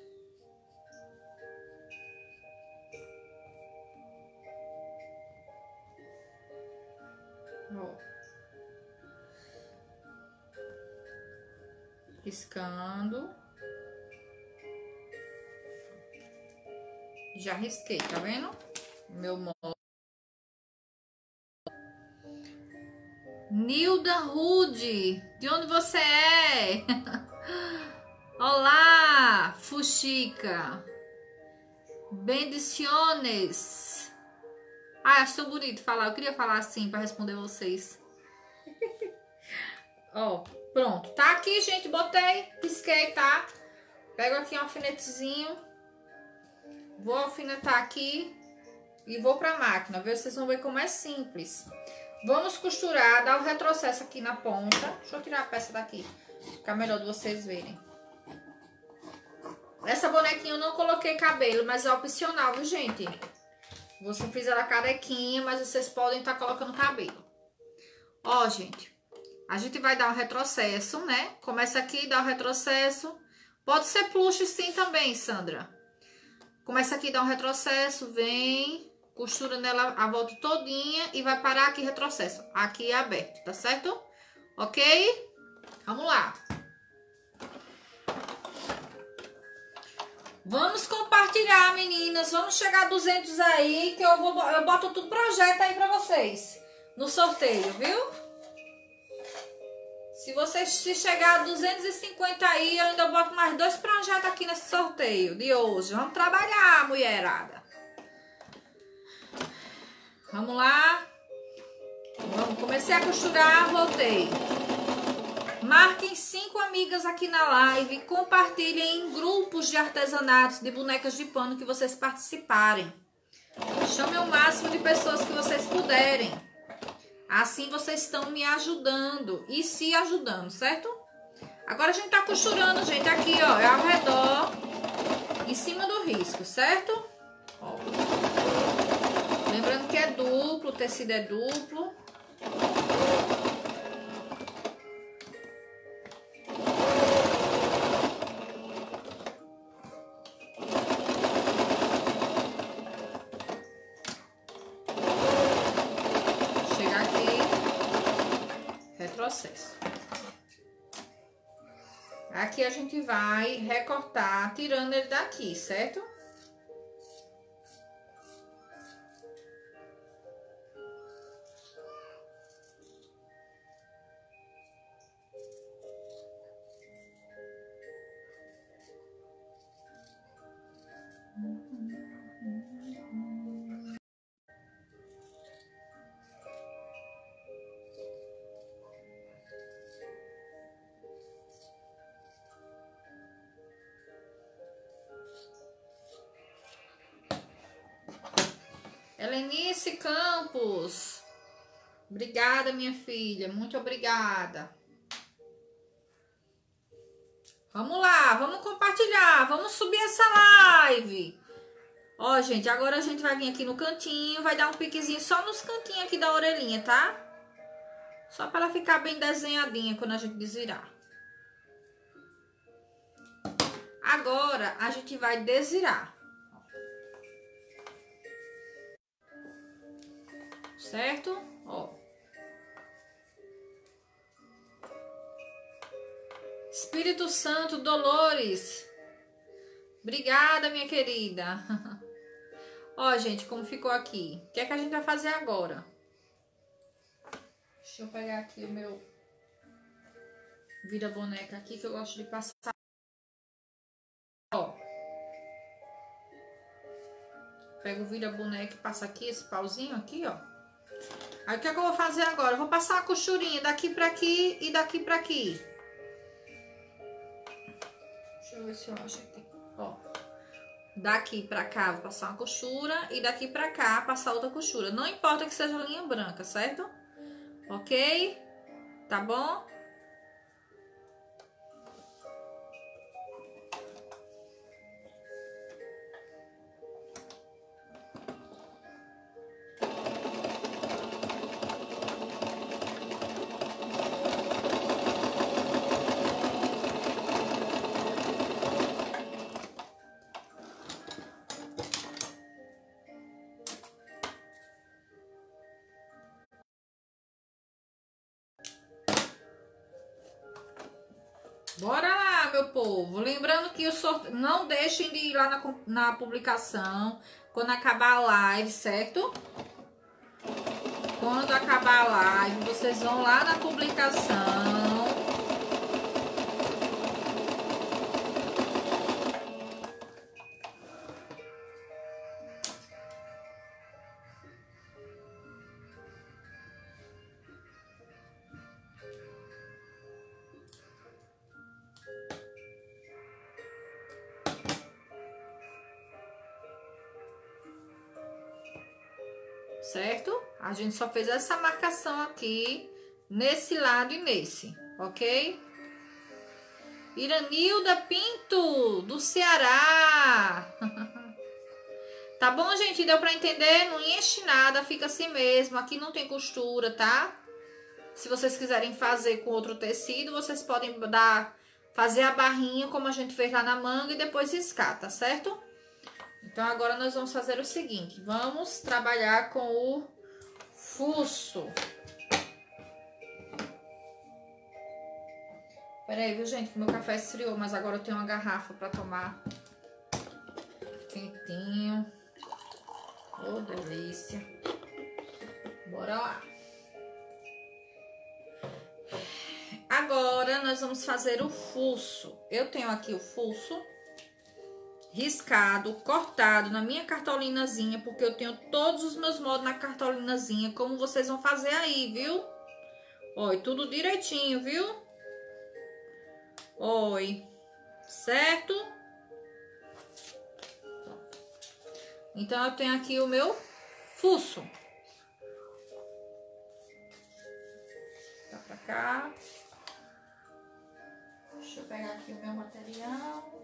Ó. Riscando. Já risquei, tá vendo? Meu molde. Nilda Rude, de onde você é? Olá, Fuxica. Bendiciones. Ah, acho tão bonito falar. Eu queria falar assim para responder vocês. Ó, pronto. Tá aqui, gente. Botei, risquei, tá? Pego aqui um alfinetezinho. Vou alfinetar aqui e vou pra máquina, viu? Vocês vão ver como é simples. Vamos costurar, dar o retrocesso aqui na ponta. Deixa eu tirar a peça daqui, ficar melhor de vocês verem. Essa bonequinha eu não coloquei cabelo, mas é opcional, viu, gente? Você fiz ela carequinha, mas vocês podem estar colocando cabelo. Ó, gente, a gente vai dar um retrocesso, né? Começa aqui, dá o retrocesso. Pode ser plush sim também, Sandra. Começa aqui, dá um retrocesso, vem, costura nela a volta todinha e vai parar aqui, retrocesso. Aqui é aberto, tá certo? Ok? Vamos lá. Vamos compartilhar, meninas. Vamos chegar a 200 aí, que eu boto tudo projeto aí pra vocês. No sorteio, viu? Se chegar a 250 aí, eu ainda boto mais 2 projetos aqui nesse sorteio de hoje. Vamos trabalhar, mulherada. Vamos lá. Vamos, comecei a costurar, voltei. Marquem 5 amigas aqui na live. Compartilhem em grupos de artesanatos de bonecas de pano que vocês participarem. Chamem o máximo de pessoas que vocês puderem. Assim vocês estão me ajudando e se ajudando, certo? Agora a gente tá costurando, gente, aqui, ó, é ao redor, em cima do risco, certo? Ó. Lembrando que é duplo, o tecido é duplo. Aqui a gente vai recortar, tirando ele daqui, certo? Helenice Campos, obrigada, minha filha, muito obrigada. Vamos lá, vamos compartilhar, vamos subir essa live. Ó, gente, agora a gente vai vir aqui no cantinho, vai dar um piquezinho só nos cantinhos aqui da orelhinha, tá? Só para ela ficar bem desenhadinha quando a gente desvirar. Agora a gente vai desvirar. Certo? Ó. Espírito Santo, Dolores. Obrigada, minha querida. Ó, gente, como ficou aqui. O que é que a gente vai fazer agora? Deixa eu pegar aqui o meu Vira boneca aqui que eu gosto de passar. Ó. Pega o vira boneca e passa aqui, esse pauzinho aqui, ó. Aí o que é que eu vou fazer agora? Eu vou passar a costurinha daqui pra aqui e daqui pra aqui. Deixa eu ver se eu acho aqui. Ó. Daqui pra cá vou passar uma costura e daqui pra cá passar outra costura. Não importa que seja linha branca, certo? Ok? Tá bom? Bora lá, meu povo. Lembrando que o sorteio... Não deixem de ir lá na publicação quando acabar a live, certo? Quando acabar a live, vocês vão lá na publicação. Certo? A gente só fez essa marcação aqui, nesse lado e nesse, ok? Iranilda Pinto, do Ceará. Tá bom, gente? Deu pra entender? Não enche nada, fica assim mesmo. Aqui não tem costura, tá? Se vocês quiserem fazer com outro tecido, vocês podem fazer a barrinha como a gente fez lá na manga e depois riscar, tá certo? Então, agora nós vamos fazer o seguinte. Vamos trabalhar com o fuço. Peraí, viu, gente? Meu café esfriou, mas agora eu tenho uma garrafa pra tomar. Quentinho. Oh, delícia. Bora lá. Agora, nós vamos fazer o fuço. Eu tenho aqui o fuço riscado, cortado na minha cartolinazinha, porque eu tenho todos os meus modos na cartolinazinha, como vocês vão fazer aí, viu? Oi, tudo direitinho, viu? Oi, certo? Então, eu tenho aqui o meu fuço. Tá pra cá. Deixa eu pegar aqui o meu material.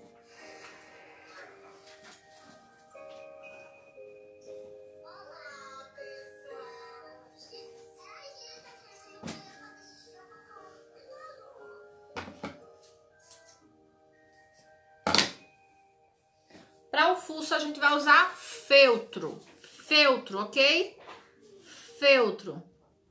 Para o fuço, a gente vai usar feltro. Feltro, ok? Feltro.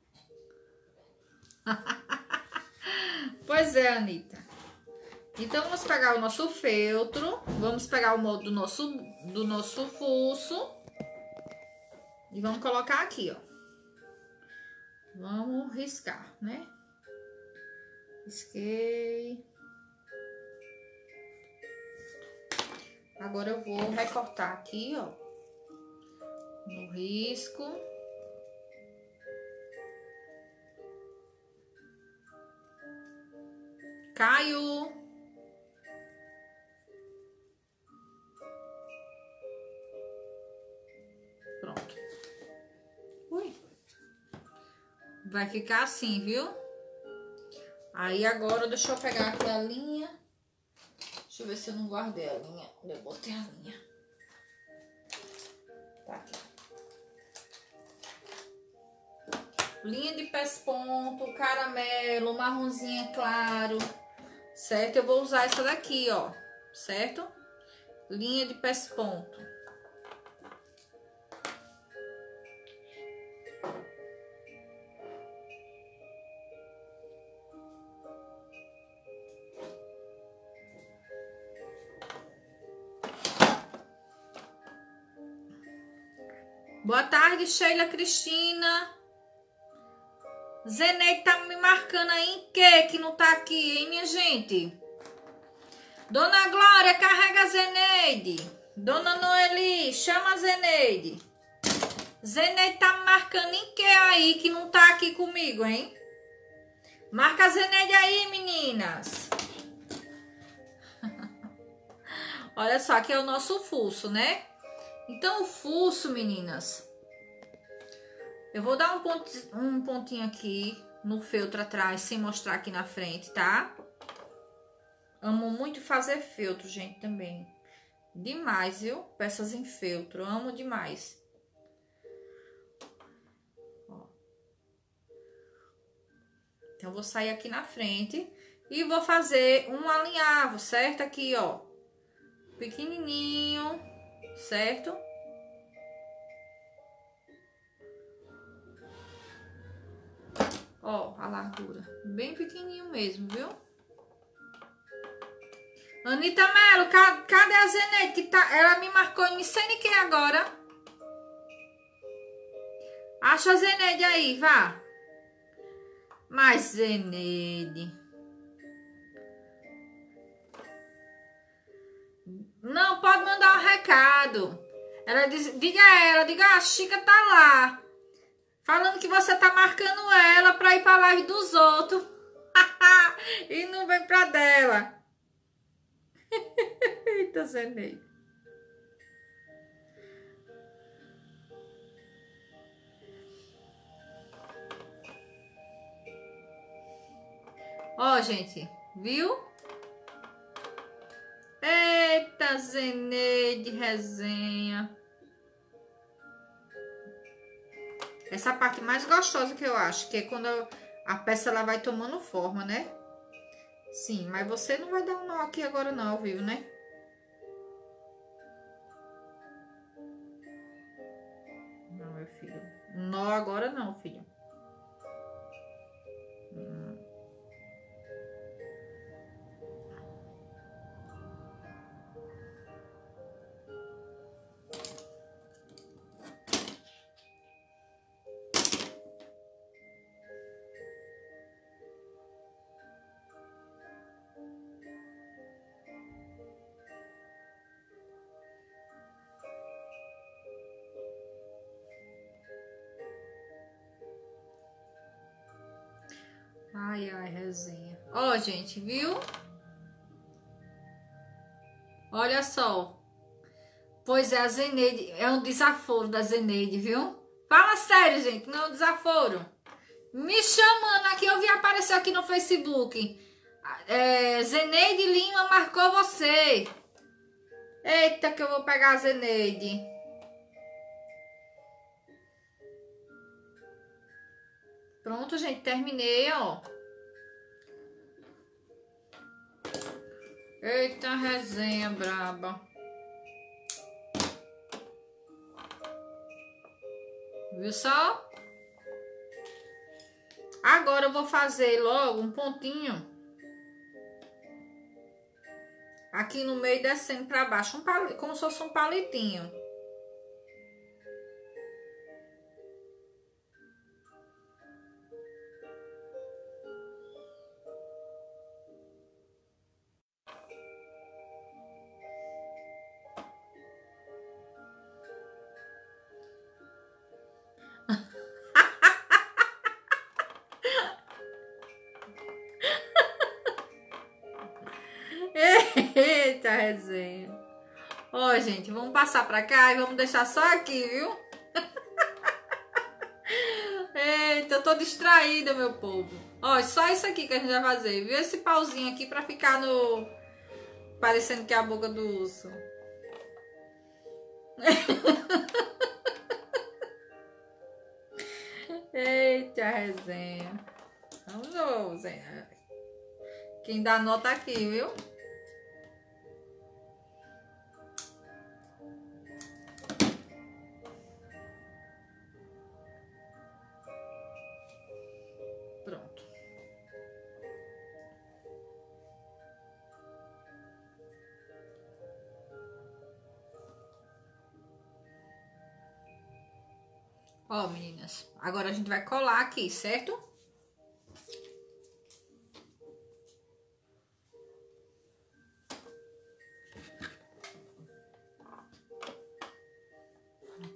Pois é, Anitta. Então, vamos pegar o nosso feltro. Vamos pegar o molde do nosso fuço. E vamos colocar aqui, ó. Vamos riscar, né? Risquei. Agora eu vou recortar aqui, ó, no risco. Caiu. Pronto. Ui. Vai ficar assim, viu? Aí agora deixa eu pegar aqui a linha. Deixa eu ver se eu não guardei a linha. Eu botei a linha. Tá aqui. Linha de pesponto, caramelo, marronzinha claro. Certo? Eu vou usar essa daqui, ó. Certo? Linha de pesponto. Boa tarde, Sheila Cristina. Zeneide tá me marcando aí em quê? Que não tá aqui, hein, minha gente? Dona Glória, carrega a Zeneide. Dona Noeli, chama a Zeneide. Zeneide tá me marcando em quê aí que não tá aqui comigo, hein? Marca a Zeneide aí, meninas. Olha só, aqui é o nosso fuço, né? Então, o fuço, meninas, eu vou dar um pontinho aqui no feltro atrás, sem mostrar aqui na frente, tá? Amo muito fazer feltro, gente, também. Demais, viu? Peças em feltro, amo demais. Ó. Então, eu vou sair aqui na frente e vou fazer um alinhavo, certo? Aqui, ó. Pequenininho, certo? Ó, a largura. Bem pequenininho mesmo, viu? Anitta Melo, cadê a Zeneide? Que tá, ela me marcou, não sei nem quem agora. Acha a Zeneide aí, vá. Mas, Zeneide. Não, pode mandar um recado. Ela diz, diga a ela, diga, a Chica tá lá. Falando que você tá marcando ela pra ir pra live dos outros. E não vem pra dela. Eita, Zeneide. Ó, gente, viu? Eita, Zeneide, resenha. Essa parte mais gostosa que eu acho, que é quando a peça ela vai tomando forma, né? Sim, mas você não vai dar um nó aqui agora não, viu, né? Não, meu filho. Nó agora não, filho. Ai, ai, resenha. Ó, gente, viu? Olha só. Pois é, a Zeneide, é um desaforo da Zeneide, viu? Fala sério, gente, não é um desaforo. Me chamando aqui, eu vi aparecer aqui no Facebook. Zeneide Lima marcou você. Eita, que eu vou pegar a Zeneide. Pronto, gente, terminei, ó. Eita, resenha braba. Viu só? Agora eu vou fazer logo um pontinho aqui no meio, descendo pra baixo, como se fosse um palitinho. Eita, resenha. Ó, gente, vamos passar pra cá e vamos deixar só aqui, viu? Eita, eu tô distraída, meu povo. Ó, só isso aqui que a gente vai fazer, viu? Esse pauzinho aqui pra ficar no... parecendo que é a boca do urso. Eita, resenha. Vamos lá, resenha. Quem dá nota aqui, viu? Pronto. Ó, meninas, agora a gente vai colar aqui, certo?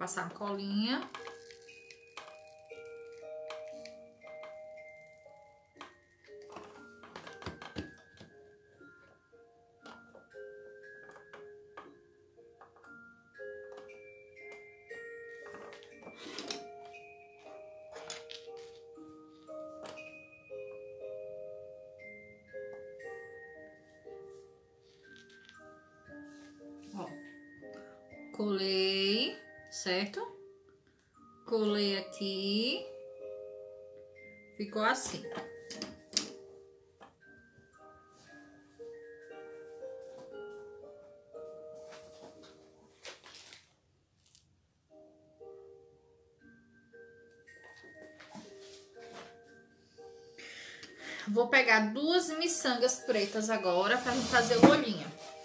passar uma colinha. Ó, colei, certo? Colei aqui, ficou assim. Vou pegar 2 miçangas pretas agora pra gente fazer o olhinho.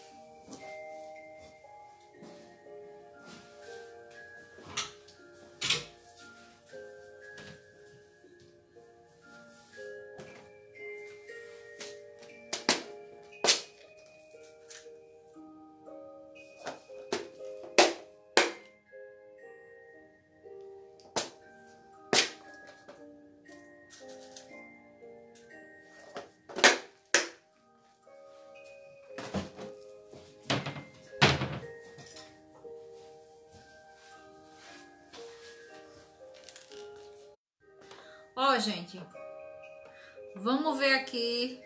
Ó, gente, vamos ver aqui.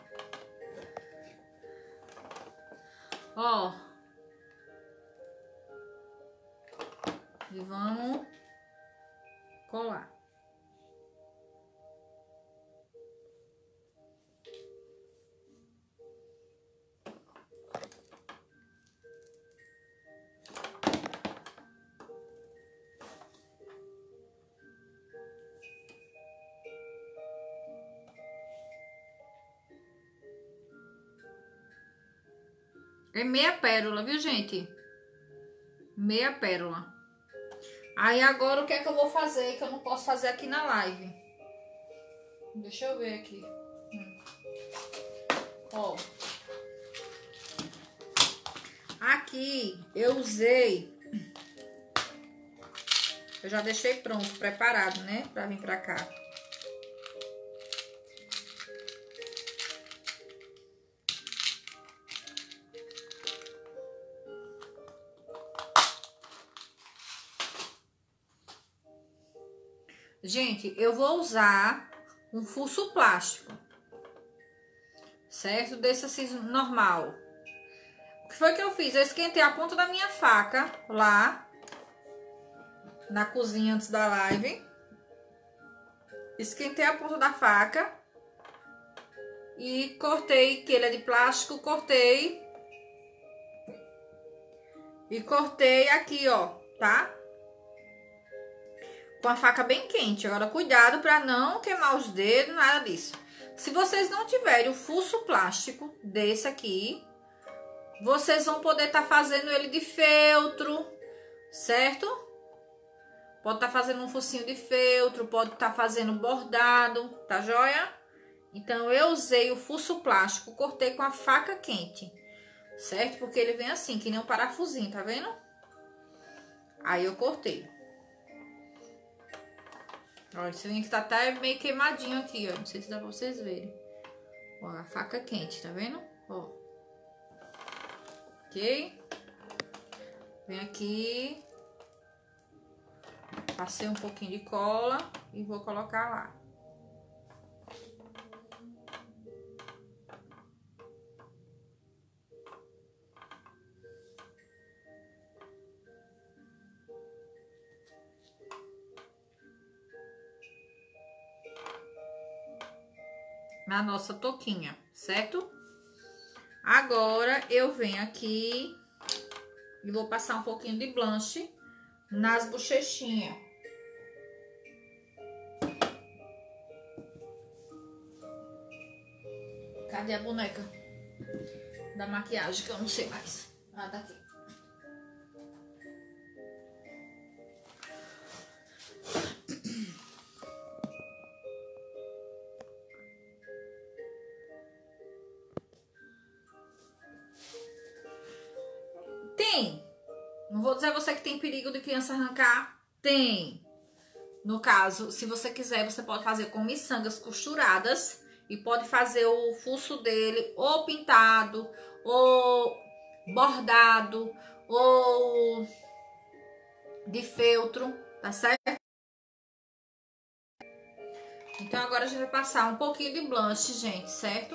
Ó. E vamos colar. É meia pérola, viu, gente? Meia pérola. Aí agora o que é que eu vou fazer, que eu não posso fazer aqui na live? Deixa eu ver aqui. Ó. Aqui eu usei... Eu já deixei pronto, preparado, né? Pra vir pra cá. Gente, eu vou usar um fuço plástico, certo? Desse assim, normal. O que foi que eu fiz? Eu esquentei a ponta da minha faca lá na cozinha antes da live. Esquentei a ponta da faca e cortei, que ele é de plástico, cortei. E cortei aqui, ó, tá? Com a faca bem quente. Agora, cuidado para não queimar os dedos, nada disso. Se vocês não tiverem o fuço plástico desse aqui, vocês vão poder estar fazendo ele de feltro, certo? Pode estar fazendo um focinho de feltro, pode estar fazendo bordado, tá joia? Então, eu usei o fuço plástico, cortei com a faca quente, certo? Porque ele vem assim, que nem um parafusinho, tá vendo? Aí, eu cortei. Olha, esse vinho que tá até meio queimadinho aqui, ó. Não sei se dá pra vocês verem. Ó, a faca quente, tá vendo? Ó. Ok? Vem aqui. Passei um pouquinho de cola e vou colocar lá. Na nossa touquinha, certo? Agora, eu venho aqui e vou passar um pouquinho de blanche nas bochechinhas. Cadê a boneca da maquiagem, que eu não sei mais? Ah, tá aqui. Não vou dizer a você que tem perigo de criança arrancar. Tem. No caso, se você quiser, você pode fazer com miçangas costuradas e pode fazer o fuço dele ou pintado, ou bordado, ou de feltro, tá certo? Então agora a gente vai passar um pouquinho de blush, gente, certo?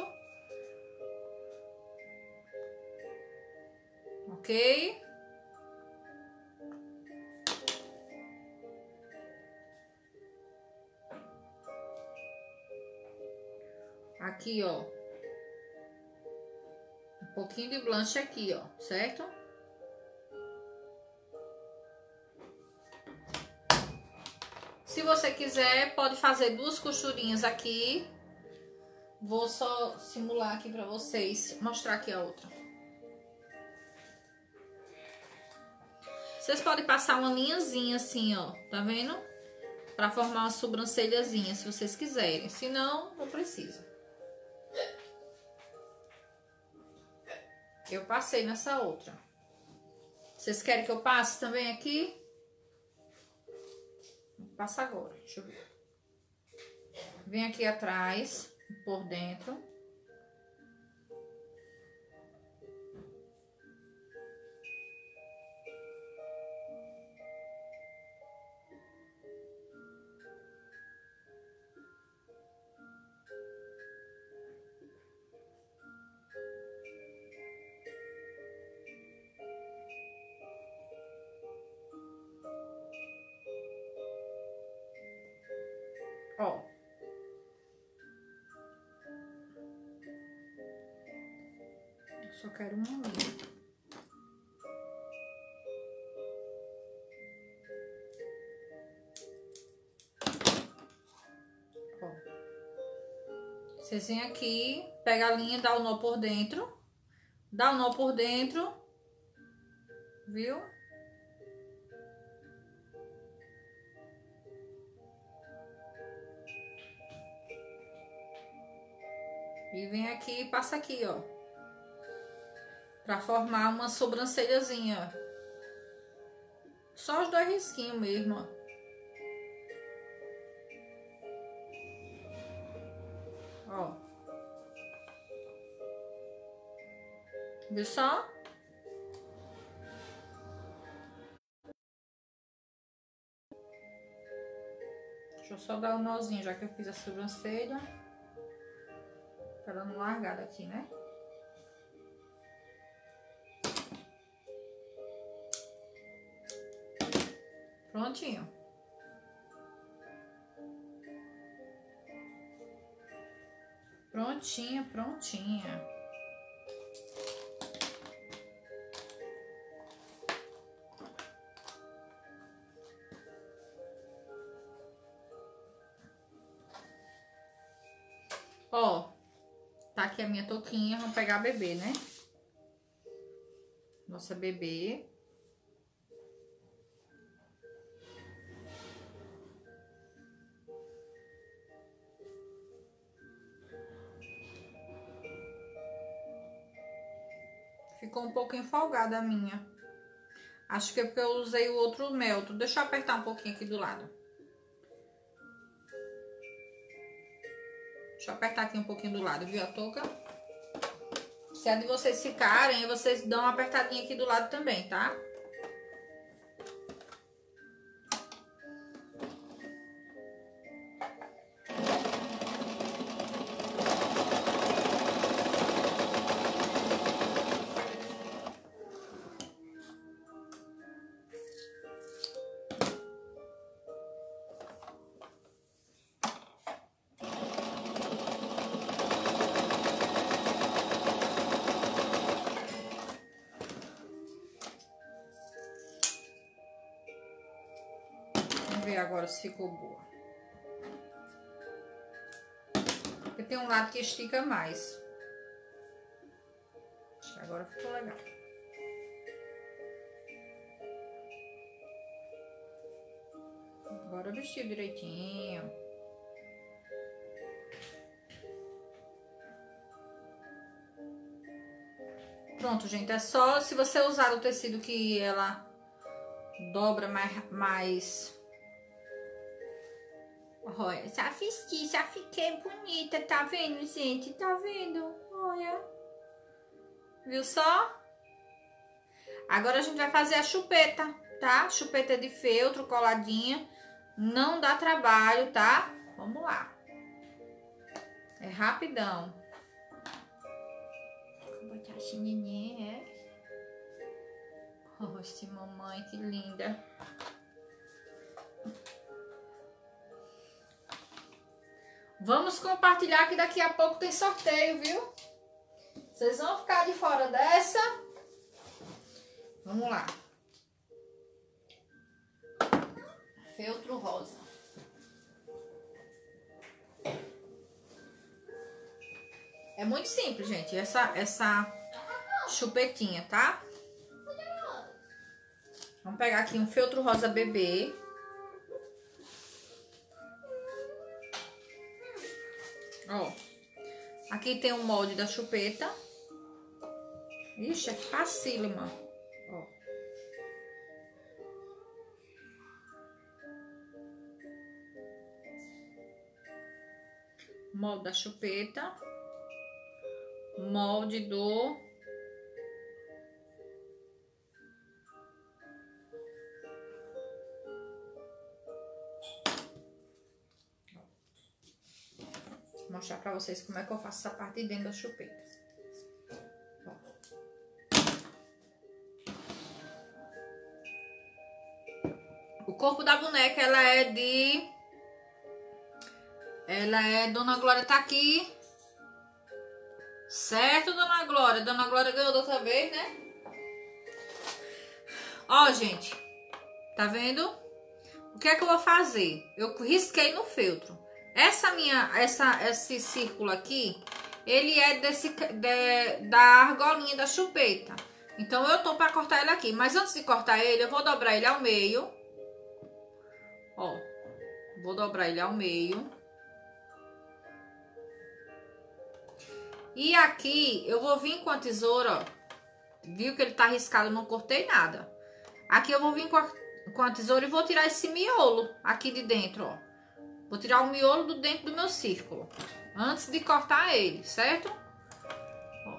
Ok? Aqui, ó. Um pouquinho de blush aqui, ó, certo? Se você quiser, pode fazer 2 costurinhas aqui. Vou só simular aqui pra vocês, mostrar aqui a outra. Vocês podem passar uma linhazinha assim, ó, tá vendo? Pra formar uma sobrancelhazinha, se vocês quiserem. Se não, não precisa. Eu passei nessa outra. Vocês querem que eu passe também aqui? Passa agora, deixa eu ver. Vem aqui atrás, por dentro. Ó. Eu só quero uma linha. Ó. Vocês vêm aqui, pega a linha, dá o nó por dentro. Dá o nó por dentro. Viu? E vem aqui e passa aqui, ó. Pra formar uma sobrancelhazinha, ó. Só os 2 risquinhos mesmo, ó. Ó. Viu só? Deixa eu só dar um nozinho, já que eu fiz a sobrancelha. Pra ela não largar daqui, né? Prontinho. Prontinha, prontinha. Ó, tá aqui a minha touquinha. Vamos pegar a bebê, né? Nossa bebê. Ficou um pouco folgada a minha. Acho que é porque eu usei o outro melto. Deixa eu apertar um pouquinho aqui do lado. Deixa eu apertar aqui um pouquinho do lado, viu a touca? Se é de vocês ficarem, vocês dão uma apertadinha aqui do lado também, tá? Ver agora se ficou boa. Porque tem um lado que estica mais. Acho que agora ficou legal. Agora vestiu direitinho. Pronto, gente. É só se você usar o tecido que ela dobra mais. Olha, já fiquei bonita, tá vendo, gente? Tá vendo? Olha. Viu só? Agora a gente vai fazer a chupeta, tá? Chupeta de feltro coladinha. Não dá trabalho, tá? Vamos lá. É rapidão. Vou botar esse neném, é? Oxe, mamãe, que linda. Vamos compartilhar que daqui a pouco tem sorteio, viu? Vocês vão ficar de fora dessa. Vamos lá. Feltro rosa. É muito simples, gente, essa chupetinha, tá? Vamos pegar aqui um feltro rosa bebê. Ó, aqui tem o molde da chupeta. Ixi, é facílima. Ó. Molde da chupeta. Molde do... Vou mostrar pra vocês como é que eu faço essa parte de dentro da chupeta. Ó. O corpo da boneca, ela é de... Dona Glória tá aqui. Certo, Dona Glória? Dona Glória ganhou da outra vez, né? Ó, gente. Tá vendo? O que é que eu vou fazer? Eu risquei no feltro. Esse círculo aqui, ele é da argolinha da chupeta. Então, eu tô pra cortar ele aqui. Mas antes de cortar ele, eu vou dobrar ele ao meio. Ó. Vou dobrar ele ao meio. E aqui, eu vou vir com a tesoura, ó. Viu que ele tá riscado, eu não cortei nada. Aqui eu vou vir com a tesoura e vou tirar esse miolo aqui de dentro, ó. Vou tirar o miolo do dentro do meu círculo. Antes de cortar ele, certo? Ó.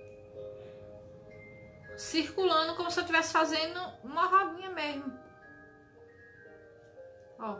Circulando como se eu estivesse fazendo uma rodinha mesmo. Ó.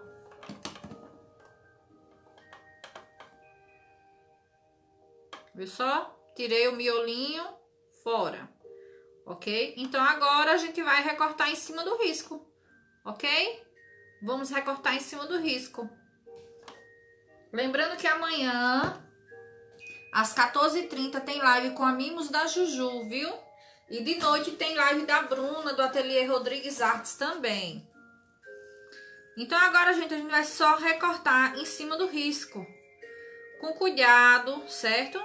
Viu só? Tirei o miolinho fora. Ok? Então, agora a gente vai recortar em cima do risco. Ok? Vamos recortar em cima do risco. Lembrando que amanhã, às 14h30, tem live com a Mimos da Juju, viu? E de noite tem live da Bruna, do Ateliê Rodrigues Artes também. Então, agora, gente, a gente vai só recortar em cima do risco. Com cuidado, certo?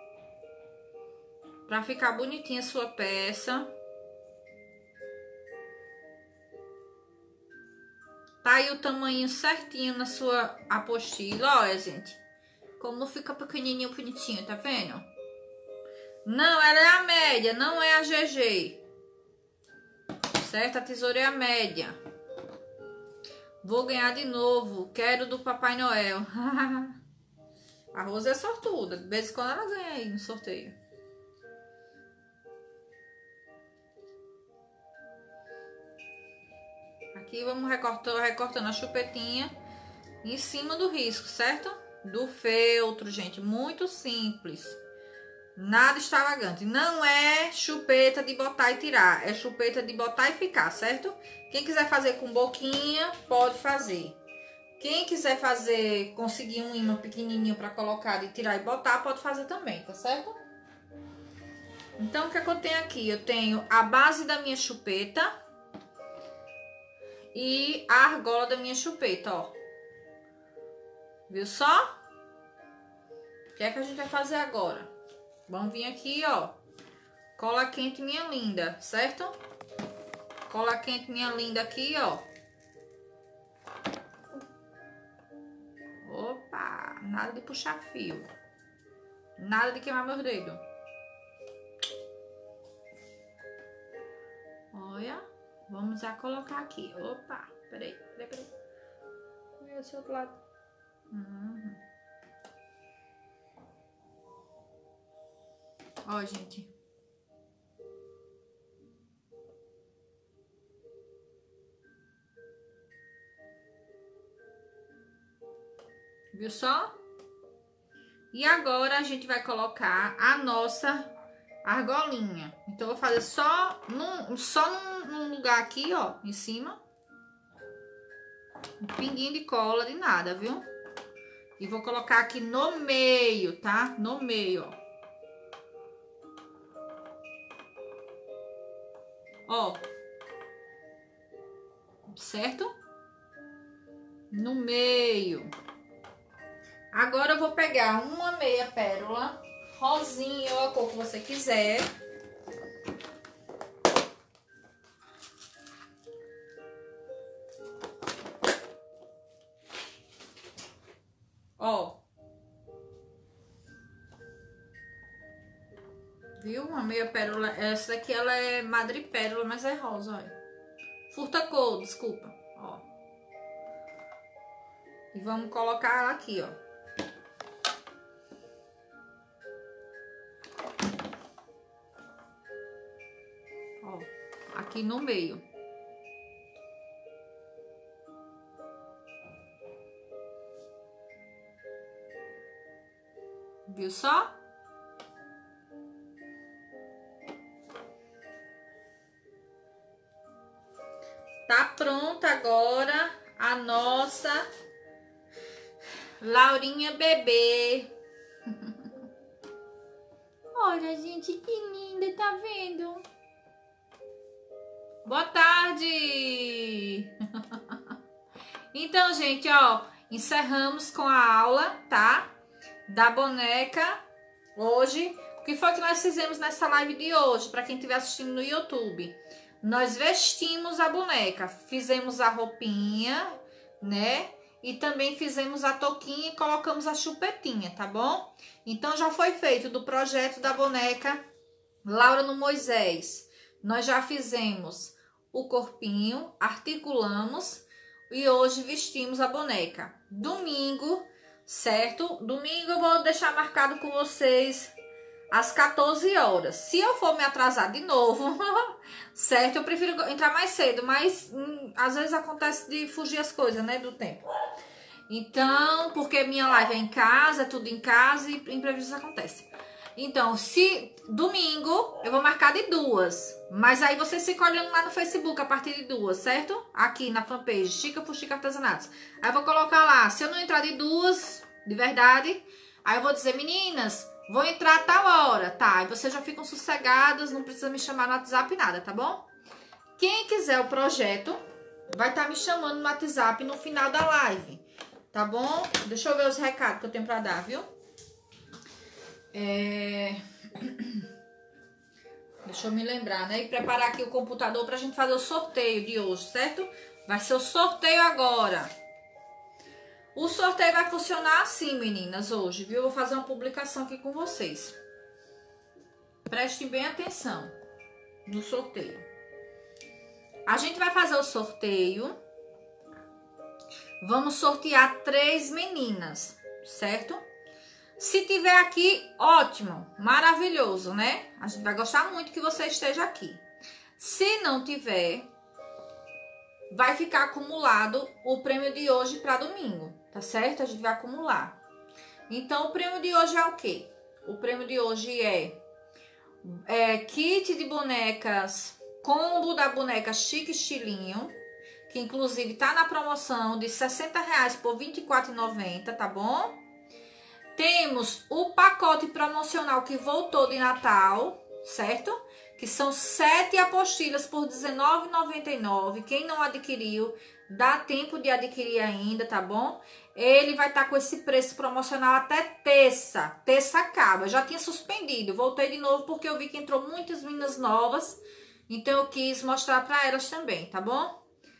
Pra ficar bonitinha a sua peça. Tá aí o tamanho certinho na sua apostila. Olha, gente. Como não fica pequenininho, bonitinho, tá vendo? Não, ela é a média, não é a GG. Certo? A tesoura é a média. Vou ganhar de novo. Quero do Papai Noel. A Rosa é sortuda. De vez em quando ela ganha aí no sorteio. Aqui vamos recortando a chupetinha em cima do risco, certo? Do feltro, gente. Muito simples. Nada extravagante. Não é chupeta de botar e tirar. É chupeta de botar e ficar, certo? Quem quiser fazer com boquinha, pode fazer. Quem quiser fazer, conseguir um imã pequenininho para colocar e tirar e botar, pode fazer também, tá certo? Então, o que é que eu tenho aqui? Eu tenho a base da minha chupeta e a argola da minha chupeta, ó. Viu só? O que é que a gente vai fazer agora? Vamos vir aqui, ó. Cola quente, minha linda, certo? Cola quente, minha linda, aqui, ó. Opa! Nada de puxar fio. Nada de queimar meus dedos. Olha. Vamos já colocar aqui. Opa, peraí. Esse outro lado. Ó, gente. Viu só? E agora a gente vai colocar a nossa argolinha. Então, eu vou fazer só num lugar aqui, ó, em cima. Um pinguinho de cola, de nada, viu? E vou colocar aqui no meio, tá? No meio, ó. Ó. Certo? No meio. Agora eu vou pegar uma meia pérola, rosinha ou a cor que você quiser. Ó. Viu? Uma meia pérola. Essa daqui ela é madrepérola, mas é rosa, olha. Furta-cor, desculpa. Ó. E vamos colocar ela aqui, ó. Aqui no meio. Viu só? Tá pronta agora a nossa Laurinha bebê. Olha, gente, que linda, tá vendo? Boa tarde! Então, gente, ó, encerramos com a aula, tá? Da boneca hoje. O que foi que nós fizemos nessa live de hoje? Para quem estiver assistindo no YouTube. Nós vestimos a boneca, fizemos a roupinha, né? E também fizemos a touquinha e colocamos a chupetinha, tá bom? Então, já foi feito do projeto da boneca Laura no Moisés. Nós já fizemos o corpinho, articulamos e hoje vestimos a boneca. Domingo, certo? Domingo eu vou deixar marcado com vocês às 14 horas. Se eu for me atrasar de novo, certo? Eu prefiro entrar mais cedo, mas às vezes acontece de fugir as coisas, né, do tempo. Então, porque minha live é em casa, é tudo em casa e imprevistos acontecem. Então, se domingo eu vou marcar de 2, mas aí vocês ficam olhando lá no Facebook a partir de 2, certo? Aqui na fanpage, Chica Fuxica Artesanatos. Aí eu vou colocar lá, se eu não entrar de 2, de verdade, aí eu vou dizer, meninas, vou entrar a tal hora, tá? Aí vocês já ficam sossegadas, não precisa me chamar no WhatsApp nada, tá bom? Quem quiser o projeto, vai estar me chamando no WhatsApp no final da live, tá bom? Deixa eu ver os recados que eu tenho pra dar, viu? Deixa eu me lembrar, né? E preparar aqui o computador pra gente fazer o sorteio de hoje, certo? Vai ser o sorteio agora. O sorteio vai funcionar assim, meninas, hoje, viu? Eu vou fazer uma publicação aqui com vocês. Prestem bem atenção no sorteio. A gente vai fazer o sorteio. Vamos sortear 3 meninas, certo? Se tiver aqui, ótimo, maravilhoso, né? A gente vai gostar muito que você esteja aqui. Se não tiver, vai ficar acumulado o prêmio de hoje para domingo, tá certo? A gente vai acumular. Então, o prêmio de hoje é o quê? O prêmio de hoje é kit de bonecas, combo da boneca Chique Estilinho, que inclusive tá na promoção de R$60 por R$24,90, tá bom? Temos o pacote promocional que voltou de Natal, certo? Que são 7 apostilhas por R$19,99. Quem não adquiriu, dá tempo de adquirir ainda, tá bom? Ele vai estar com esse preço promocional até terça. Terça acaba. Já tinha suspendido. Voltei de novo porque eu vi que entrou muitas meninas novas. Então eu quis mostrar para elas também, tá bom?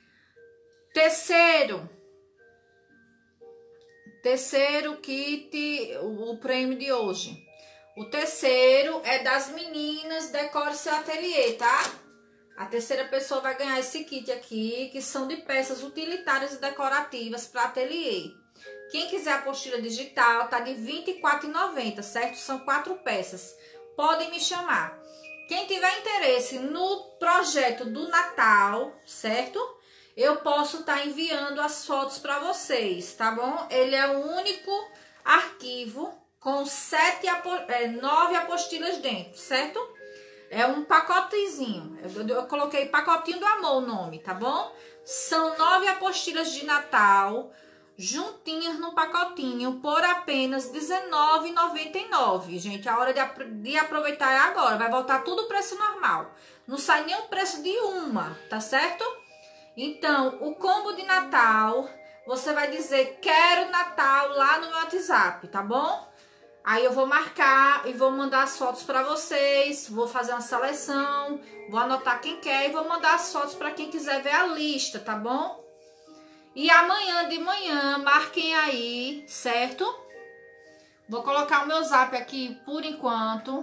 Terceiro kit, o prêmio de hoje. O terceiro é das meninas Decore Seu Ateliê, tá? A terceira pessoa vai ganhar esse kit aqui, que são de peças utilitárias e decorativas para ateliê. Quem quiser a apostila digital, tá de R$ 24,90, certo? São 4 peças. Podem me chamar. Quem tiver interesse no projeto do Natal, certo? Eu posso estar enviando as fotos para vocês, tá bom? Ele é o único arquivo com 9 apostilas dentro, certo? É um pacotezinho. Eu coloquei pacotinho do amor o nome, tá bom? São 9 apostilas de Natal, juntinhas no pacotinho, por apenas R$19,99. Gente, a hora de aproveitar é agora. Vai voltar tudo o preço normal. Não sai nem o preço de uma, tá certo? Então, o combo de Natal, você vai dizer, quero Natal lá no meu WhatsApp, tá bom? Aí eu vou marcar e vou mandar as fotos para vocês, vou fazer uma seleção, vou anotar quem quer e vou mandar as fotos para quem quiser ver a lista, tá bom? E amanhã de manhã, marquem aí, certo? Vou colocar o meu zap aqui por enquanto.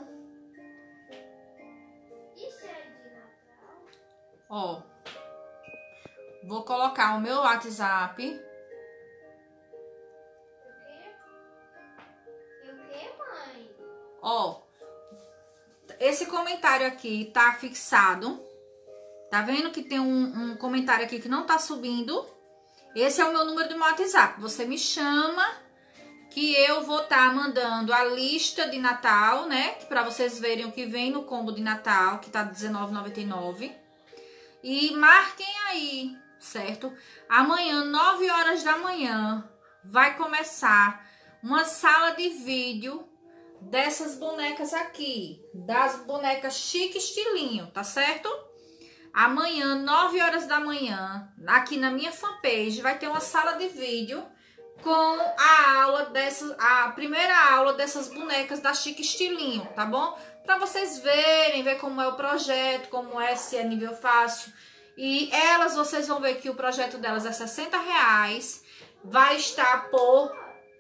Isso é de Natal? Ó, vou colocar o meu WhatsApp. Ó, esse comentário aqui tá fixado. Tá vendo que tem um comentário aqui que não tá subindo? Esse é o meu número do meu WhatsApp. Você me chama que eu vou estar mandando a lista de Natal, né? Pra vocês verem o que vem no combo de Natal, que tá R$19,99. E marquem aí, certo? Amanhã, 9 horas da manhã, vai começar uma sala de vídeo dessas bonecas aqui, das bonecas chique estilinho, tá certo? Amanhã, 9 horas da manhã, aqui na minha fanpage, vai ter uma sala de vídeo com a primeira aula dessas bonecas da chique estilinho, tá bom? Pra vocês verem, ver como é o projeto, como é, se é nível fácil. E elas, vocês vão ver que o projeto delas é R$60, vai estar por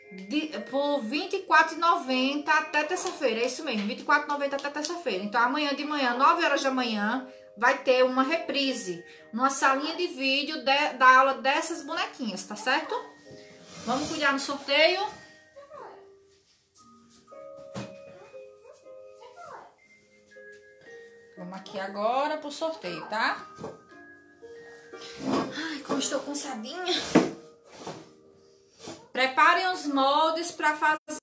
R$24,90 até terça-feira, é isso mesmo, R$24,90 até terça-feira. Então amanhã de manhã, 9 horas da manhã, vai ter uma reprise, uma salinha de vídeo da aula dessas bonequinhas, tá certo? Vamos cuidar no sorteio. Vamos aqui agora pro sorteio, tá? Ai, como estou cansadinha. Preparem os moldes para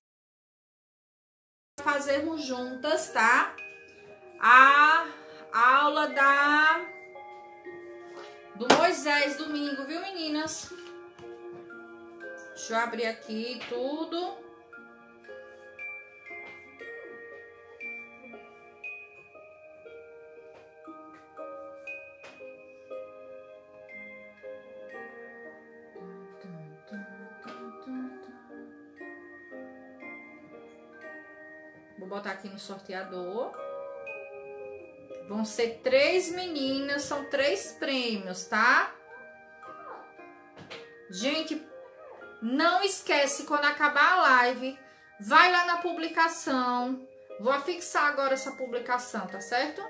fazermos juntas, tá? A aula do Moisés domingo, viu, meninas? Deixa eu abrir aqui tudo. Vou botar aqui no sorteador. Vão ser 3 meninas, são 3 prêmios, tá? Gente, não esquece, quando acabar a live, vai lá na publicação. Vou afixar agora essa publicação, tá certo?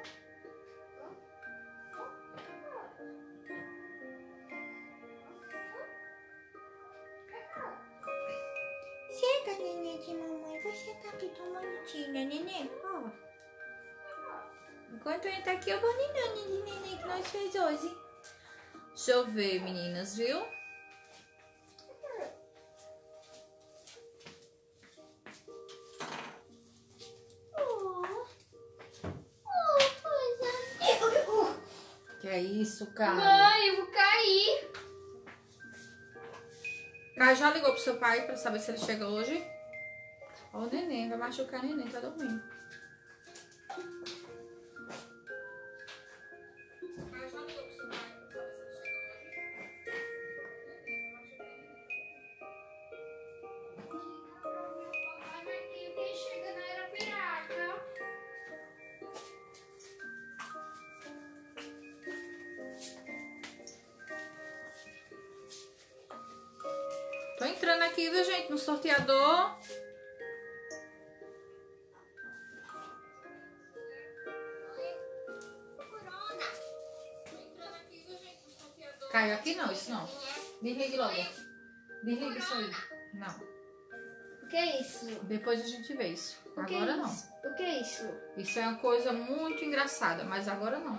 Chega, neném de mamãe. Você tá aqui tão bonitinha, neném. Ó. Enquanto ele tá aqui, eu vou ninando de neném que nós fez hoje. Deixa eu ver, meninas, viu? Que é isso, cara? Mãe, eu vou cair. Caio já ligou pro seu pai pra saber se ele chega hoje? Ó, o neném, vai machucar o neném, tá dormindo. Caio já ligou pro seu pai pra saber se ele chega hoje? Papai, mas quem chega na era pirata. Tô entrando aqui, viu, gente, no sorteador. Caiu aqui não, isso não. Desligue logo. Desliga isso aí. Não. O que é isso? Depois a gente vê isso. O que Agora é não. isso? O que é isso? Isso é uma coisa muito engraçada, mas agora não.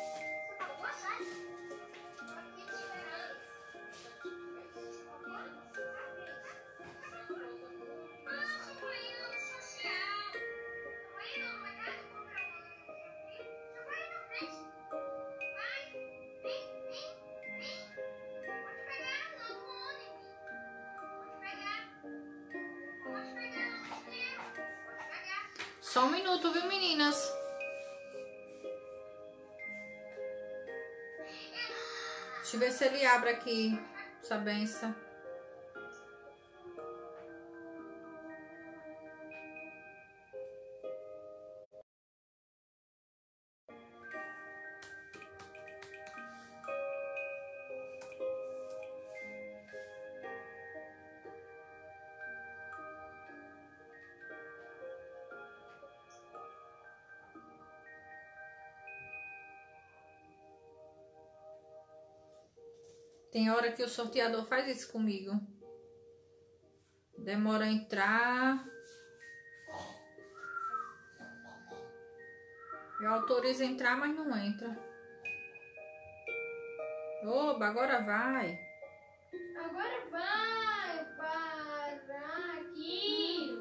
Só um minuto, viu, meninas? Deixa eu ver se ele abre aqui essa benção. Tem hora que o sorteador faz isso comigo. Demora a entrar. Eu autorizo entrar, mas não entra. Oba, agora vai. Agora vai parar aqui.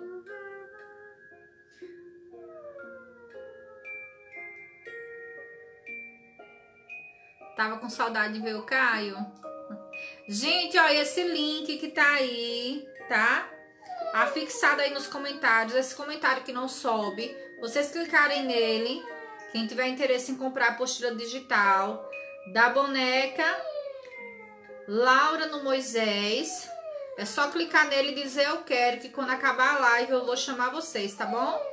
Tava com saudade de ver o Caio. Gente, olha esse link que tá aí, tá? Afixado aí nos comentários. Esse comentário que não sobe. Vocês clicarem nele. Quem tiver interesse em comprar a apostila digital da boneca Laura no Moisés, é só clicar nele e dizer eu quero, que quando acabar a live eu vou chamar vocês, tá bom?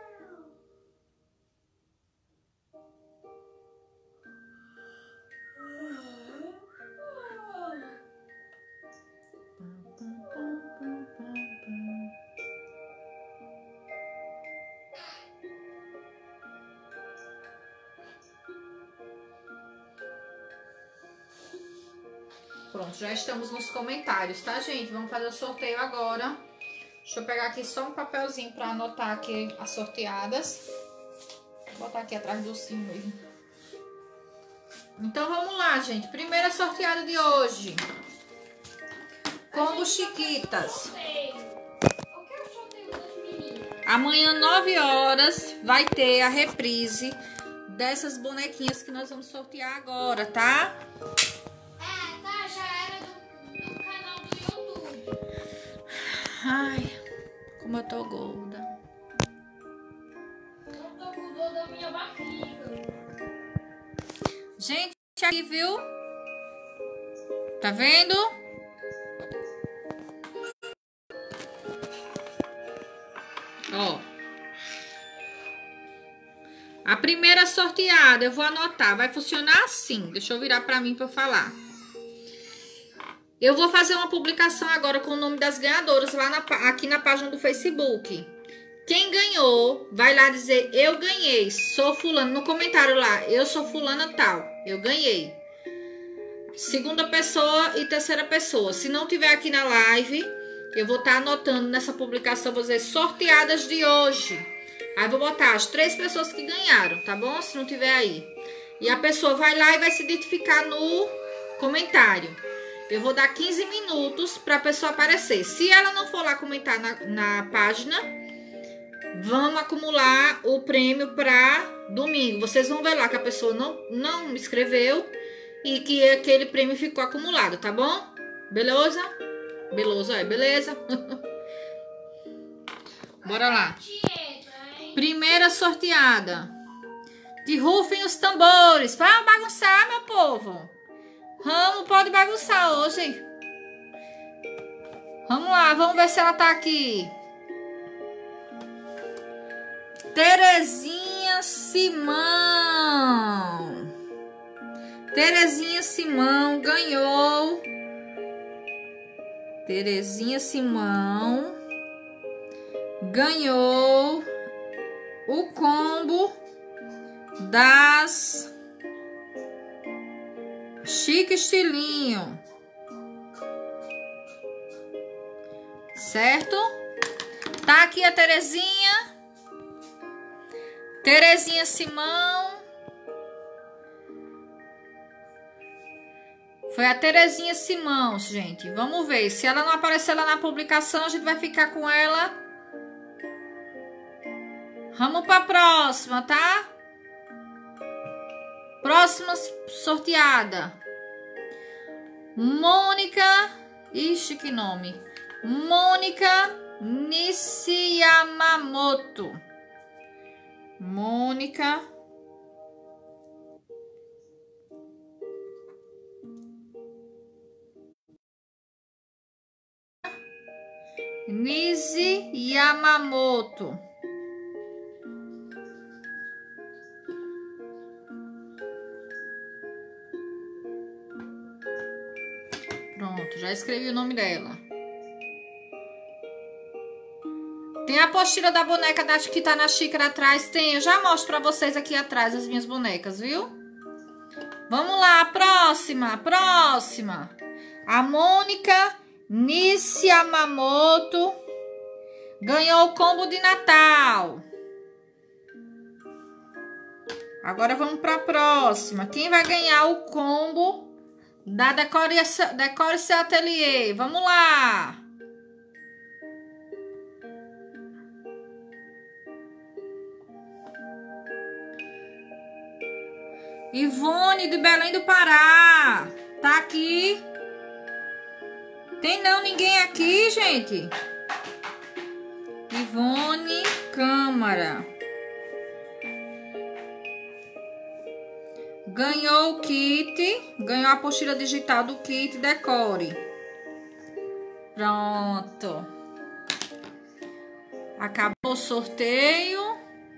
Pronto, já estamos nos comentários, tá, gente? Vamos fazer o sorteio agora. Deixa eu pegar aqui só um papelzinho pra anotar aqui as sorteadas. Vou botar aqui atrás do sim mesmo. Então, vamos lá, gente. Primeira sorteada de hoje. Combo Chiquitas. O que é o sorteio das meninas? Amanhã, 9 horas, vai ter a reprise dessas bonequinhas que nós vamos sortear agora, tá? Já era do canal do YouTube. Ai, como eu tô gorda. Eu tô com dor da minha barriga. Gente, aqui, viu? Tá vendo? Ó. A primeira sorteada, eu vou anotar. Vai funcionar assim. Deixa eu virar pra mim pra eu falar. Eu vou fazer uma publicação agora com o nome das ganhadoras lá aqui na página do Facebook. Quem ganhou, vai lá dizer, eu ganhei, sou fulano, no comentário lá, eu sou fulana tal, eu ganhei. Segunda pessoa e terceira pessoa. Se não tiver aqui na live, eu vou estar anotando nessa publicação, vou dizer, sorteadas de hoje. Aí vou botar as 3 pessoas que ganharam, tá bom? Se não tiver aí. E a pessoa vai lá e vai se identificar no comentário. Eu vou dar 15 minutos para a pessoa aparecer. Se ela não for lá comentar na página, vamos acumular o prêmio para domingo. Vocês vão ver lá que a pessoa não escreveu e que aquele prêmio ficou acumulado, tá bom? Beleza? Beleza? Bora lá. Primeira sorteada. Que rufem os tambores. Para bagunçar, meu povo. Ramo pode bagunçar hoje. Vamos lá, vamos ver se ela tá aqui. Terezinha Simão. Terezinha Simão ganhou. Terezinha Simão ganhou o combo das Chique estilinho. Certo? Tá aqui a Terezinha. Terezinha Simão. Foi a Terezinha Simão, gente. Vamos ver. Se ela não aparecer lá na publicação, a gente vai ficar com ela. Vamos pra próxima, tá? Próxima sorteada. Mônica. Ixi, que nome. Mônica Nishiyamamoto. Mônica Nishiyamamoto. Pronto, já escrevi o nome dela. Tem a apostila da boneca que tá na xícara atrás. Tem, eu já mostro pra vocês aqui atrás as minhas bonecas, viu? Vamos lá, próxima. A Mônica Nishiyamamoto ganhou o combo de Natal. Agora vamos pra próxima. Quem vai ganhar o combo da Decore Seu Ateliê? Vamos lá. Ivone de Belém do Pará. Tá aqui. Tem não ninguém aqui, gente. Ivone Câmara. Ganhou o kit. Ganhou a apostila digital do kit Decore. Pronto. Acabou o sorteio.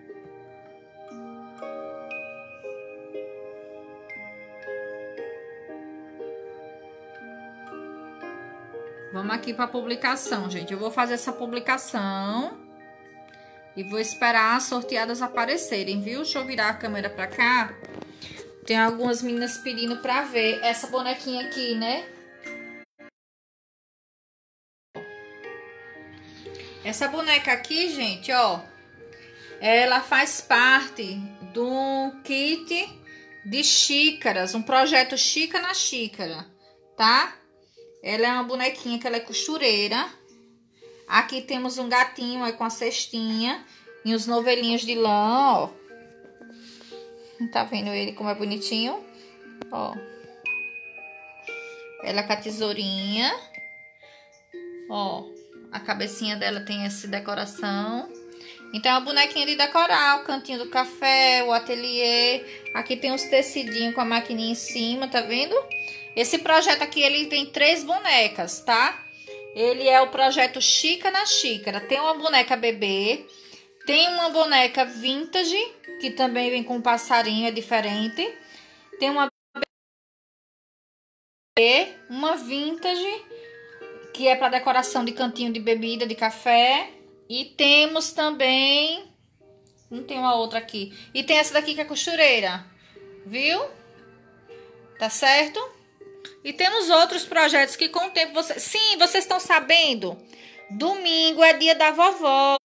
Vamos aqui para a publicação, gente. Eu vou fazer essa publicação e vou esperar as sorteadas aparecerem, viu? Deixa eu virar a câmera para cá. Tem algumas meninas pedindo para ver essa bonequinha aqui, né? Essa boneca aqui, gente, ó. Ela faz parte do kit de xícaras, um projeto Chica na Xícara, tá? Ela é uma bonequinha que ela é costureira. Aqui temos um gatinho aí com a cestinha e os novelinhos de lã, ó. Tá vendo ele como é bonitinho? Ó. Ela com a tesourinha. Ó. A cabecinha dela tem essa decoração. Então é uma bonequinha de decorar. O cantinho do café, o ateliê. Aqui tem uns tecidinhos com a maquininha em cima, tá vendo? Esse projeto aqui, ele tem 3 bonecas, tá? Ele é o projeto Chica na Xícara. Tem uma boneca bebê, tem uma boneca vintage, que também vem com um passarinho, é diferente. Tem uma bebê, uma vintage, que é para decoração de cantinho de bebida, de café. E temos também... Não tem uma outra aqui. E tem essa daqui que é costureira, viu? Tá certo? E temos outros projetos que com o tempo vocês... Sim, vocês estão sabendo? Domingo é dia da vovó.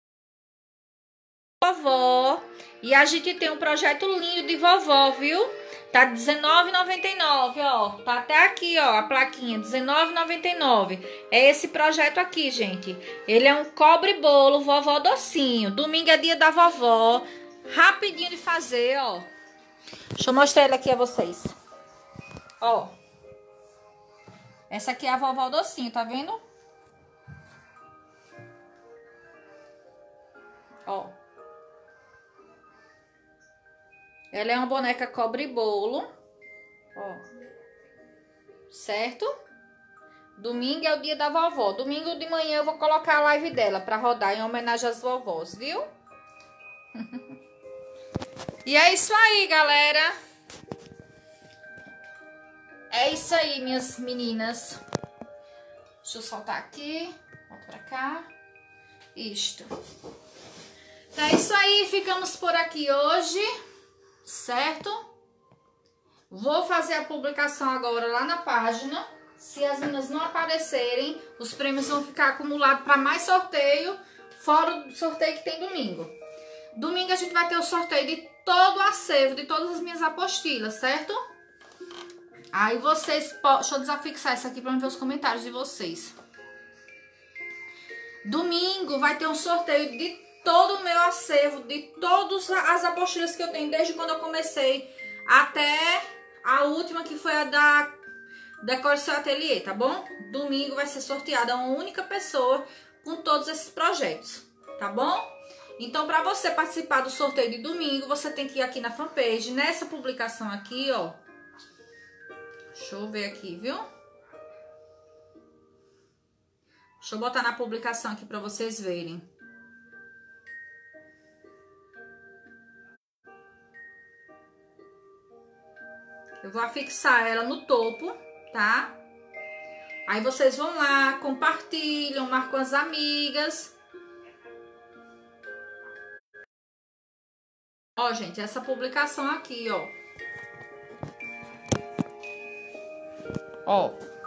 E a gente tem um projeto lindo de vovó, viu? Tá R$19,99, ó. Tá até aqui, ó, a plaquinha, R$19,99. É esse projeto aqui, gente. Ele é um cobre-bolo vovó docinho. Domingo é dia da vovó. Rapidinho de fazer, ó. Deixa eu mostrar ele aqui a vocês. Ó. Essa aqui é a vovó docinho, tá vendo? Ó. Ela é uma boneca cobre-bolo. Ó. Certo? Domingo é o dia da vovó. Domingo de manhã eu vou colocar a live dela pra rodar em homenagem às vovós, viu? E é isso aí, galera. É isso aí, minhas meninas. Deixa eu soltar aqui. Volta pra cá. Isto. Então é isso aí. Ficamos por aqui hoje. Certo? Vou fazer a publicação agora lá na página. Se as meninas não aparecerem, os prêmios vão ficar acumulados para mais sorteio, fora o sorteio que tem domingo. Domingo a gente vai ter o sorteio de todo o acervo, de todas as minhas apostilas, certo? Aí vocês... Deixa eu desafixar isso aqui para ver os comentários de vocês. Domingo vai ter um sorteio de todo o meu acervo, de todas as apostilas que eu tenho, desde quando eu comecei até a última, que foi a da Decore Seu Ateliê, tá bom? Domingo vai ser sorteada uma única pessoa com todos esses projetos, tá bom? Então, para você participar do sorteio de domingo, você tem que ir aqui na fanpage, nessa publicação aqui, ó. Deixa eu ver aqui, viu? Deixa eu botar na publicação aqui para vocês verem. Eu vou afixar ela no topo, tá? Aí vocês vão lá, compartilham, marcam as amigas. Ó, gente, essa publicação aqui, ó. Ó.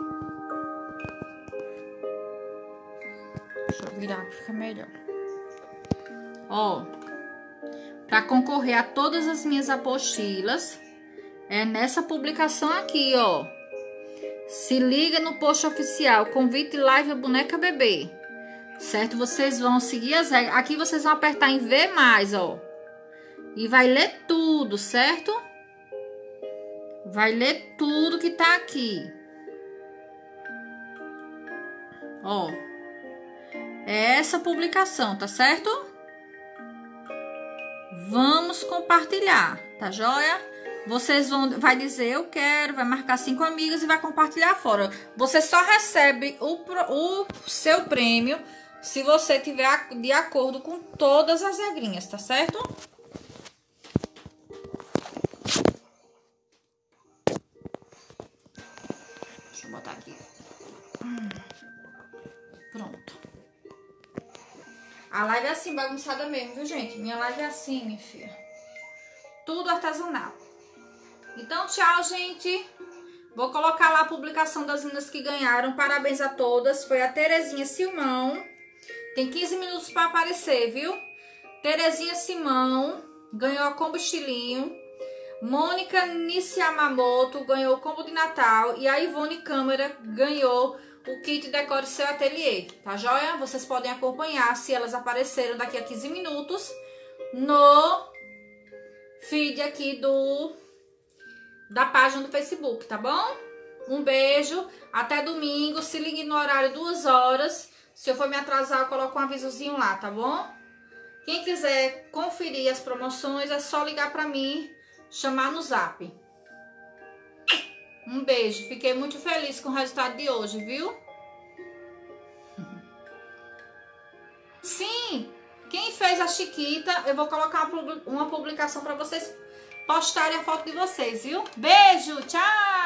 Deixa eu virar que fica melhor. Ó. Para concorrer a todas as minhas apostilas, é nessa publicação aqui, ó. Se liga no post oficial, convite live a boneca bebê. Certo? Vocês vão seguir as regras. Aqui vocês vão apertar em ver mais, ó. E vai ler tudo, certo? Vai ler tudo que tá aqui. Ó. É essa publicação, tá certo? Vamos compartilhar, tá joia? Vocês vai dizer eu quero, vai marcar 5 amigas e vai compartilhar fora. Você só recebe o seu prêmio se você tiver de acordo com todas as regrinhas, tá certo? Deixa eu botar aqui. Pronto. A live é assim, bagunçada mesmo, viu, gente? Minha live é assim, minha filha. Tudo artesanal. Então, tchau, gente. Vou colocar lá a publicação das meninas que ganharam. Parabéns a todas. Foi a Terezinha Simão. Tem 15 minutos para aparecer, viu? Terezinha Simão ganhou a combo estilinho. Mônica Nishiyamamoto ganhou o combo de Natal. E a Ivone Câmara ganhou o kit Decore Seu Ateliê. Tá joia? Vocês podem acompanhar se elas apareceram daqui a 15 minutos no feed aqui da página do Facebook, tá bom? Um beijo, até domingo, se ligue no horário 2 horas. Se eu for me atrasar, eu coloco um avisozinho lá, tá bom? Quem quiser conferir as promoções, é só ligar pra mim, chamar no zap. Um beijo, fiquei muito feliz com o resultado de hoje, viu? Sim, quem fez a Chiquita, eu vou colocar uma publicação pra vocês postarem a foto de vocês, viu? Beijo, tchau!